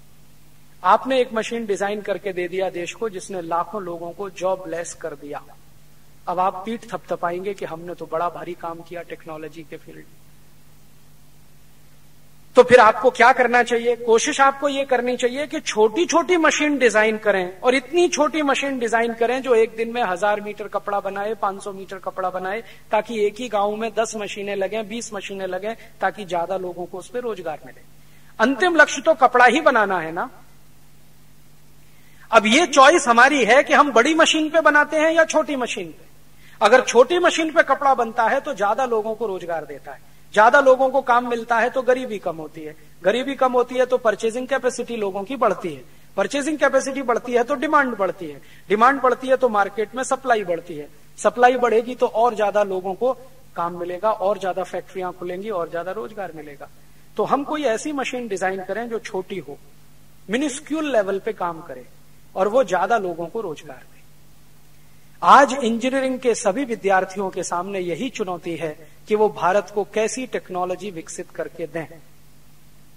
आपने एक मशीन डिजाइन करके दे दिया देश को जिसने लाखों लोगों को जॉबलेस कर दिया। अब आप पीठ थपथपाएंगे कि हमने तो बड़ा भारी काम किया टेक्नोलॉजी के फील्ड। तो फिर आपको क्या करना चाहिए? कोशिश आपको यह करनी चाहिए कि छोटी छोटी मशीन डिजाइन करें, और इतनी छोटी मशीन डिजाइन करें जो एक दिन में हजार मीटर कपड़ा बनाए, पांच सौ मीटर कपड़ा बनाए, ताकि एक ही गांव में दस मशीनें लगें, बीस मशीनें लगें, ताकि ज्यादा लोगों को उस पर रोजगार मिले। अंतिम लक्ष्य तो कपड़ा ही बनाना है ना। अब ये चॉइस हमारी है कि हम बड़ी मशीन पे बनाते हैं या छोटी मशीन पे। अगर छोटी मशीन पे कपड़ा बनता है तो ज्यादा लोगों को रोजगार देता है, ज्यादा लोगों को काम मिलता है तो गरीबी कम होती है, गरीबी कम होती है तो परचेजिंग कैपेसिटी लोगों की बढ़ती है, परचेजिंग कैपेसिटी बढ़ती है तो डिमांड बढ़ती है, डिमांड बढ़ती है तो मार्केट में सप्लाई बढ़ती है, सप्लाई बढ़ेगी तो और ज्यादा लोगों को काम मिलेगा, और ज्यादा फैक्ट्रियां खुलेंगी, और ज्यादा रोजगार मिलेगा। तो हम कोई ऐसी मशीन डिजाइन करें जो छोटी हो, मिनिस्क्यूल लेवल पे काम करे, और वो ज्यादा लोगों को रोजगार दे। आज इंजीनियरिंग के सभी विद्यार्थियों के सामने यही चुनौती है कि वो भारत को कैसी टेक्नोलॉजी विकसित करके दें।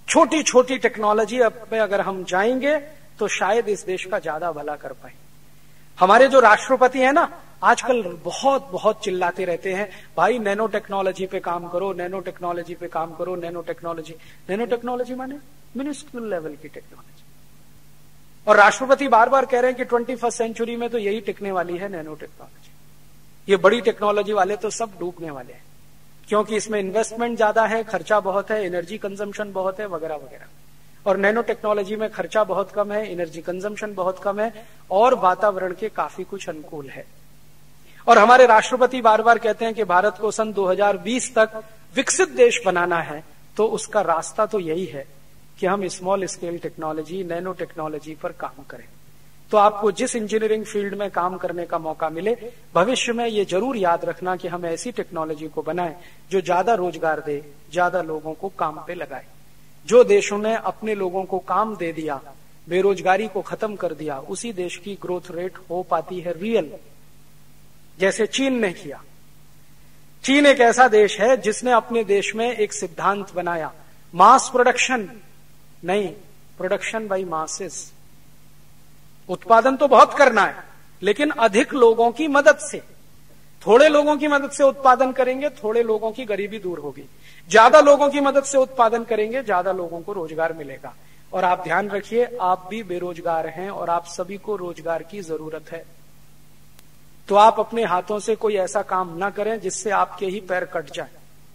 छोटी छोटी टेक्नोलॉजी पे अगर हम जाएंगे तो शायद इस देश का ज्यादा भला कर पाए। हमारे जो राष्ट्रपति है ना, आजकल बहुत बहुत चिल्लाते रहते हैं, भाई नैनो टेक्नोलॉजी पे काम करो, नैनो टेक्नोलॉजी पे काम करो, नैनो टेक्नोलॉजी। नैनो टेक्नोलॉजी माने मिनिस्क्यूल लेवल की टेक्नोलॉजी। और राष्ट्रपति बार बार कह रहे हैं कि ट्वेंटी फर्स्ट सेंचुरी में तो यही टिकने वाली है, नैनो टेक्नोलॉजी। ये बड़ी टेक्नोलॉजी वाले तो सब डूबने वाले हैं, क्योंकि इसमें इन्वेस्टमेंट ज्यादा है, खर्चा बहुत है, एनर्जी कंजम्पशन बहुत है, वगैरह वगैरह। और नैनो टेक्नोलॉजी में खर्चा बहुत कम है, एनर्जी कंजम्पशन बहुत कम है, और वातावरण के काफी कुछ अनुकूल है। और हमारे राष्ट्रपति बार बार कहते हैं कि भारत को सन दो हज़ार बीस तक विकसित देश बनाना है, तो उसका रास्ता तो यही है कि हम small scale technology, nano technology पर काम करें। तो आपको जिस इंजीनियरिंग फील्ड में काम करने का मौका मिले, भविष्य में ये जरूर याद रखना कि हम ऐसी टेक्नोलॉजी को बनाएं जो ज्यादा रोजगार दे, ज्यादा लोगों को काम पे लगाए। जो देशों ने अपने लोगों को काम दे दिया, बेरोजगारी को खत्म कर दिया, उसी देश की ग्रोथ रेट हो पाती है रियल, जैसे चीन ने किया। चीन एक ऐसा देश है जिसने अपने देश में एक सिद्धांत बनाया, मास प्रोडक्शन नहीं, प्रोडक्शन बाय मासेस। उत्पादन तो बहुत करना है, लेकिन अधिक लोगों की मदद से। थोड़े लोगों की मदद से उत्पादन करेंगे, थोड़े लोगों की गरीबी दूर होगी। ज्यादा लोगों की मदद से उत्पादन करेंगे, ज्यादा लोगों को रोजगार मिलेगा। और आप ध्यान रखिए, आप भी बेरोजगार हैं और आप सभी को रोजगार की जरूरत है। तो आप अपने हाथों से कोई ऐसा काम ना करें जिससे आपके ही पैर कट जाए।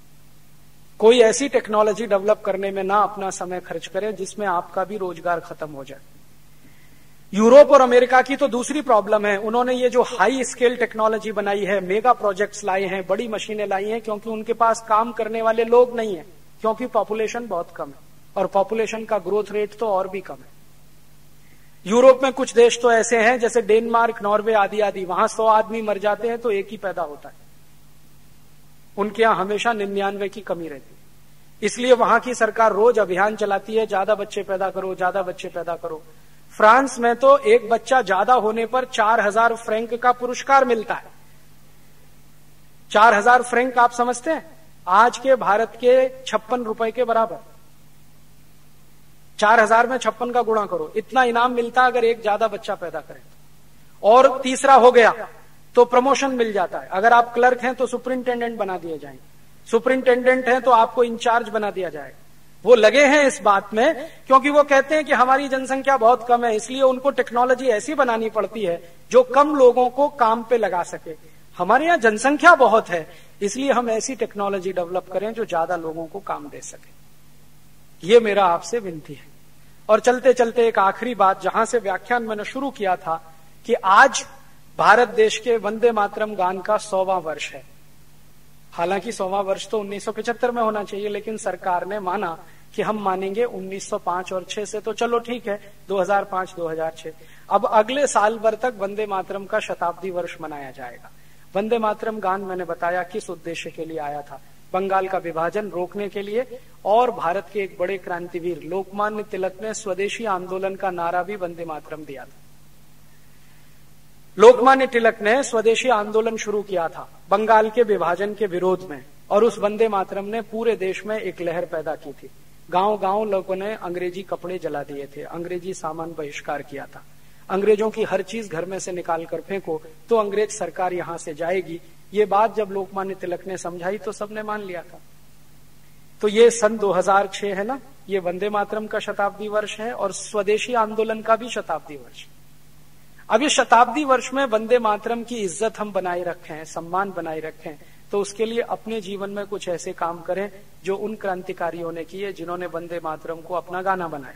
कोई ऐसी टेक्नोलॉजी डेवलप करने में ना अपना समय खर्च करें जिसमें आपका भी रोजगार खत्म हो जाए। यूरोप और अमेरिका की तो दूसरी प्रॉब्लम है। उन्होंने ये जो हाई स्केल टेक्नोलॉजी बनाई है, मेगा प्रोजेक्ट्स लाए हैं, बड़ी मशीनें लाई हैं, क्योंकि उनके पास काम करने वाले लोग नहीं है, क्योंकि पॉपुलेशन बहुत कम है और पॉपुलेशन का ग्रोथ रेट तो और भी कम है। यूरोप में कुछ देश तो ऐसे हैं जैसे डेनमार्क, नॉर्वे आदि आदि, वहां सौ आदमी मर जाते हैं तो एक ही पैदा होता है। उनके यहां हमेशा निन्यानवे की कमी रहती है। इसलिए वहां की सरकार रोज अभियान चलाती है, ज्यादा बच्चे पैदा करो, ज्यादा बच्चे पैदा करो। फ्रांस में तो एक बच्चा ज्यादा होने पर चार हजार फ्रैंक का पुरस्कार मिलता है। चार हजार फ्रैंक आप समझते हैं, आज के भारत के छप्पन रुपए के बराबर। चार हजार में छप्पन का गुणा करो, इतना इनाम मिलता है अगर एक ज्यादा बच्चा पैदा करें। और तीसरा हो गया तो प्रमोशन मिल जाता है। अगर आप क्लर्क हैं तो सुपरिंटेंडेंट बना दिए जाएंगे, सुपरिंटेंडेंट हैं तो आपको इंचार्ज बना दिया जाएगा। वो लगे हैं इस बात में क्योंकि वो कहते हैं कि हमारी जनसंख्या बहुत कम है, इसलिए उनको टेक्नोलॉजी ऐसी बनानी पड़ती है जो कम लोगों को काम पे लगा सके। हमारे यहाँ जनसंख्या बहुत है, इसलिए हम ऐसी टेक्नोलॉजी डेवलप करें जो ज्यादा लोगों को काम दे सके। ये मेरा आपसे विनती है। और चलते चलते एक आखिरी बात, जहां से व्याख्यान मैंने शुरू किया था कि आज भारत देश के वंदे मातरम गान का सौवां वर्ष है। हालांकि सौवां वर्ष तो उन्नीस सौ पचहत्तर में होना चाहिए, लेकिन सरकार ने माना कि हम मानेंगे उन्नीस सौ पाँच और छह से, तो चलो ठीक है, दो हज़ार पाँच दो हज़ार छह। अब अगले साल भर तक वंदे मातरम का शताब्दी वर्ष मनाया जाएगा। वंदे मातरम गान मैंने बताया किस उद्देश्य के लिए आया था, बंगाल का विभाजन रोकने के लिए। और भारत के एक बड़े क्रांतिवीर लोकमान्य तिलक ने स्वदेशी आंदोलन का नारा भी वंदे मातरम दिया था। लोकमान्य तिलक ने स्वदेशी आंदोलन शुरू किया था बंगाल के विभाजन के विरोध में, और उस वंदे मातरम ने पूरे देश में एक लहर पैदा की थी। गांव गांव लोगों ने अंग्रेजी कपड़े जला दिए थे, अंग्रेजी सामान बहिष्कार किया था। अंग्रेजों की हर चीज घर में से निकाल कर फेंको तो अंग्रेज सरकार यहां से जाएगी। ये बात जब लोकमान्य तिलक ने समझाई तो सबने मान लिया था। तो ये सन दो हज़ार छह है ना, ये वंदे मातरम का शताब्दी वर्ष है और स्वदेशी आंदोलन का भी शताब्दी वर्ष। अब इस शताब्दी वर्ष में वंदे मातरम की इज्जत हम बनाए रखें, सम्मान बनाए रखें, तो उसके लिए अपने जीवन में कुछ ऐसे काम करें जो उन क्रांतिकारियों ने किए जिन्होंने वंदे मातरम को अपना गाना बनाया।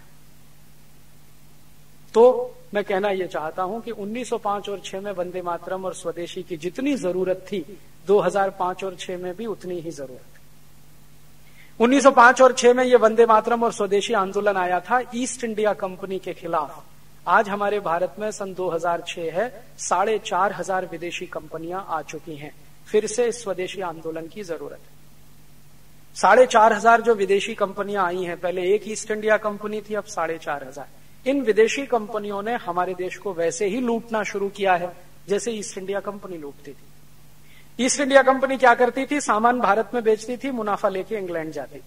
तो मैं कहना यह चाहता हूं कि उन्नीस सौ पाँच और छह में वंदे मातरम और स्वदेशी की जितनी जरूरत थी, दो हज़ार पाँच और छह में भी उतनी ही जरूरत है। उन्नीस सौ पाँच और छह में यह वंदे मातरम और स्वदेशी आंदोलन आया था ईस्ट इंडिया कंपनी के खिलाफ। आज हमारे भारत में सन दो हज़ार छह है, साढ़े चार हजार विदेशी कंपनियां आ चुकी हैं। फिर से स्वदेशी आंदोलन की जरूरत है। साढ़े चार हजार जो विदेशी कंपनियां आई हैं, पहले एक ईस्ट इंडिया कंपनी थी, अब साढ़े चार हजार। इन विदेशी कंपनियों ने हमारे देश को वैसे ही लूटना शुरू किया है जैसे ईस्ट इंडिया कंपनी लूटती थी। ईस्ट इंडिया कंपनी क्या करती थी, सामान भारत में बेचती थी, मुनाफा लेके इंग्लैंड जाती।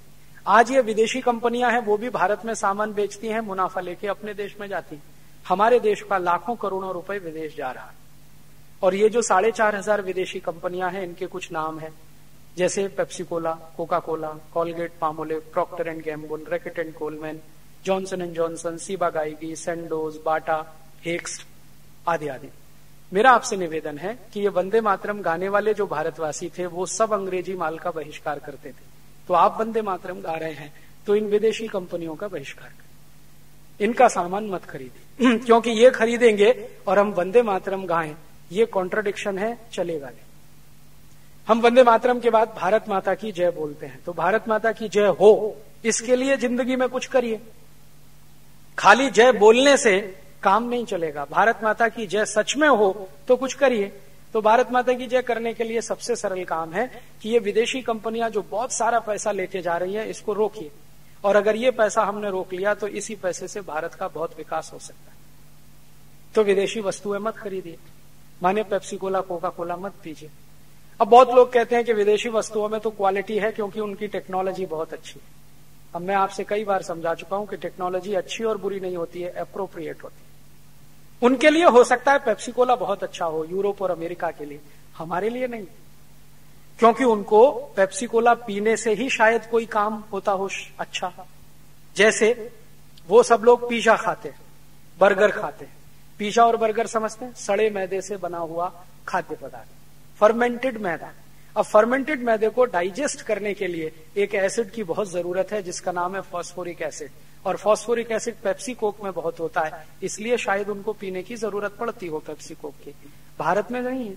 आज ये विदेशी कंपनियां हैं, वो भी भारत में सामान बेचती हैं, मुनाफा लेके अपने देश में जाती हैं। हमारे देश का लाखों करोड़ों रुपए विदेश जा रहा है। और ये जो साढ़े चार हजार विदेशी कंपनियां हैं, इनके कुछ नाम हैं, जैसे Pepsi Cola, Coca Cola, Colgate Palmolive, Procter and Gamble, Reckitt and Colman, Johnson and Johnson, Ciba Geigy, Sandoz, Bata, Hoechst आदि आदि। मेरा आपसे निवेदन है कि ये वंदे मातरम गाने वाले जो भारतवासी थे, वो सब अंग्रेजी माल का बहिष्कार करते थे। तो आप वंदे मातरम गा रहे हैं तो इन विदेशी कंपनियों का बहिष्कार करें, इनका सामान मत खरीदिए क्योंकि ये खरीदेंगे और हम वंदे मातरम गाएं, ये कॉन्ट्राडिक्शन है, चलेगा नहीं। हम वंदे मातरम के बाद भारत माता की जय बोलते हैं, तो भारत माता की जय हो, इसके लिए जिंदगी में कुछ करिए। खाली जय बोलने से काम नहीं चलेगा। भारत माता की जय सच में हो तो कुछ करिए। तो भारत माता की जय करने के लिए सबसे सरल काम है कि ये विदेशी कंपनियां जो बहुत सारा पैसा लेके जा रही है, इसको रोकिए। और अगर ये पैसा हमने रोक लिया तो इसी पैसे से भारत का बहुत विकास हो सकता है। तो विदेशी वस्तुएं मत खरीदिए, माने पेप्सी कोला, कोका कोला मत पीजिए। अब बहुत लोग कहते हैं कि विदेशी वस्तुओं में तो क्वालिटी है क्योंकि उनकी टेक्नोलॉजी बहुत अच्छी है। अब मैं आपसे कई बार समझा चुका हूं कि टेक्नोलॉजी अच्छी और बुरी नहीं होती है, अप्रोप्रिएट होती है। उनके लिए हो सकता है पेप्सी कोला बहुत अच्छा हो, यूरोप और अमेरिका के लिए, हमारे लिए नहीं, क्योंकि उनको पेप्सी कोला पीने से ही शायद कोई काम होता हो अच्छा। जैसे वो सब लोग पिज्जा खाते हैं, बर्गर खाते हैं। पिज्जा और बर्गर समझते हैं, सड़े मैदे से बना हुआ खाद्य पदार्थ, फर्मेंटेड मैदा। अब फर्मेंटेड मैदे को डाइजेस्ट करने के लिए एक एसिड की बहुत जरूरत है जिसका नाम है फॉस्फोरिक एसिड, और फॉस्फोरिक एसिड पेप्सी कोक में बहुत होता है, इसलिए शायद उनको पीने की जरूरत पड़ती हो पेप्सी कोक की। भारत में नहीं है।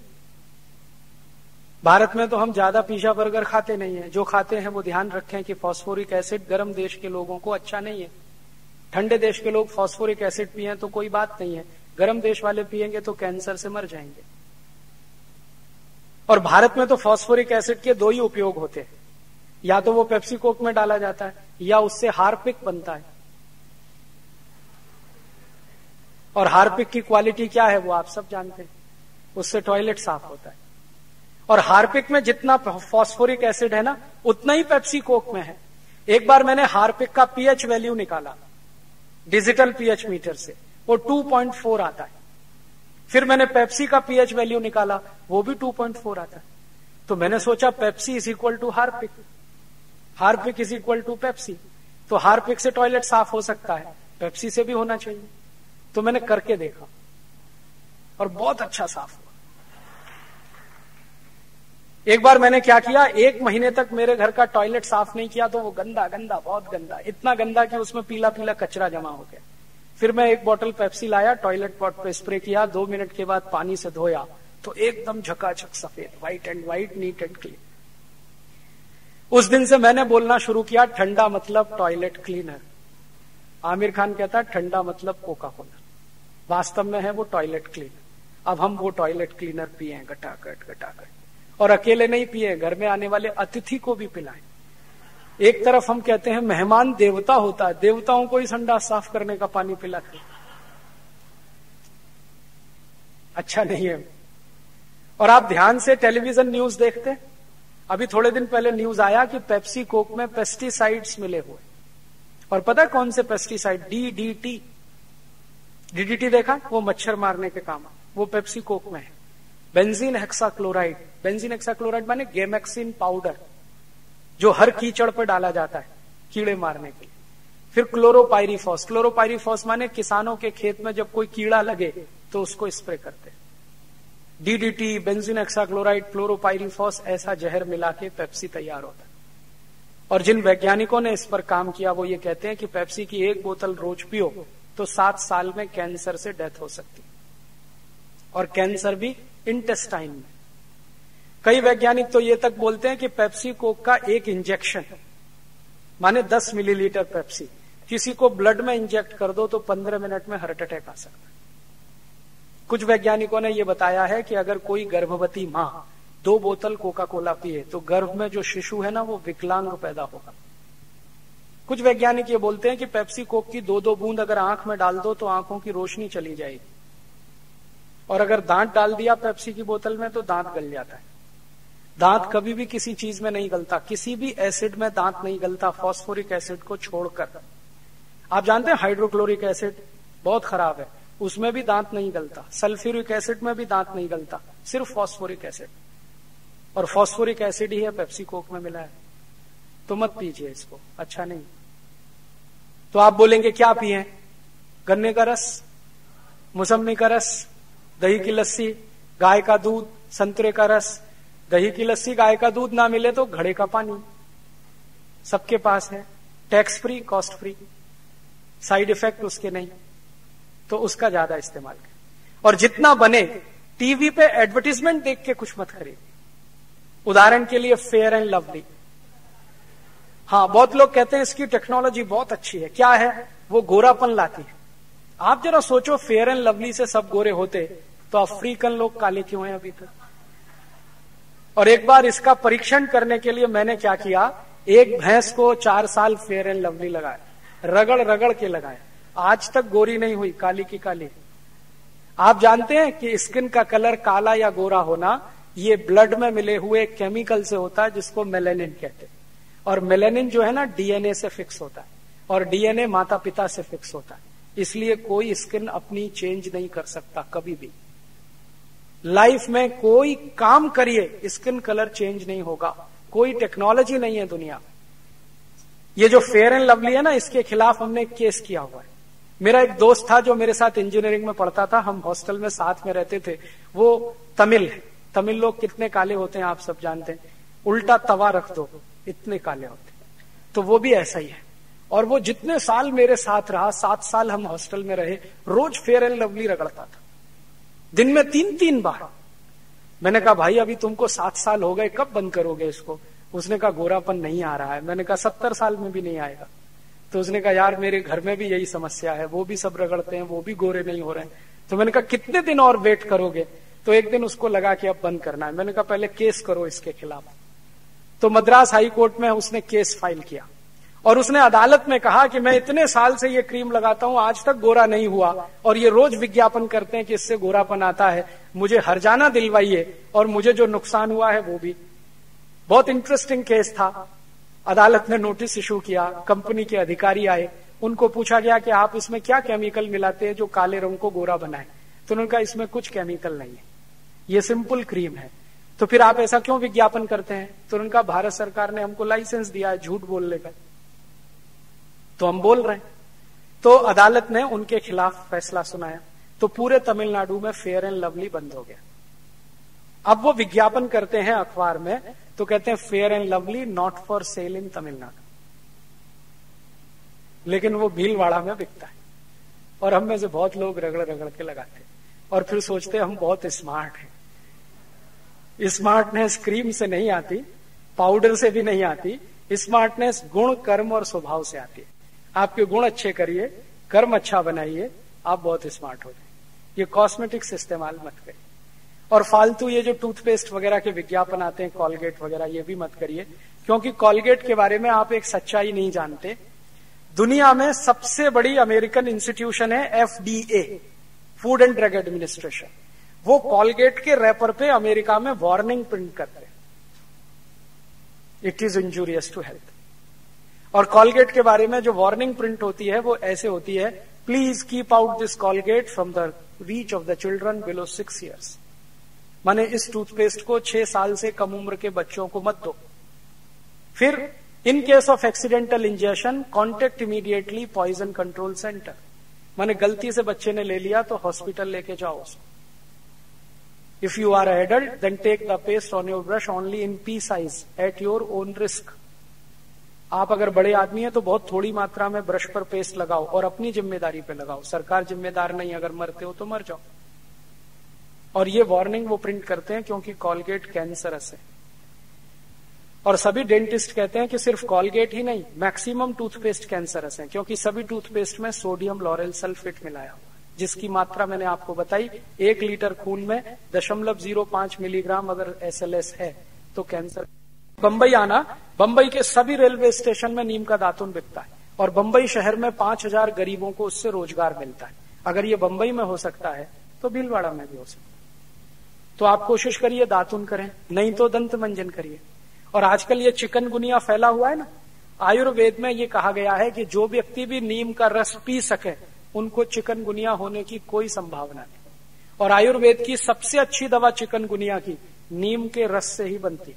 भारत में तो हम ज्यादा पिज्जा बर्गर खाते नहीं है। जो खाते हैं वो ध्यान रखें कि फॉस्फोरिक एसिड गर्म देश के लोगों को अच्छा नहीं है। ठंडे देश के लोग फॉस्फोरिक एसिड पिए तो कोई बात नहीं है, गर्म देश वाले पिएंगे तो कैंसर से मर जाएंगे। और भारत में तो फॉस्फोरिक एसिड के दो ही उपयोग होते हैं, या तो वो पेप्सी कोक में डाला जाता है या उससे हार्पिक बनता है। और हार्पिक की क्वालिटी क्या है वो आप सब जानते हैं, उससे टॉयलेट साफ होता है। और हार्पिक में जितना फॉस्फोरिक एसिड है ना, उतना ही पेप्सी कोक में है। एक बार मैंने हार्पिक का पीएच वैल्यू निकाला डिजिटल पीएच मीटर से, वो टू पॉइंट फोर आता है। फिर मैंने पेप्सी का पीएच वैल्यू निकाला, वो भी टू पॉइंट फोर आता है। तो मैंने सोचा Pepsi is equal to Harpic, Harpic is equal to Pepsi. तो हार्पिक से टॉयलेट साफ हो सकता है, पेप्सी से भी होना चाहिए। तो मैंने करके देखा और बहुत अच्छा साफ हुआ। एक बार मैंने क्या किया, एक महीने तक मेरे घर का टॉयलेट साफ नहीं किया तो वो गंदा गंदा बहुत गंदा, इतना गंदा कि उसमें पीला पीला कचरा जमा हो गया। फिर मैं एक बोतल पेप्सी लाया, टॉयलेट पॉट पे स्प्रे किया, दो मिनट के बाद पानी से धोया तो एकदम झकाझक सफेद, white and white, neat and clean. उस दिन से मैंने बोलना शुरू किया, ठंडा मतलब टॉयलेट क्लीनर। आमिर खान कहता ठंडा मतलब कोका कोला, वास्तव में है वो टॉयलेट क्लीनर। अब हम वो टॉयलेट क्लीनर पिए गटागट गटागट, और अकेले नहीं पिए, घर में आने वाले अतिथि को भी पिलाएं। एक तरफ हम कहते हैं मेहमान देवता होता है, देवताओं को ही संडास साफ करने का पानी पिलाते, अच्छा नहीं है। और आप ध्यान से टेलीविजन न्यूज देखते हैं, अभी थोड़े दिन पहले न्यूज आया कि पेप्सी कोक में पेस्टिसाइड्स मिले हुए। और पता कौन से pesticide? D D T. DDT देखा, वो मच्छर मारने के काम, वो पेप्सी कोक में है। बेंजीन हेक्साक्लोराइड, बेंजीन हेक्साक्लोराइड माने गेमेक्सिन पाउडर, जो हर कीचड़ पर डाला जाता है कीड़े मारने के लिए। फिर क्लोरोपाइरीफॉस, क्लोरोपाइरीफॉस माने किसानों के खेत में जब कोई कीड़ा लगे तो उसको स्प्रे करते हैं। डीडीटी, बेंजीन हेक्साक्लोराइड, क्लोरोपाइरीफॉस, ऐसा जहर मिला के पेप्सी तैयार होता है। और जिन वैज्ञानिकों ने इस पर काम किया वो ये कहते हैं कि पेप्सी की एक बोतल रोज पियो तो सात साल में कैंसर से डेथ हो सकती है, और कैंसर भी इंटेस्टाइन में। कई वैज्ञानिक तो ये तक बोलते हैं कि पेप्सी कोक का एक इंजेक्शन माने दस मिलीलीटर पेप्सी किसी को ब्लड में इंजेक्ट कर दो तो पंद्रह मिनट में हार्ट अटैक आ सकता है। कुछ वैज्ञानिकों ने यह बताया है कि अगर कोई गर्भवती मां दो बोतल कोका कोला पिए तो गर्भ में जो शिशु है ना वो विकलांग पैदा होगा। कुछ वैज्ञानिक ये बोलते हैं कि पेप्सी कोक की दो दो बूंद अगर आंख में डाल दो तो आंखों की रोशनी चली जाएगी, और अगर दांत डाल दिया पेप्सी की बोतल में तो दांत गल जाता है। दांत कभी भी किसी चीज में नहीं गलता, किसी भी एसिड में दांत नहीं गलता फॉस्फोरिक एसिड को छोड़कर। आप जानते हैं हाइड्रोक्लोरिक एसिड बहुत खराब है, उसमें भी दांत नहीं गलता। सल्फ्यूरिक एसिड में भी दांत नहीं गलता, सिर्फ फॉस्फोरिक एसिड। और फॉस्फोरिक एसिड ही है पेप्सी कोक में मिला है, तो मत पीजिए इसको, अच्छा नहीं। तो आप बोलेंगे क्या पिए? गन्ने का रस, मौसमी का रस, दही की लस्सी, गाय का दूध, संतरे का रस। दही की लस्सी, गाय का दूध ना मिले तो घड़े का पानी सबके पास है, tax free, cost free, side effect उसके नहीं, तो उसका ज्यादा इस्तेमाल करें। और जितना बने टीवी पे एडवर्टीजमेंट देख के कुछ मत खरीदिए। उदाहरण के लिए फेयर एंड लवली, हाँ बहुत लोग कहते हैं इसकी टेक्नोलॉजी बहुत अच्छी है, क्या है? वो गोरापन लाती है। आप जरा सोचो, फेयर एंड लवली से सब गोरे होते तो अफ्रीकन लोग काले क्यों हैं अभी तक? और एक बार इसका परीक्षण करने के लिए मैंने क्या किया, एक भैंस को चार साल फेयर एंड लवली लगाया, रगड़ रगड़ के लगाया, आज तक गोरी नहीं हुई, काली की काली। आप जानते हैं कि स्किन का कलर काला या गोरा होना ये ब्लड में मिले हुए केमिकल से होता है जिसको मेलेनिन कहते हैं। और मेलेनिन जो है ना डीएनए से फिक्स होता है, और डीएनए माता पिता से फिक्स होता है, इसलिए कोई स्किन अपनी चेंज नहीं कर सकता कभी भी। लाइफ में कोई काम करिए स्किन कलर चेंज नहीं होगा, कोई टेक्नोलॉजी नहीं है दुनिया में। ये जो फेयर एंड लवली है ना, इसके खिलाफ हमने केस किया हुआ है। मेरा एक दोस्त था जो मेरे साथ इंजीनियरिंग में पढ़ता था, हम हॉस्टल में साथ में रहते थे, वो तमिल है। तमिल लोग कितने काले होते हैं आप सब जानते हैं, उल्टा तवा रख दो इतने काले होते हैं, तो वो भी ऐसा ही है। और वो जितने साल मेरे साथ रहा, सात साल हम हॉस्टल में रहे, रोज फेयर एंड लवली रगड़ता था, दिन में तीन तीन बार। मैंने कहा भाई अभी तुमको सात साल हो गए, कब बंद करोगे इसको? उसने कहा गोरापन नहीं आ रहा है। मैंने कहा सत्तर साल में भी नहीं आएगा। तो उसने कहा यार मेरे घर में भी यही समस्या है, वो भी सब रगड़ते हैं, वो भी गोरे नहीं हो रहे हैं। तो मैंने कहा कितने दिन और वेट करोगे? तो एक दिन उसको लगा कि अब बंद करना है। मैंने कहा पहले केस करो इसके खिलाफ। तो मद्रास हाई कोर्ट में उसने केस फाइल किया और उसने अदालत में कहा कि मैं इतने साल से ये क्रीम लगाता हूं, आज तक गोरा नहीं हुआ, और ये रोज विज्ञापन करते हैं कि इससे गोरापन आता है, मुझे हर्जाना दिलवाइए और मुझे जो नुकसान हुआ है वो भी। बहुत इंटरेस्टिंग केस था। अदालत ने नोटिस इशू किया, कंपनी के अधिकारी आए, उनको पूछा गया कि आप इसमें क्या केमिकल मिलाते हैं जो काले रंग को गोरा बनाए? तो उन्होंने कहा इसमें कुछ केमिकल नहीं है, ये सिंपल क्रीम है। तो फिर आप ऐसा क्यों विज्ञापन करते हैं? तो उन्होंने कहा भारत सरकार ने हमको लाइसेंस दिया है झूठ बोलने का, तो हम बोल रहे हैं। तो अदालत ने उनके खिलाफ फैसला सुनाया, तो पूरे तमिलनाडु में फेयर एंड लवली बंद हो गया। अब वो विज्ञापन करते हैं अखबार में, तो कहते हैं Fair and Lovely not for sale in Tamil Nadu, लेकिन वो भीलवाड़ा में बिकता है। और हम में से बहुत लोग रगड़ रगड़ के लगाते हैं और फिर सोचते हैं हम बहुत स्मार्ट हैं। स्मार्टनेस क्रीम से नहीं आती, पाउडर से भी नहीं आती, स्मार्टनेस गुण, कर्म और स्वभाव से आती है। आपके गुण अच्छे करिए, कर्म अच्छा बनाइए, आप बहुत स्मार्ट हो जाए। ये कॉस्मेटिक्स इस्तेमाल मत करिए। और फालतू ये जो टूथपेस्ट वगैरह के विज्ञापन आते हैं, कॉलगेट वगैरह, ये भी मत करिए, क्योंकि कॉलगेट के बारे में आप एक सच्चाई नहीं जानते। दुनिया में सबसे बड़ी अमेरिकन इंस्टीट्यूशन है F D A, food and drug administration. वो कॉलगेट के रैपर पे अमेरिका में वार्निंग प्रिंट करते हैं, it is injurious to health. और कॉलगेट के बारे में जो वार्निंग प्रिंट होती है वो ऐसे होती है, please keep out this Colgate from the reach of the children below six years. माने इस टूथपेस्ट को छह साल से कम उम्र के बच्चों को मत दो। फिर in case of accidental injection contact immediately poison control centre. माने गलती से बच्चे ने ले लिया तो हॉस्पिटल लेके जाओ उसको। If you are adult then take the paste on your brush only in pea size at your own risk. आप अगर बड़े आदमी हैं तो बहुत थोड़ी मात्रा में ब्रश पर पेस्ट लगाओ और अपनी जिम्मेदारी पे लगाओ, सरकार जिम्मेदार नहीं, अगर मरते हो तो मर जाओ। और ये वार्निंग वो प्रिंट करते हैं क्योंकि कॉलगेट कैंसरस है। और सभी डेंटिस्ट कहते हैं कि सिर्फ कॉलगेट ही नहीं, मैक्सिमम टूथपेस्ट कैंसरस है, क्योंकि सभी टूथपेस्ट में सोडियम लॉरेल सल्फेट मिलाया हुआ, जिसकी मात्रा मैंने आपको बताई, एक लीटर खून में दशमलव जीरो पांच मिलीग्राम अगर एस एल एस है तो कैंसर। बंबई आना, बंबई के सभी रेलवे स्टेशन में नीम का दातुन बिकता है और बंबई शहर में पांच हजार गरीबों को उससे रोजगार मिलता है। अगर ये बंबई में हो सकता है तो भीलवाड़ा में भी हो सकता है। तो आप कोशिश करिए दातुन करें, नहीं तो दंत मंजन करिए। और आजकल ये चिकनगुनिया फैला हुआ है ना, आयुर्वेद में ये कहा गया है कि जो व्यक्ति भी नीम का रस पी सके उनको चिकनगुनिया होने की कोई संभावना नहीं। और आयुर्वेद की सबसे अच्छी दवा चिकनगुनिया की नीम के रस से ही बनती,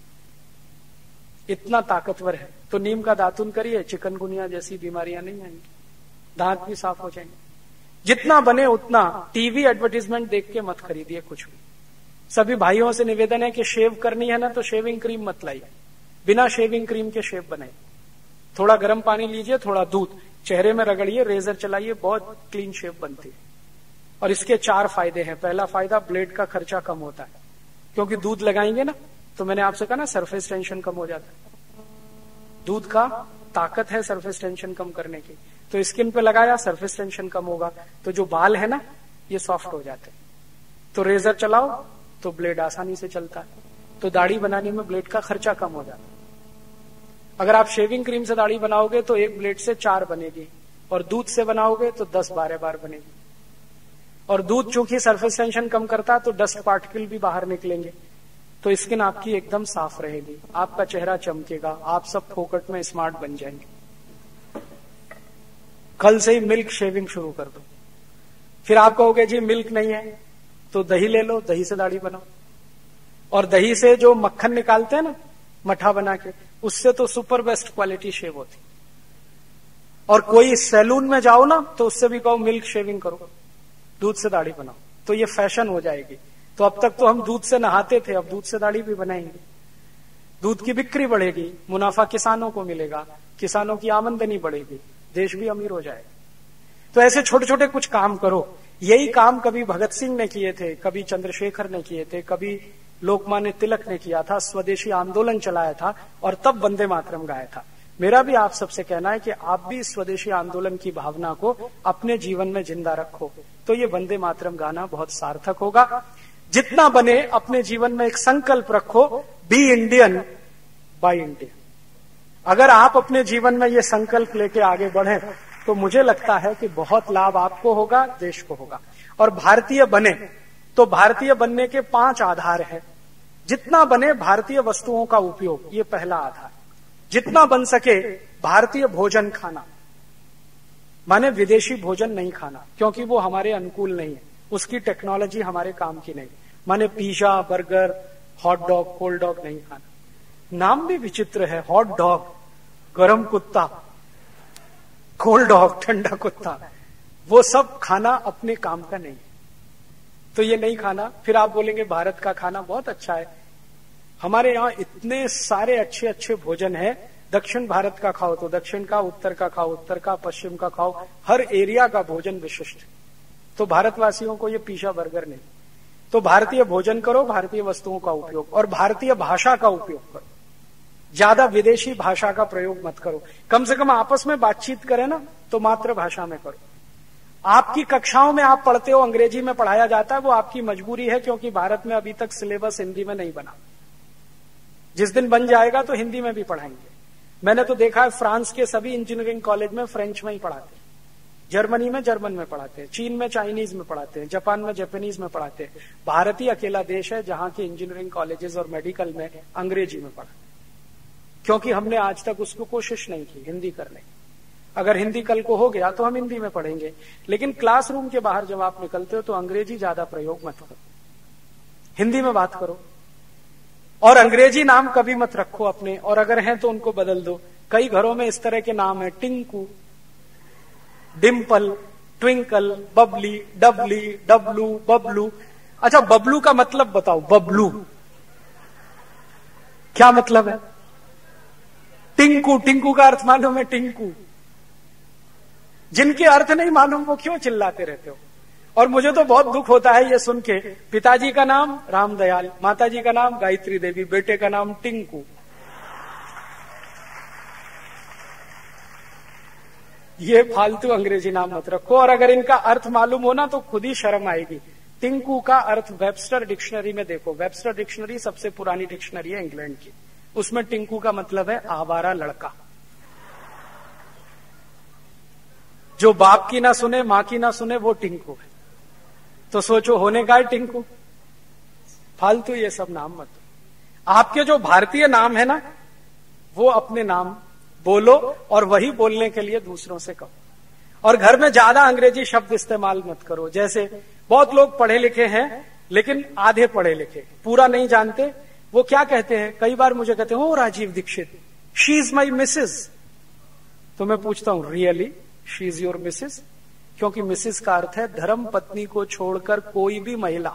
इतना ताकतवर है। तो नीम का दातुन करिए, चिकनगुनिया जैसी बीमारियां नहीं आएंगी, दांत भी साफ हो जाएंगे। जितना बने उतना टीवी एडवर्टीजमेंट देख के मत खरीदिए कुछ भी। सभी भाइयों से निवेदन है कि शेव करनी है ना तो शेविंग क्रीम मत लाइए, बिना शेविंग क्रीम के शेव बनाइए। थोड़ा गर्म पानी लीजिए, थोड़ा दूध, चेहरे में रगड़िए, रेजर चलाइए, बहुत क्लीन शेव बनती है। और इसके चार फायदे हैं। पहला फायदा, ब्लेड का खर्चा कम होता है, क्योंकि दूध लगाएंगे ना, तो मैंने आपसे कहा ना सरफेस टेंशन कम हो जाता है। दूध का ताकत है सरफेस टेंशन कम करने की, तो स्किन पे लगाया सरफेस टेंशन कम होगा, तो जो बाल है ना ये सॉफ्ट हो जाते हैं। तो रेजर चलाओ तो ब्लेड आसानी से चलता है, तो दाढ़ी बनाने में ब्लेड का खर्चा कम हो जाता है। अगर आप शेविंग क्रीम से दाढ़ी बनाओगे तो एक ब्लेड से चार बनेगी, और दूध से बनाओगे तो दस बारह बार बनेगी। और दूध चूंकि सरफेस टेंशन कम करता है तो डस्ट पार्टिकल भी बाहर निकलेंगे, तो स्किन आपकी एकदम साफ रहेगी, आपका चेहरा चमकेगा, आप सब फोकट में स्मार्ट बन जाएंगे। कल से ही मिल्क शेविंग शुरू कर दो। फिर आप कहोगे जी मिल्क नहीं है, तो दही ले लो, दही से दाढ़ी बनाओ। और दही से जो मक्खन निकालते हैं ना मठा बना के, उससे तो सुपर बेस्ट क्वालिटी शेव होती। और कोई सैलून में जाओ ना तो उससे भी कहो मिल्क शेविंग करो, दूध से दाढ़ी बनाओ, तो ये फैशन हो जाएगी। तो अब तक तो हम दूध से नहाते थे, अब दूध से दाढ़ी भी बनाएंगे। दूध की बिक्री बढ़ेगी, मुनाफा किसानों को मिलेगा, किसानों की आमदनी बढ़ेगी, देश भी अमीर हो जाएगा। तो ऐसे छोटे छोटे कुछ काम करो। यही काम कभी भगत सिंह ने किए थे, कभी चंद्रशेखर ने किए थे, कभी लोकमान्य तिलक ने किया था, स्वदेशी आंदोलन चलाया था और तब वंदे मातरम गाया था। मेरा भी आप सबसे कहना है कि आप भी स्वदेशी आंदोलन की भावना को अपने जीवन में जिंदा रखो, तो ये वंदे मातरम गाना बहुत सार्थक होगा। जितना बने अपने जीवन में एक संकल्प रखो, बी इंडियन बाय इंडियन। अगर आप अपने जीवन में ये संकल्प लेके आगे बढ़े तो मुझे लगता है कि बहुत लाभ आपको होगा, देश को होगा। और भारतीय बने तो भारतीय बनने के पांच आधार हैं। जितना बने भारतीय वस्तुओं का उपयोग, ये पहला आधार। जितना बन सके भारतीय भोजन खाना, माने विदेशी भोजन नहीं खाना, क्योंकि वो हमारे अनुकूल नहीं है, उसकी टेक्नोलॉजी हमारे काम की नहीं। माने pizza, burger, hot dog, cold dog नहीं खाना। नाम भी विचित्र है, हॉट डॉग गरम कुत्ता, कोल्ड डॉग ठंडा कुत्ता, वो सब खाना अपने काम का नहीं, तो ये नहीं खाना। फिर आप बोलेंगे भारत का खाना बहुत अच्छा है, हमारे यहाँ इतने सारे अच्छे अच्छे भोजन है। दक्षिण भारत का खाओ तो दक्षिण का, उत्तर का खाओ उत्तर का, पश्चिम का खाओ, हर एरिया का भोजन विशिष्ट। तो भारतवासियों को ये पिज्जा बर्गर नहीं। तो भारतीय भोजन करो, भारतीय वस्तुओं का उपयोग, और भारतीय भाषा का उपयोग करो। ज्यादा विदेशी भाषा का प्रयोग मत करो। कम से कम आपस में बातचीत करें ना तो मातृभाषा में करो। आपकी कक्षाओं में आप पढ़ते हो अंग्रेजी में पढ़ाया जाता है, वो आपकी मजबूरी है, क्योंकि भारत में अभी तक सिलेबस हिंदी में नहीं बना। जिस दिन बन जाएगा तो हिंदी में भी पढ़ाएंगे। मैंने तो देखा है फ्रांस के सभी इंजीनियरिंग कॉलेज में फ्रेंच में ही पढ़ाते हैं, जर्मनी में जर्मन में पढ़ाते हैं, चीन में चाइनीज में पढ़ाते हैं, जापान में जापानीज में पढ़ाते हैं। भारत ही अकेला देश है जहां के इंजीनियरिंग कॉलेजेस और मेडिकल में अंग्रेजी में पढ़ाते, क्योंकि हमने आज तक उसको कोशिश नहीं की हिंदी करने की। अगर हिंदी कल को हो गया तो हम हिंदी में पढ़ेंगे, लेकिन क्लासरूम के बाहर जब आप निकलते हो तो अंग्रेजी ज्यादा प्रयोग मत करो, हिंदी में बात करो। और अंग्रेजी नाम कभी मत रखो अपने, और अगर हैं तो उनको बदल दो। कई घरों में इस तरह के नाम है, Tinku, Dimple, Twinkle, Bubbly, Dabli, Dablu, Bablu. अच्छा, बबलू का मतलब बताओ, बबलू क्या मतलब है? टिंकू, टिंकू का अर्थ मालूम है? टिंकू, जिनके अर्थ नहीं मालूम वो क्यों चिल्लाते रहते हो? और मुझे तो बहुत दुख होता है ये सुन के, पिताजी का नाम रामदयाल, माताजी का नाम गायत्री देवी, बेटे का नाम टिंकू। ये फालतू अंग्रेजी नाम मत रखो, और अगर इनका अर्थ मालूम हो ना तो खुद ही शर्म आएगी। टिंकू का अर्थ वेबस्टर डिक्शनरी में देखो, वेबस्टर डिक्शनरी सबसे पुरानी डिक्शनरी है इंग्लैंड की, उसमें टिंकू का मतलब है आवारा लड़का, जो बाप की ना सुने मां की ना सुने वो टिंकू है। तो सोचो होने का है टिंकू। फालतू ये सब नाम मत। आपके जो भारतीय नाम है ना, वो अपने नाम बोलो और वही बोलने के लिए दूसरों से कहो। और घर में ज्यादा अंग्रेजी शब्द इस्तेमाल मत करो। जैसे बहुत लोग पढ़े लिखे हैं लेकिन आधे पढ़े लिखे, पूरा नहीं जानते। वो क्या कहते हैं, कई बार मुझे कहते हैं, ओ Rajiv Dixit, she is my Mrs. तो मैं पूछता हूं, really she is your Mrs? क्योंकि मिसेज का अर्थ है धर्म पत्नी को छोड़कर कोई भी महिला,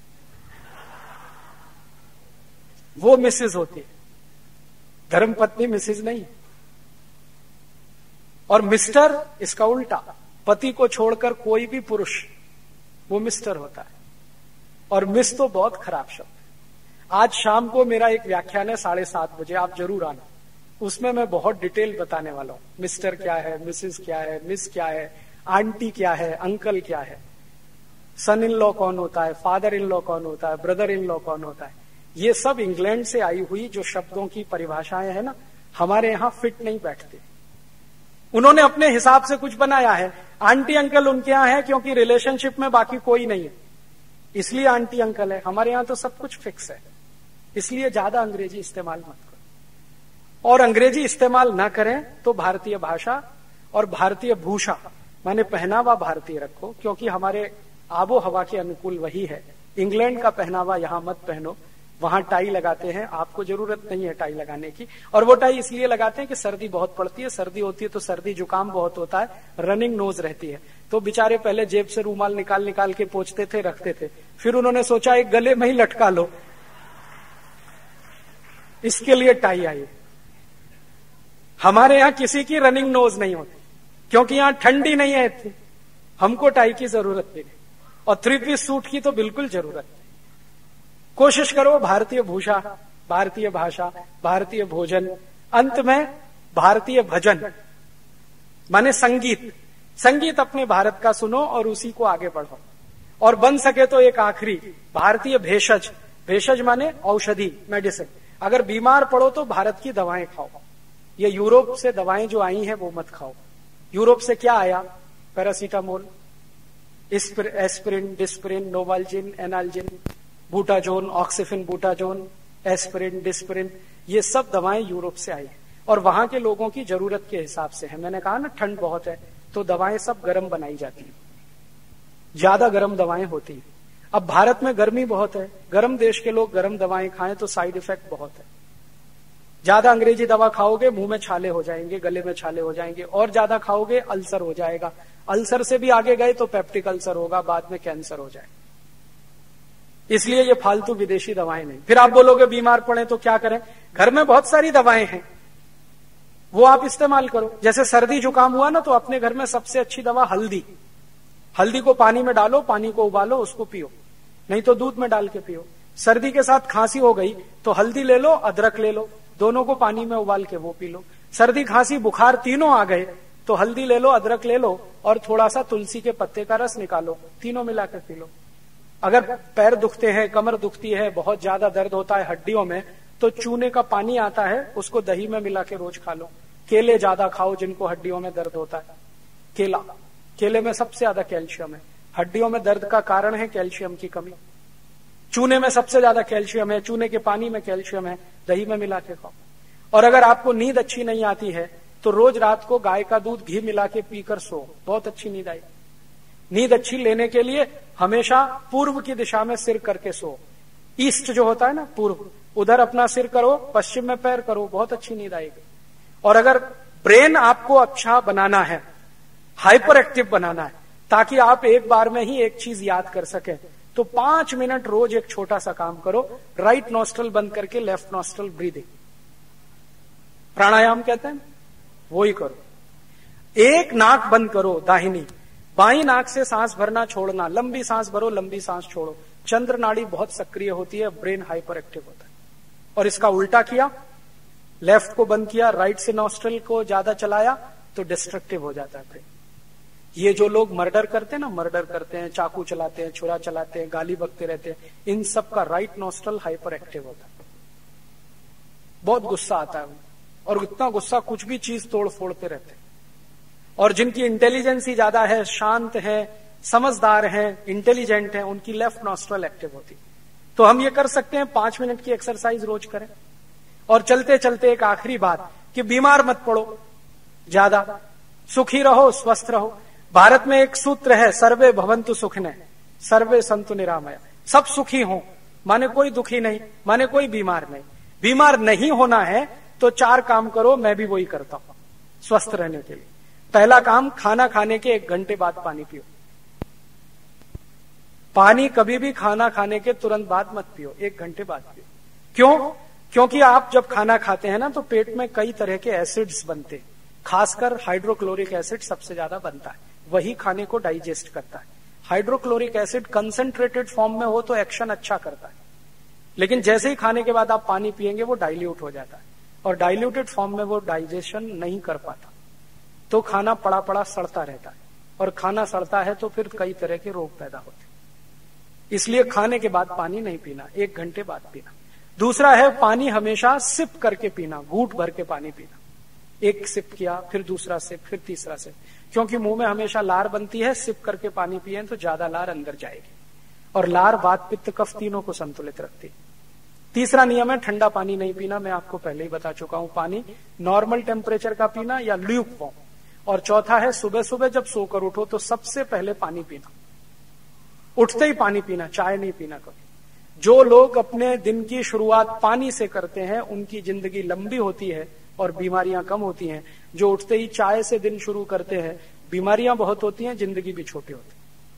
वो मिसेज होती है। धर्म पत्नी मिसेज नहीं। और मिस्टर इसका उल्टा, पति को छोड़कर कोई भी पुरुष, वो मिस्टर होता है। और मिस तो बहुत खराब शब्द है। आज शाम को मेरा एक व्याख्यान है साढ़े सात बजे, आप जरूर आना। उसमें मैं बहुत डिटेल बताने वाला हूं, मिस्टर क्या है, मिसेस क्या है, मिस क्या है, आंटी क्या है, अंकल क्या है, सन इन लॉ कौन होता है, फादर इन लॉ कौन होता है, ब्रदर इन लॉ कौन होता है। ये सब इंग्लैंड से आई हुई जो शब्दों की परिभाषाएं हैं ना, हमारे यहां फिट नहीं बैठते। उन्होंने अपने हिसाब से कुछ बनाया है। आंटी अंकल उनके यहां है क्योंकि रिलेशनशिप में बाकी कोई नहीं है, इसलिए आंटी अंकल है। हमारे यहां तो सब कुछ फिक्स है, इसलिए ज्यादा अंग्रेजी इस्तेमाल मत करो। और अंग्रेजी इस्तेमाल ना करें तो भारतीय भाषा और भारतीय भूषा माने पहनावा भारतीय रखो, क्योंकि हमारे आबो हवा के अनुकूल वही है। इंग्लैंड का पहनावा यहां मत पहनो, वहां टाई लगाते हैं, आपको जरूरत नहीं है टाई लगाने की। और वो टाई इसलिए लगाते हैं कि सर्दी बहुत पड़ती है, सर्दी होती है तो सर्दी जुकाम बहुत होता है, रनिंग नोज रहती है। तो बेचारे पहले जेब से रूमाल निकाल निकाल के पोंछते थे, रखते थे। फिर उन्होंने सोचा एक गले में ही लटका लो, इसके लिए टाई आई। हमारे यहां किसी की रनिंग नोज नहीं होती, क्योंकि यहां ठंडी नहीं है इतनी, हमको टाई की जरूरत भी नहीं। और थ्री पीस सूट की तो बिल्कुल जरूरत नहीं। कोशिश करो भारतीय भूषा, भारतीय भाषा, भारतीय भोजन, अंत में भारतीय भजन माने संगीत। संगीत अपने भारत का सुनो और उसी को आगे बढ़ाओ। और बन सके तो एक आखिरी भारतीय भेषज। भेषज माने औषधि, मेडिसिन। अगर बीमार पड़ो तो भारत की दवाएं खाओ। ये यूरोप से दवाएं जो आई हैं वो मत खाओ। यूरोप से क्या आया, paracetamol, aspirin, Disprin, Novalgin, analgin, butazone, oxyphenbutazone, aspirin, Disprin, ये सब दवाएं यूरोप से आई है। और वहां के लोगों की जरूरत के हिसाब से है। मैंने कहा ना ठंड बहुत है तो दवाएं सब गर्म बनाई जाती है, ज्यादा गर्म दवाएं होती है। अब भारत में गर्मी बहुत है, गर्म देश के लोग गर्म दवाएं खाएं तो साइड इफेक्ट बहुत है। ज्यादा अंग्रेजी दवा खाओगे मुंह में छाले हो जाएंगे, गले में छाले हो जाएंगे, और ज्यादा खाओगे अल्सर हो जाएगा। अल्सर से भी आगे गए तो पेप्टिक अल्सर होगा, बाद में कैंसर हो जाएगा। इसलिए ये फालतू विदेशी दवाएं नहीं। फिर आप बोलोगे बीमार पड़े तो क्या करें, घर में बहुत सारी दवाएं हैं, वो आप इस्तेमाल करो। जैसे सर्दी जुकाम हुआ ना तो अपने घर में सबसे अच्छी दवा हल्दी। हल्दी को पानी में डालो, पानी को उबालो, उसको पियो, नहीं तो दूध में डाल के पियो। सर्दी के साथ खांसी हो गई तो हल्दी ले लो, अदरक ले लो, दोनों को पानी में उबाल के वो पी लो। सर्दी खांसी बुखार तीनों आ गए तो हल्दी ले लो, अदरक ले लो और थोड़ा सा तुलसी के पत्ते का रस निकालो, तीनों मिलाकर पी लो। अगर पैर दुखते हैं, कमर दुखती है, बहुत ज्यादा दर्द होता है हड्डियों में, तो चूने का पानी आता है, उसको दही में मिला के रोज खा लो। केले ज्यादा खाओ जिनको हड्डियों में दर्द होता है। केला, केले में सबसे ज्यादा कैल्शियम है। हड्डियों में दर्द का कारण है कैल्शियम की कमी। चूने में सबसे ज्यादा कैल्शियम है, चूने के पानी में कैल्शियम है, दही में मिला के खाओ। और अगर आपको नींद अच्छी नहीं आती है तो रोज रात को गाय का दूध घी मिला के पीकर सो, बहुत अच्छी नींद आएगी। नींद अच्छी लेने के लिए हमेशा पूर्व की दिशा में सिर करके सो। ईस्ट जो होता है ना, पूर्व, उधर अपना सिर करो, पश्चिम में पैर करो, बहुत अच्छी नींद आएगी। और अगर ब्रेन आपको अच्छा बनाना है, हाइपर एक्टिव बनाना है, ताकि आप एक बार में ही एक चीज याद कर सके, तो पांच मिनट रोज एक छोटा सा काम करो। राइट नॉस्ट्रल बंद करके लेफ्ट नॉस्ट्रल ब्रीदिंग, प्राणायाम कहते हैं, वो ही करो। एक नाक बंद करो दाहिनी, बाई नाक से सांस भरना छोड़ना, लंबी सांस भरो, लंबी सांस छोड़ो। चंद्र नाड़ी बहुत सक्रिय होती है, ब्रेन हाइपर एक्टिव होता है। और इसका उल्टा किया, लेफ्ट को बंद किया, राइट से नॉस्ट्रल को ज्यादा चलाया तो डिस्ट्रक्टिव हो जाता है ब्रेन। ये जो लोग मर्डर करते हैं ना, मर्डर करते हैं, चाकू चलाते हैं, छुरा चलाते हैं, गाली बकते रहते हैं, इन सब का राइट नॉस्ट्रल हाइपर एक्टिव होता है। बहुत गुस्सा आता है और इतना गुस्सा कुछ भी चीज तोड़ फोड़ते रहते हैं। और जिनकी इंटेलिजेंसी ज्यादा है, शांत है, समझदार हैं, इंटेलिजेंट हैं, उनकी लेफ्ट नॉस्ट्रल एक्टिव होती है। तो हम ये कर सकते हैं, पांच मिनट की एक्सरसाइज रोज करें। और चलते चलते एक आखिरी बात कि बीमार मत पड़ो ज्यादा, सुखी रहो, स्वस्थ रहो। भारत में एक सूत्र है, सर्वे भवन्तु सुखिनः सर्वे सन्तु निरामया। सब सुखी हों माने कोई दुखी नहीं, माने कोई बीमार नहीं। बीमार नहीं होना है तो चार काम करो, मैं भी वही करता हूं स्वस्थ रहने के लिए। पहला काम, खाना खाने के एक घंटे बाद पानी पियो। पानी कभी भी खाना खाने के तुरंत बाद मत पियो, एक घंटे बाद पियो। क्यों? क्योंकि आप जब खाना खाते हैं ना तो पेट में कई तरह के एसिड्स बनते हैं, खासकर हाइड्रोक्लोरिक एसिड सबसे ज्यादा बनता है, वही खाने को डाइजेस्ट करता है। हाइड्रोक्लोरिक एसिड कंसंट्रेटेड फॉर्म में हो तो एक्शन अच्छा करता है, लेकिन जैसे ही खाने के बाद आप पानी पिएंगे वो डाइल्यूट हो जाता है, और डाइल्यूटेड फॉर्म में वो डाइजेशन नहीं कर पाता, तो खाना पड़ा पड़ा सड़ता रहता है, और खाना सड़ता है तो फिर कई तरह के रोग पैदा होते हैं। इसलिए खाने के बाद पानी नहीं पीना, एक घंटे बाद पीना। दूसरा है, पानी हमेशा सिप करके पीना, घूंट भर के पानी पीना। एक सिप किया, फिर दूसरा सिप, फिर तीसरा सिप, क्योंकि मुंह में हमेशा लार बनती है। सिप करके पानी पिए तो ज्यादा लार अंदर जाएगी, और लार वात पित्त कफ तीनों को संतुलित रखती है। तीसरा नियम है, ठंडा पानी नहीं पीना, मैं आपको पहले ही बता चुका हूं, पानी नॉर्मल टेम्परेचर का पीना या ल्यूक वार्म। और चौथा है, सुबह सुबह जब सोकर उठो तो सबसे पहले पानी पीना, उठते ही पानी पीना, चाय नहीं पीना कभी। जो लोग अपने दिन की शुरुआत पानी से करते हैं उनकी जिंदगी लंबी होती है और बीमारियां कम होती हैं। जो उठते ही चाय से दिन शुरू करते हैं, बीमारियां बहुत होती हैं, जिंदगी भी छोटी होती है।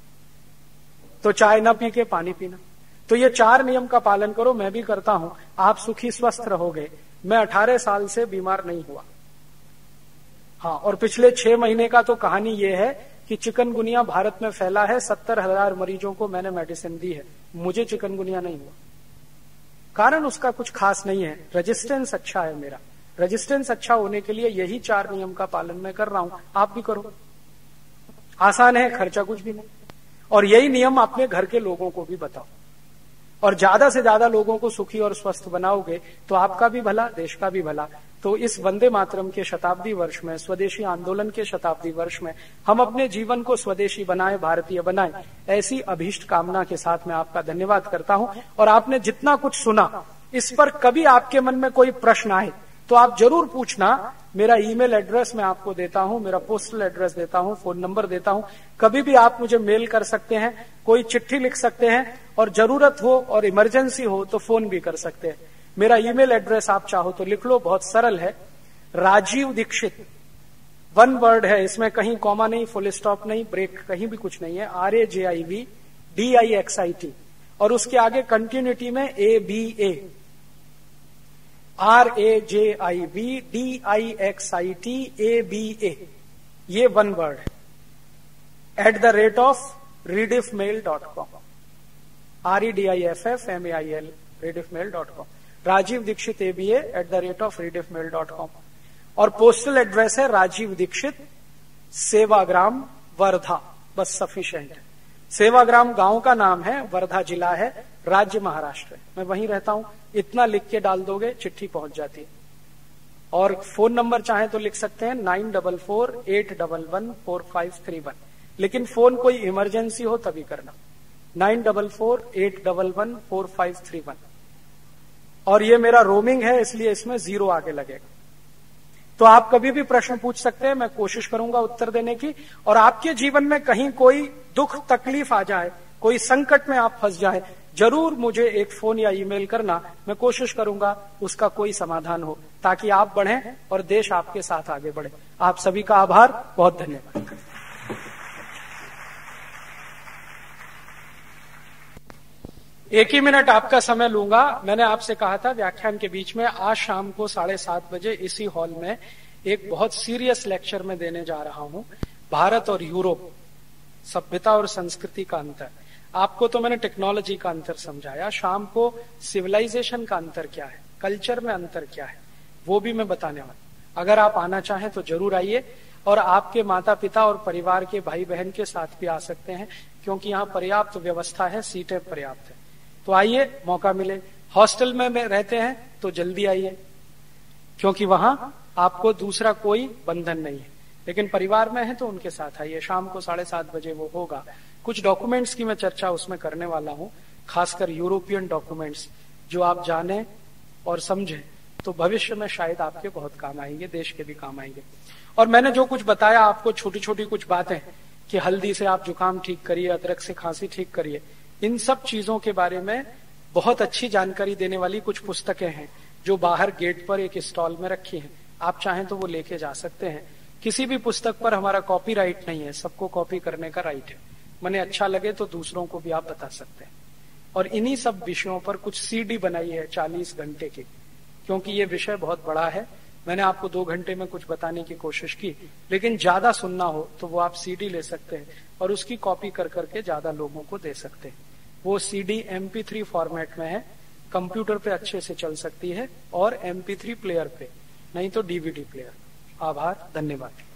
तो चाय ना पी के पानी पीना। तो ये चार नियम का पालन करो, मैं भी करता हूं, आप सुखी स्वस्थ रहोगे। मैं अठारह साल से बीमार नहीं हुआ। हाँ, और पिछले छह महीने का तो कहानी ये है कि चिकनगुनिया भारत में फैला है, सत्तर हजार मरीजों को मैंने मेडिसिन दी है, मुझे चिकनगुनिया नहीं हुआ। कारण उसका कुछ खास नहीं है, रेजिस्टेंस अच्छा है मेरा। रेजिस्टेंस अच्छा होने के लिए यही चार नियम का पालन मैं कर रहा हूं, आप भी करो। आसान है, खर्चा कुछ भी नहीं, और यही नियम अपने घर के लोगों को भी बताओ। और ज्यादा से ज्यादा लोगों को सुखी और स्वस्थ बनाओगे तो आपका भी भला, देश का भी भला। तो इस वंदे मातरम के शताब्दी वर्ष में, स्वदेशी आंदोलन के शताब्दी वर्ष में, हम अपने जीवन को स्वदेशी बनाएं, भारतीय बनाएं, ऐसी अभीष्ट कामना के साथ मैं आपका धन्यवाद करता हूं। और आपने जितना कुछ सुना, इस पर कभी आपके मन में कोई प्रश्न आए तो आप जरूर पूछना। मेरा ईमेल एड्रेस मैं आपको देता हूं, मेरा पोस्टल एड्रेस देता हूं, फोन नंबर देता हूं। कभी भी आप मुझे मेल कर सकते हैं, कोई चिट्ठी लिख सकते हैं, और जरूरत हो और इमरजेंसी हो तो फोन भी कर सकते हैं। मेरा ईमेल एड्रेस आप चाहो तो लिख लो, बहुत सरल है, राजीव दीक्षित, वन वर्ड है, इसमें कहीं कॉमा नहीं, फुल स्टॉप नहीं, ब्रेक कहीं भी कुछ नहीं है, R A J I V D I X I T, और उसके आगे कंटिन्यूटी में A B A, R A J I V D I X I T A B A, ये वन वर्ड है, at the rate of rediff mail dot com, R E D I F F M A I L, rediff mail dot com, Rajiv Dixit A B A at the rate of rediff mail dot com. और postal address है राजीव दीक्षित, सेवाग्राम, वर्धा, बस sufficient है। सेवाग्राम गांव का नाम है, वर्धा जिला है, राज्य महाराष्ट्र है, मैं वहीं रहता हूं। इतना लिख के डाल दोगे, चिट्ठी पहुंच जाती है। और फोन नंबर चाहे तो लिख सकते हैं, nine double four eight double one four five three one, लेकिन फोन कोई इमरजेंसी हो तभी करना, nine double four eight double one four five three one. और ये मेरा रोमिंग है, इसलिए इसमें जीरो आगे लगेगा। तो आप कभी भी प्रश्न पूछ सकते हैं, मैं कोशिश करूंगा उत्तर देने की। और आपके जीवन में कहीं कोई दुख तकलीफ आ जाए, कोई संकट में आप फंस जाए, जरूर मुझे एक फोन या ईमेल करना, मैं कोशिश करूंगा उसका कोई समाधान हो, ताकि आप बढ़ें और देश आपके साथ आगे बढ़े। आप सभी का आभार, बहुत धन्यवाद। एक ही मिनट आपका समय लूंगा। मैंने आपसे कहा था व्याख्यान के बीच में, आज शाम को साढ़े सात बजे इसी हॉल में एक बहुत सीरियस लेक्चर में देने जा रहा हूं, भारत और यूरोप, सभ्यता और संस्कृति का अंतर। आपको तो मैंने टेक्नोलॉजी का अंतर समझाया, शाम को सिविलाइजेशन का अंतर क्या है, कल्चर में अंतर क्या है, वो भी मैं बताने वाला। अगर आप आना चाहें तो जरूर आइए, और आपके माता पिता और परिवार के भाई बहन के साथ भी आ सकते हैं, क्योंकि यहाँ पर्याप्त व्यवस्था है, सीटें पर्याप्त है। तो आइए, मौका मिले। हॉस्टल में, में रहते हैं तो जल्दी आइए, क्योंकि वहां आपको दूसरा कोई बंधन नहीं है। लेकिन परिवार में है तो उनके साथ आइए। शाम को साढ़े सात बजे वो होगा। कुछ डॉक्यूमेंट्स की मैं चर्चा उसमें करने वाला हूं, खासकर यूरोपियन डॉक्यूमेंट्स, जो आप जाने और समझें तो भविष्य में शायद आपके बहुत काम आएंगे, देश के भी काम आएंगे। और मैंने जो कुछ बताया आपको, छोटी छोटी कुछ बातें कि हल्दी से आप जुकाम ठीक करिए, अदरक से खांसी ठीक करिए, इन सब चीजों के बारे में बहुत अच्छी जानकारी देने वाली कुछ पुस्तकें हैं जो बाहर गेट पर एक स्टॉल में रखी हैं। आप चाहें तो वो लेके जा सकते हैं। किसी भी पुस्तक पर हमारा कॉपीराइट नहीं है, सबको कॉपी करने का राइट है। मने अच्छा लगे तो दूसरों को भी आप बता सकते हैं। और इन्हीं सब विषयों पर कुछ सीडी बनाई है चालीस घंटे की, क्योंकि ये विषय बहुत बड़ा है। मैंने आपको दो घंटे में कुछ बताने की कोशिश की, लेकिन ज्यादा सुनना हो तो वो आप सीडी ले सकते हैं और उसकी कॉपी कर करके ज्यादा लोगों को दे सकते हैं। वो CD M P three format में है, कंप्यूटर पे अच्छे से चल सकती है और एम पी थ्री प्लेयर पे, नहीं तो डी वी डी प्लेयर। आभार, धन्यवाद।